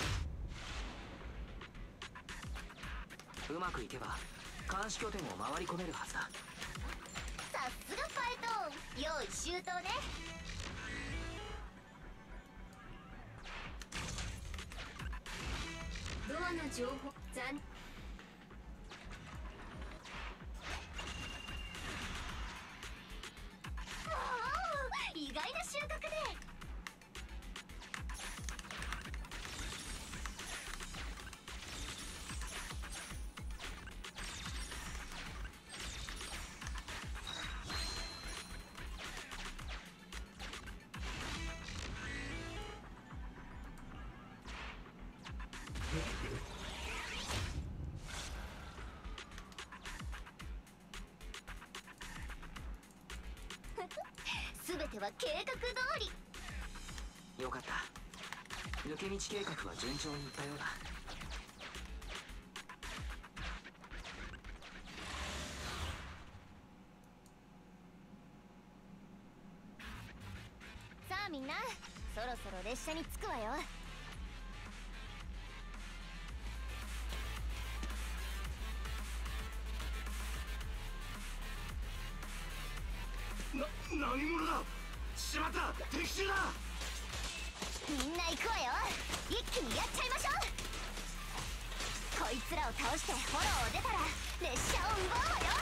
Speaker 5: る。うまくいけば監視拠点を回り込めるはずだ。
Speaker 3: さすがファイトーン、用意周到ね。
Speaker 4: ドアの情報残
Speaker 3: 意外な収穫で。全ては計画通り。
Speaker 5: よかった。抜け道計画は順調にいったようだ。
Speaker 3: さあみんな、 そろそろ列車に着くわよ。
Speaker 2: 何者だ。しまった、敵襲だ。
Speaker 3: みんな行くわよ。一気にやっちゃいましょう。こいつらを倒してフォローを出たら列車を奪うわよ。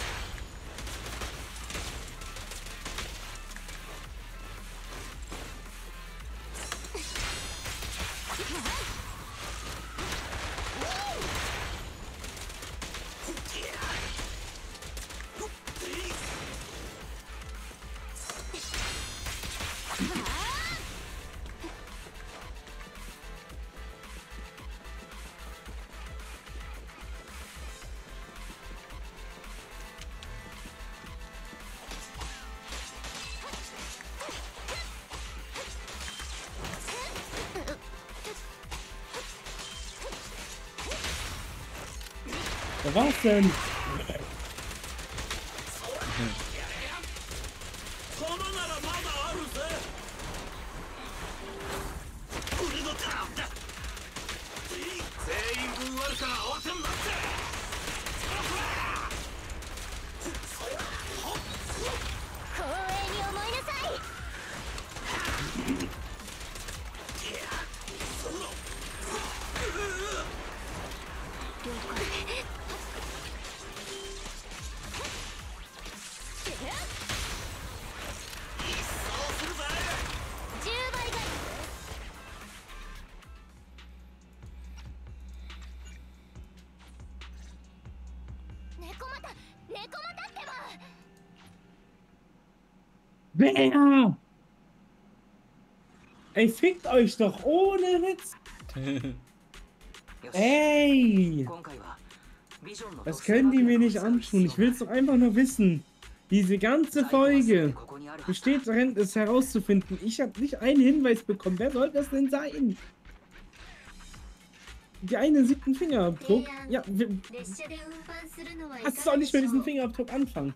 Speaker 9: Was denn?
Speaker 2: 弾ならまだあるぜ。俺のターンだ。全員分あるから慌てんなって。
Speaker 3: 光栄に思いなさい。
Speaker 9: Wer? Ey, fickt euch doch ohne Witz. Ey! Das können die mir nicht antun. Ich will es doch einfach nur wissen. Diese ganze Folge besteht darin, es herauszufinden. Ich habe nicht einen Hinweis bekommen. Wer soll das denn sein? Die einen sieht einen Fingerabdruck. Ja, hast du auch nicht mit diesem Fingerabdruck anfangen.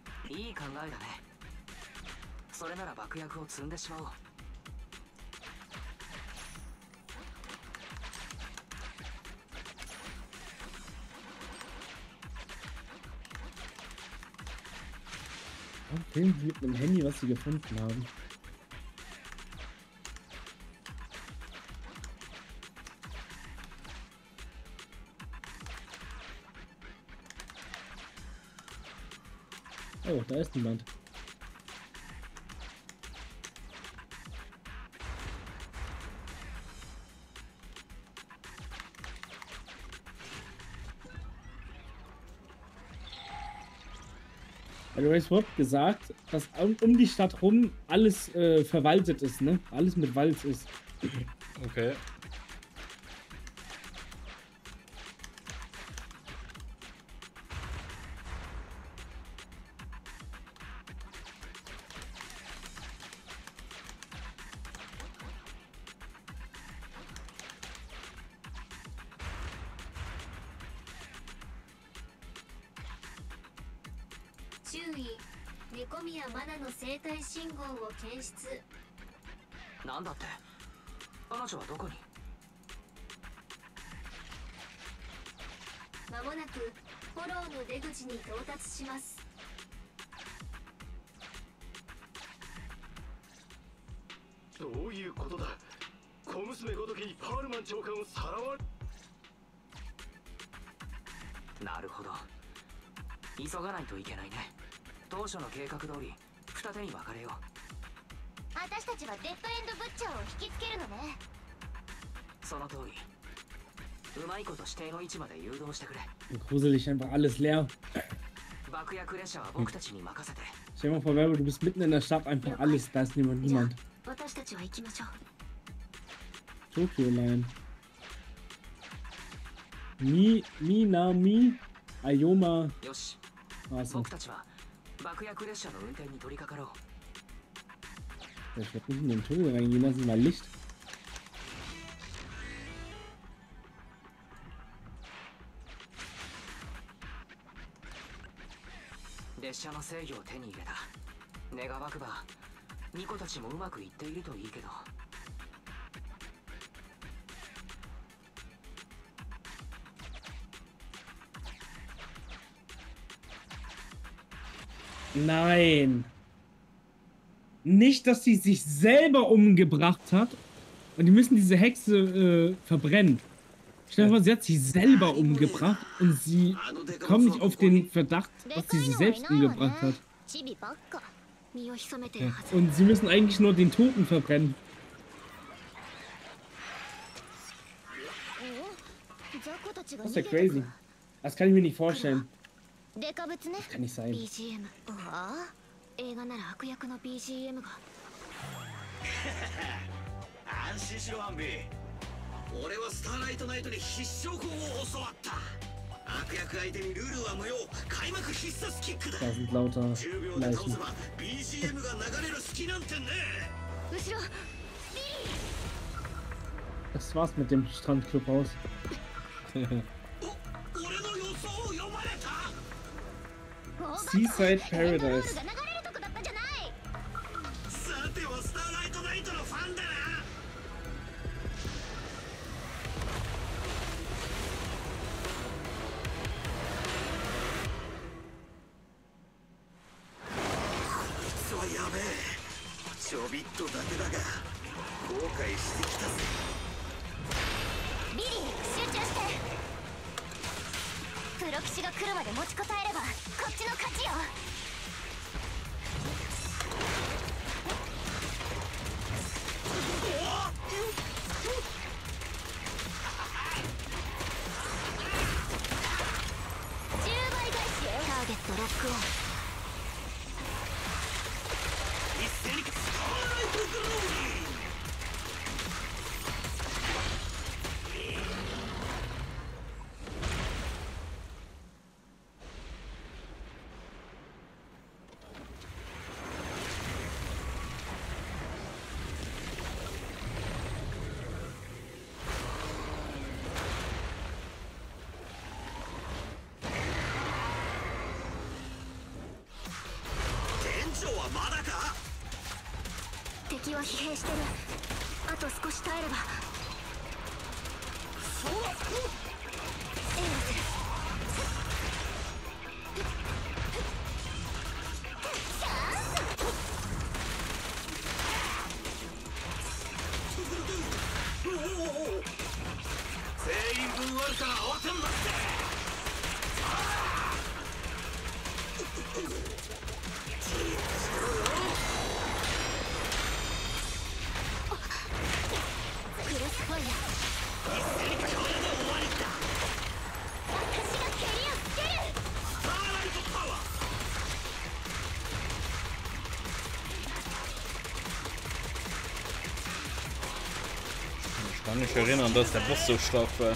Speaker 9: Und filmen sie mit einem Handy, was sie gefunden haben. Oh, da ist niemand. Also es wird gesagt, dass um die Stadt rum alles verwaltet ist, ne? Alles mit Wald ist.
Speaker 1: Okay. Gruselig, einfach alles leer. Stell dir mal vor, du bist mitten in der Stadt, einfach alles, da ist niemand. Tokyo Line. Minami Ayoma. Awesome. Ich werde nicht in den Tunnel reingehen lassen, mal Licht.
Speaker 9: Nein. Nicht, dass sie sich selber umgebracht hat und die müssen diese Hexe verbrennen. Stell dir vor, sie hat sich selber umgebracht und sie kommen nicht auf den Verdacht, dass sie sich selbst umgebracht hat. Ja. Und sie müssen eigentlich nur den Toten verbrennen. Das ist ja crazy. Das kann ich mir nicht vorstellen. Das kann nicht sein.
Speaker 2: 映画なら悪役の BGM が安心しろアンビー。俺はスターライトナイトに必勝法を教わった。悪役相手にルールは無用。開幕必殺キックだ。10秒で倒せば BGM が流れる隙なんてね。後ろビリー。
Speaker 9: Das war's mit dem Strandclub aus. Seaside Paradise.
Speaker 1: Ich kann mich erinnern, dass der Boss so stark war.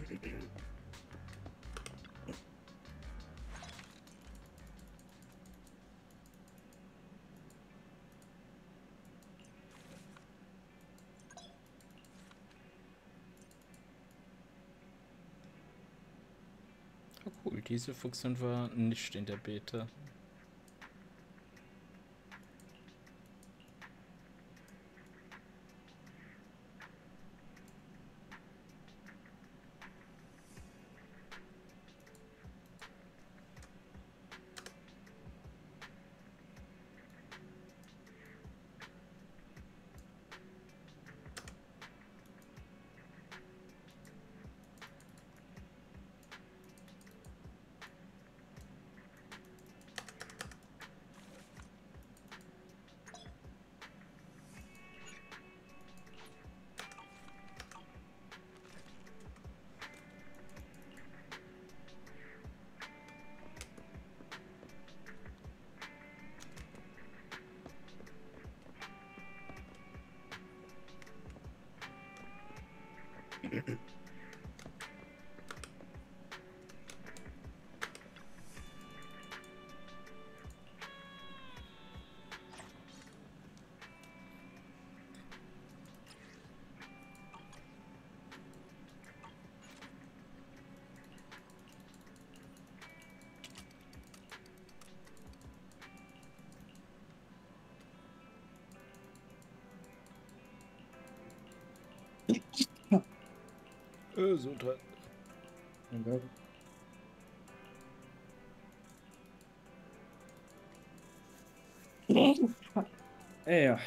Speaker 1: Cool, diese Funktion war nicht in der Beta. So toll.
Speaker 9: Danke. Ja.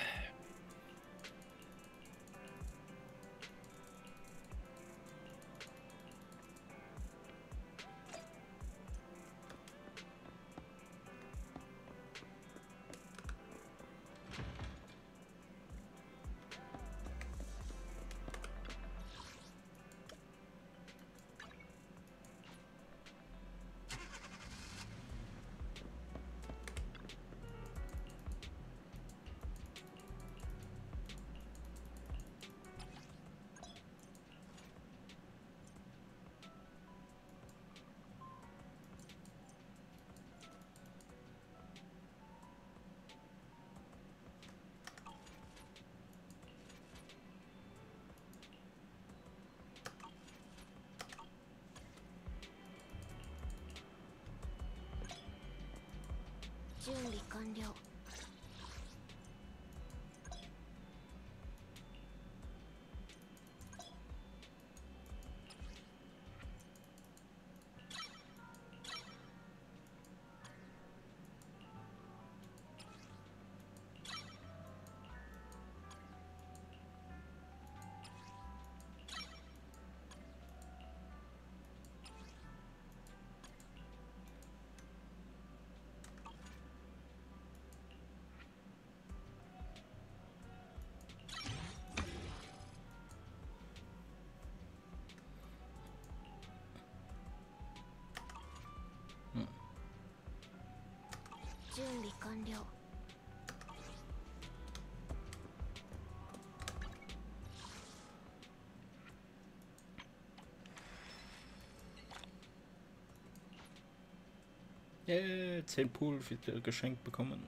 Speaker 1: Yeah, 10 Pool wieder geschenkt bekommen.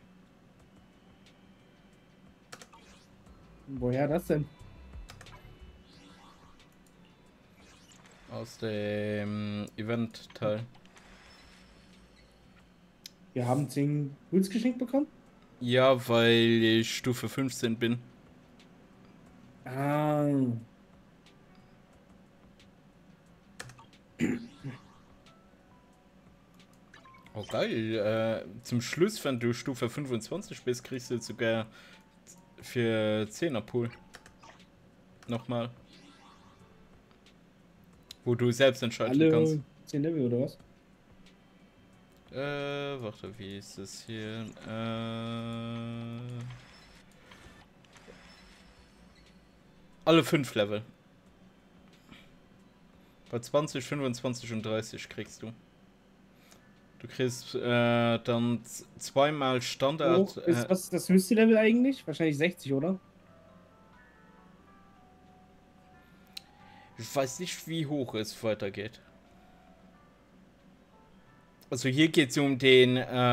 Speaker 9: Woher das denn?
Speaker 1: Aus dem Event-Teil.
Speaker 9: Wir haben 10 Pools geschenkt bekommen?
Speaker 1: Ja, weil ich Stufe 15 bin.
Speaker 9: Ah.
Speaker 1: Oh geil, zum Schluss, wenn du Stufe 25 bist, kriegst du sogar für 10er Pool. Nochmal. Wo du selbst entscheiden kannst.
Speaker 9: 10 Level oder was?
Speaker 1: Warte, wie ist es hier? Alle 5 Level. Bei 20, 25 und 30 kriegst du. Du kriegst dann zweimal Standard.
Speaker 9: Was ist das höchste Level eigentlich? Wahrscheinlich 60, oder?
Speaker 1: Ich weiß nicht, wie hoch es weitergeht. Also hier geht es um den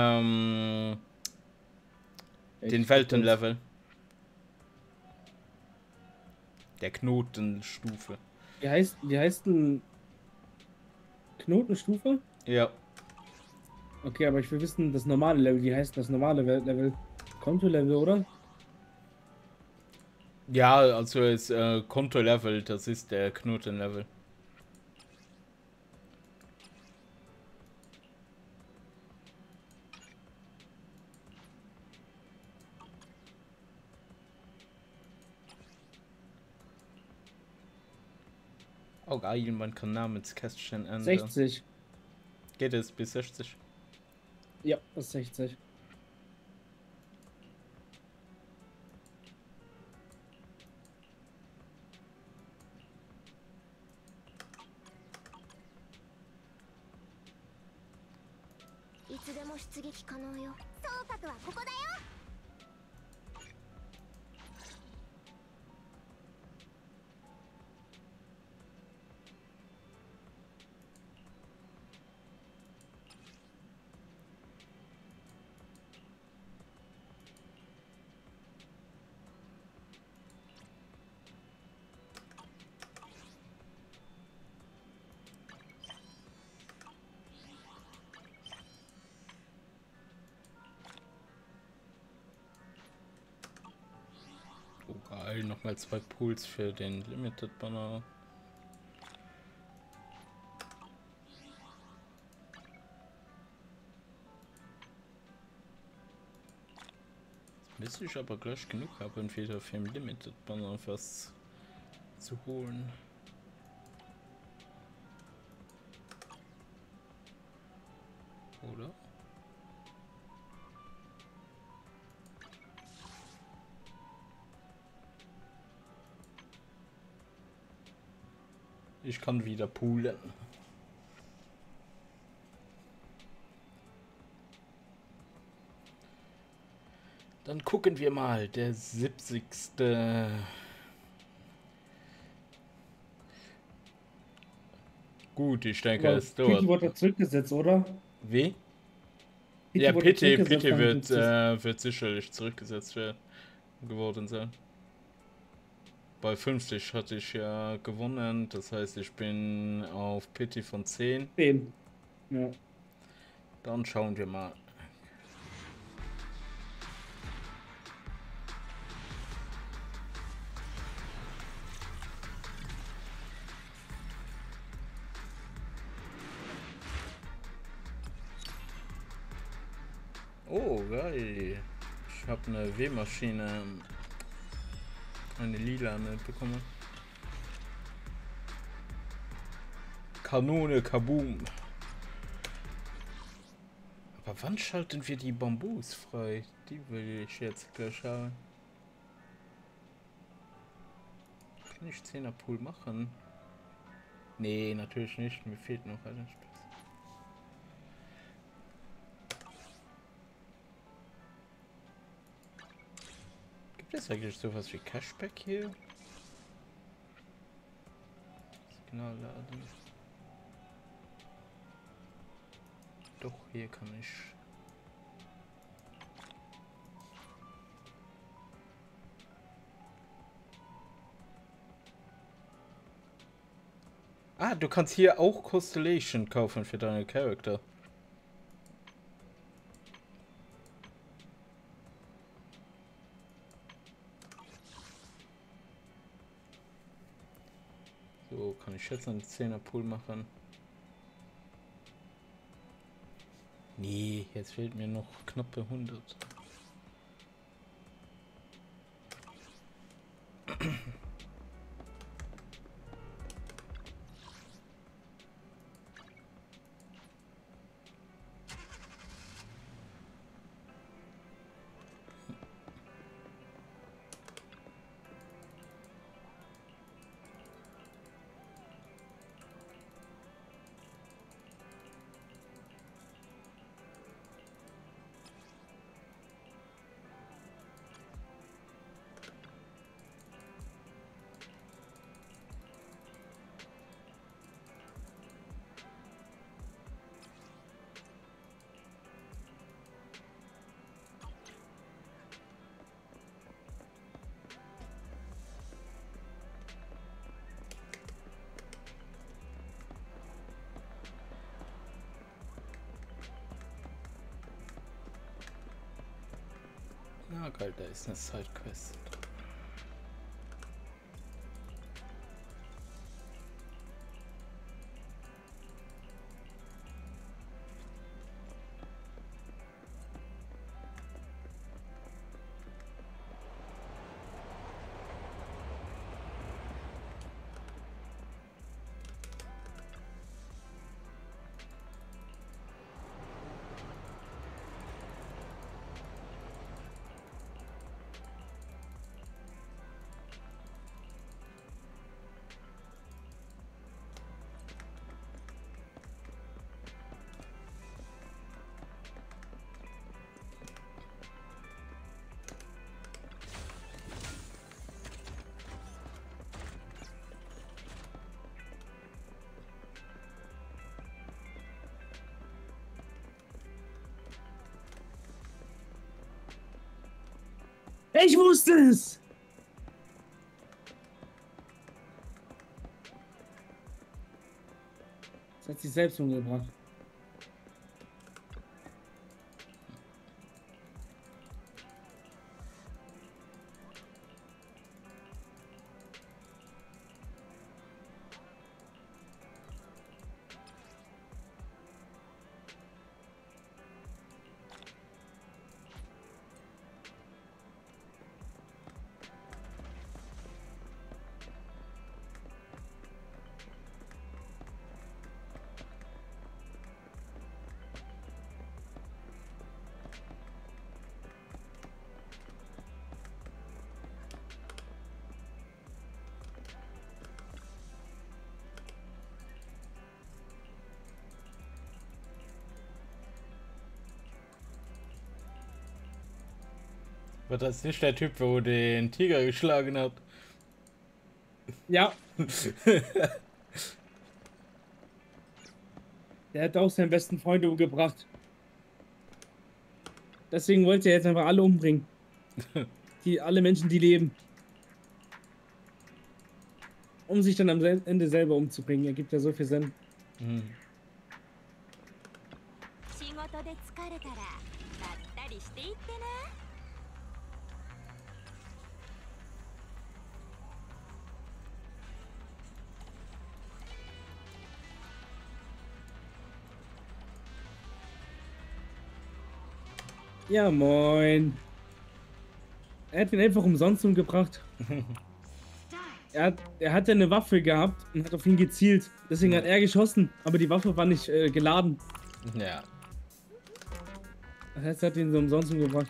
Speaker 1: Weltenlevel. Der Knotenstufe.
Speaker 9: Wie heißt denn Knotenstufe?
Speaker 1: Ja.
Speaker 9: Okay, aber ich will wissen, das normale Level, wie heißt das normale Level? Konto-Level, oder?
Speaker 1: Ja, also das Konto-Level, das ist der Knotenlevel. Oh geil, man kann Namenskästchen ändern.
Speaker 9: 60.
Speaker 1: Geht es bis 60?
Speaker 9: Ja, das ist 60.
Speaker 1: Oh geil, nochmal 2 Pools für den Limited Banner. Müsste ich aber gleich genug haben, wieder für den Limited Banner was zu holen. Oder? Ich kann wieder poolen. Dann gucken wir mal, der 70. Gut, ich denke, es dauert.
Speaker 9: Pitti wurde zurückgesetzt, oder?
Speaker 1: Wie?
Speaker 9: Pitti
Speaker 1: Ja, Pitti
Speaker 9: wird
Speaker 1: wird sicherlich zurückgesetzt geworden sein. Bei 50 hatte ich ja gewonnen, das heißt, ich bin auf Pitti von 10.
Speaker 9: 10. Ja.
Speaker 1: Dann schauen wir mal. Oh, geil. Ich habe eine W-Maschine, eine lilane bekommen. Kanone, Kaboom. Aber wann schalten wir die Bambus frei? Die will ich jetzt gleich haben. Kann ich 10er Pool machen? Nee, natürlich nicht. Mir fehlt noch ein Spaß. Gibt es eigentlich sowas wie Cashback hier? Signalladen. Doch, hier kann ich. Ah, du kannst hier auch Constellation kaufen für deine Charakter. So, kann ich jetzt einen 10er Pool machen? Nee, jetzt fehlt mir noch knappe 100. Ja, geil, da ist eine Sidequest.
Speaker 9: Ich wusste es! Das hat sich selbst umgebracht.
Speaker 1: War das nicht der Typ, wo den Tiger geschlagen hat?
Speaker 9: Ja. Der hat auch seinen besten Freund umgebracht. Deswegen wollte er jetzt einfach alle umbringen. Alle Menschen, die leben. Um sich dann am Ende selber umzubringen. Ergibt ja so viel Sinn.
Speaker 1: Mhm.
Speaker 9: Ja, moin. Er hat ihn einfach umsonst umgebracht. Er hat ja eine Waffe gehabt und hat auf ihn gezielt. Deswegen hat er geschossen, aber die Waffe war nicht geladen.
Speaker 1: Ja.
Speaker 9: Das heißt, er hat ihn so umsonst umgebracht.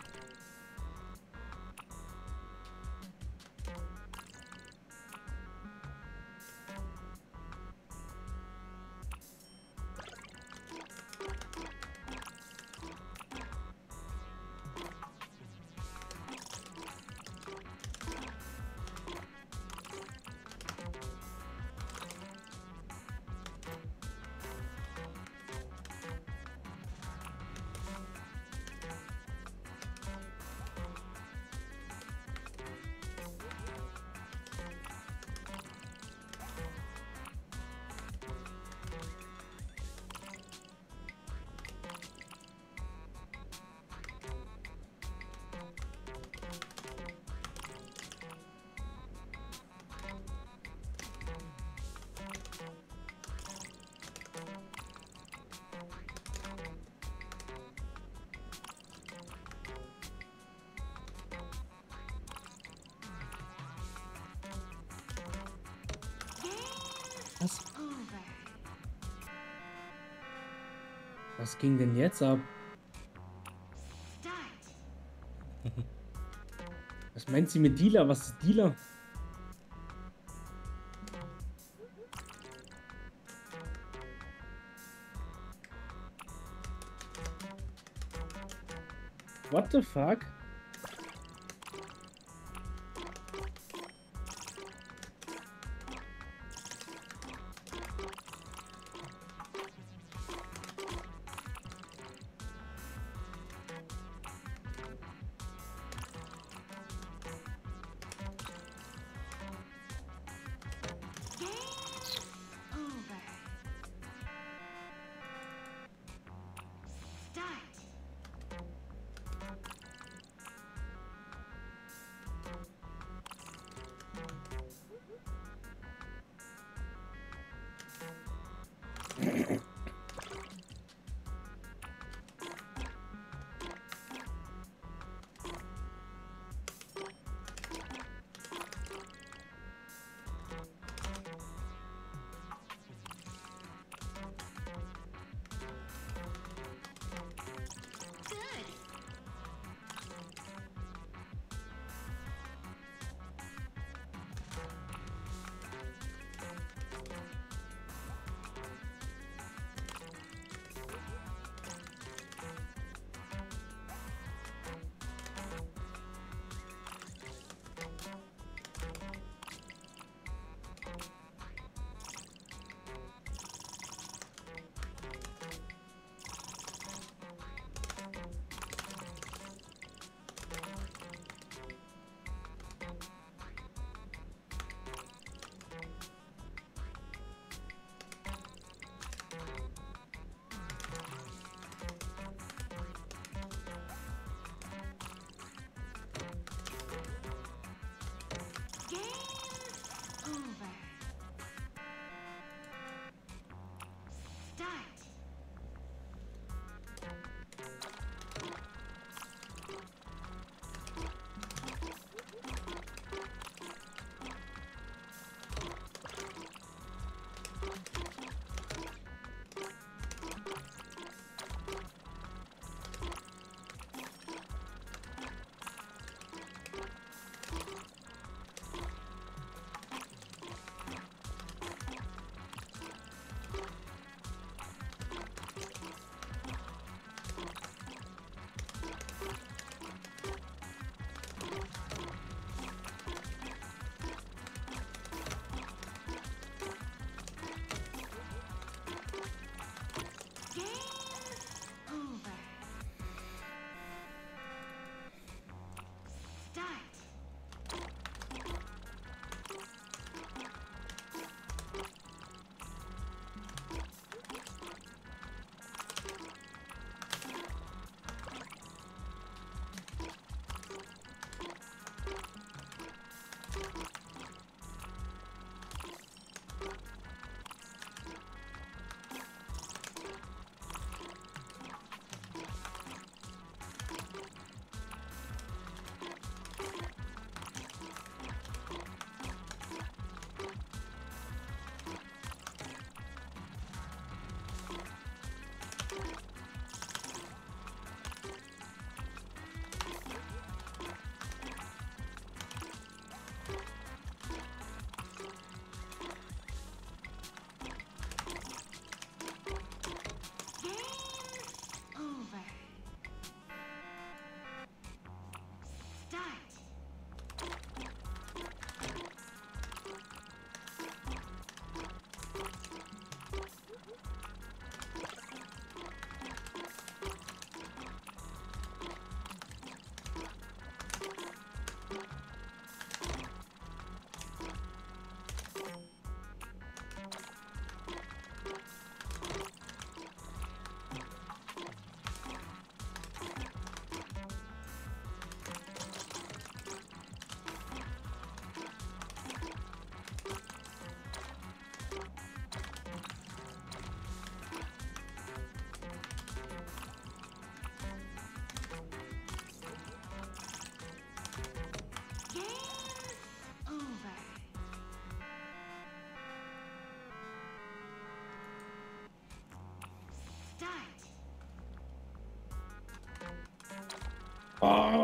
Speaker 9: Was ging denn jetzt ab? Was meint sie mit Dealer? Was ist Dealer? What the fuck?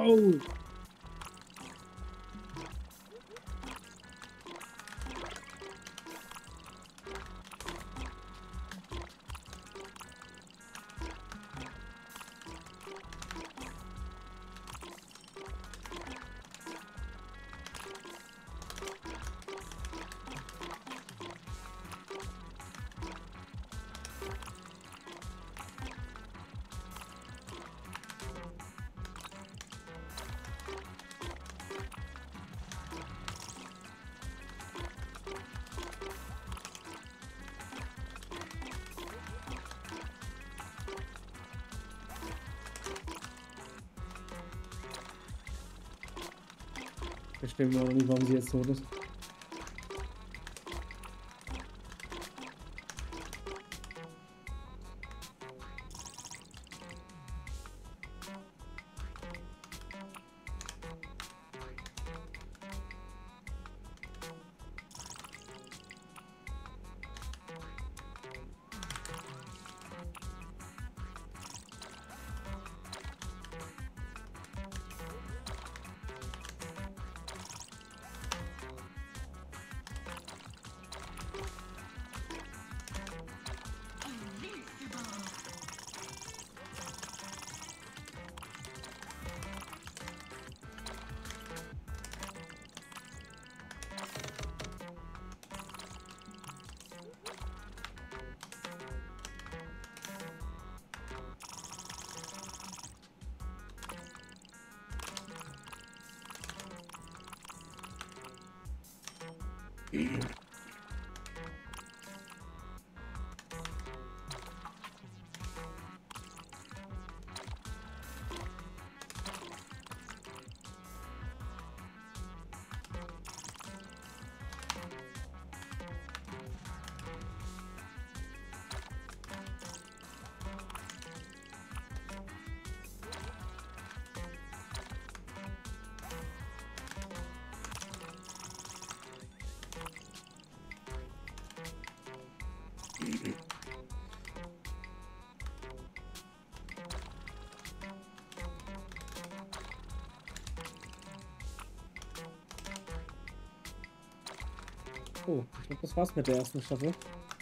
Speaker 9: Oh! Verstehen wir auch nicht, warum sie jetzt tot ist. Oh, ich glaube, das war's mit der ersten Staffel.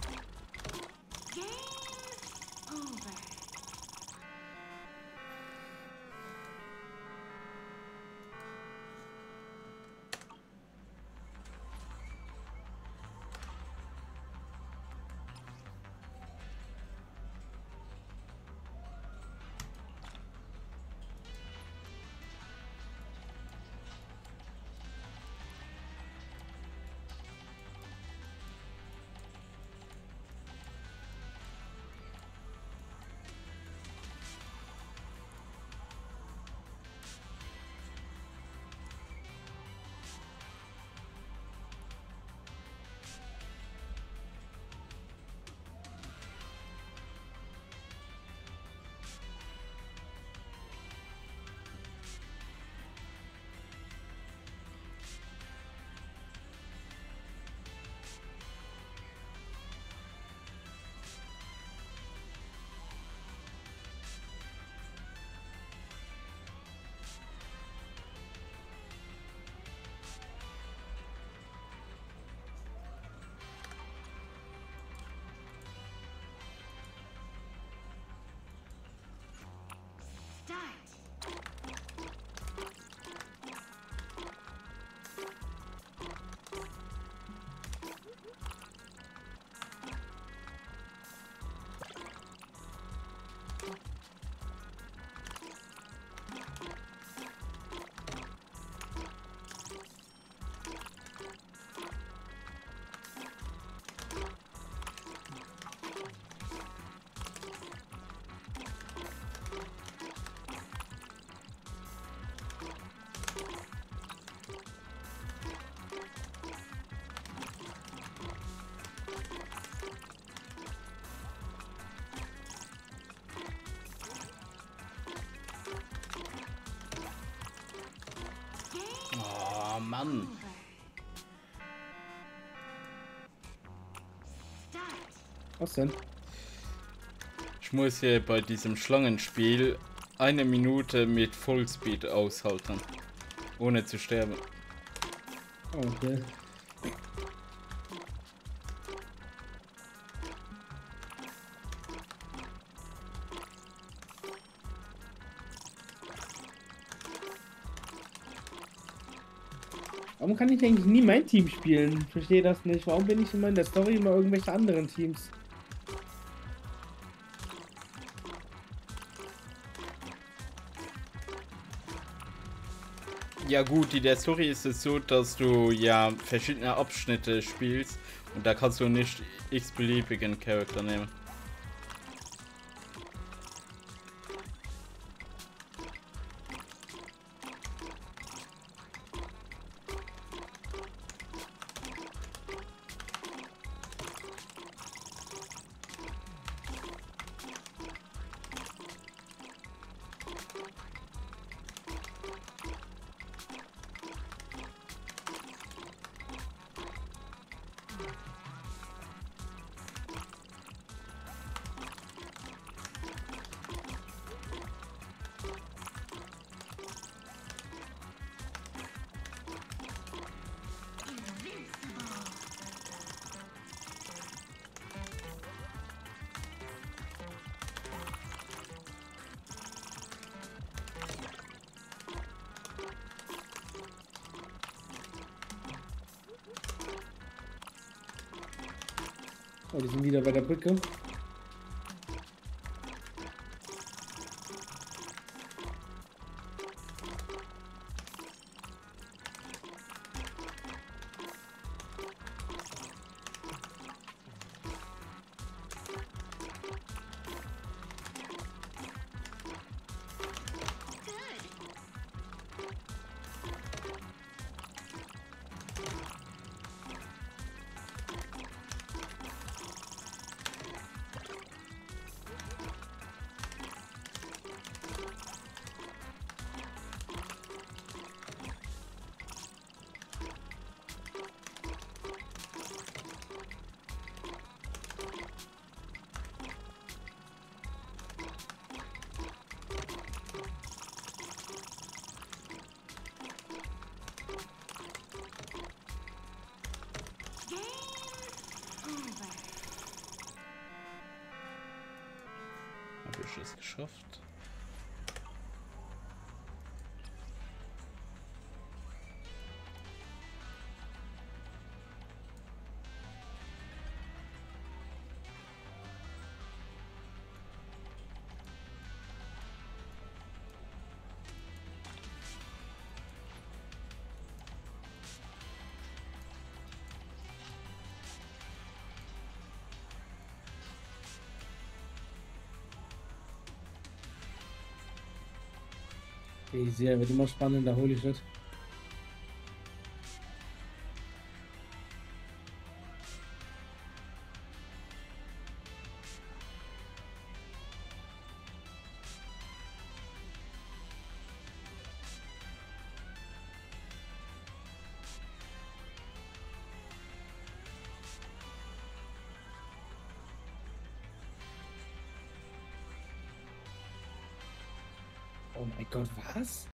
Speaker 1: Oh Mann.
Speaker 9: Was denn?
Speaker 1: Ich muss hier bei diesem Schlangenspiel eine Minute mit Vollspeed aushalten, ohne zu sterben.
Speaker 9: Okay. Warum kann ich eigentlich nie mein Team spielen? Ich verstehe das nicht. Warum bin ich immer in der Story immer irgendwelche anderen Teams?
Speaker 1: Ja gut, in der Story ist es so, dass du ja verschiedene Abschnitte spielst und da kannst du nicht x-beliebigen Charakter nehmen.
Speaker 9: Oh, die sind wieder bei der Brücke.
Speaker 1: Habe ich es geschafft?
Speaker 9: Die Serie wird immer spannender, holy shit. Oh mein Gott, was?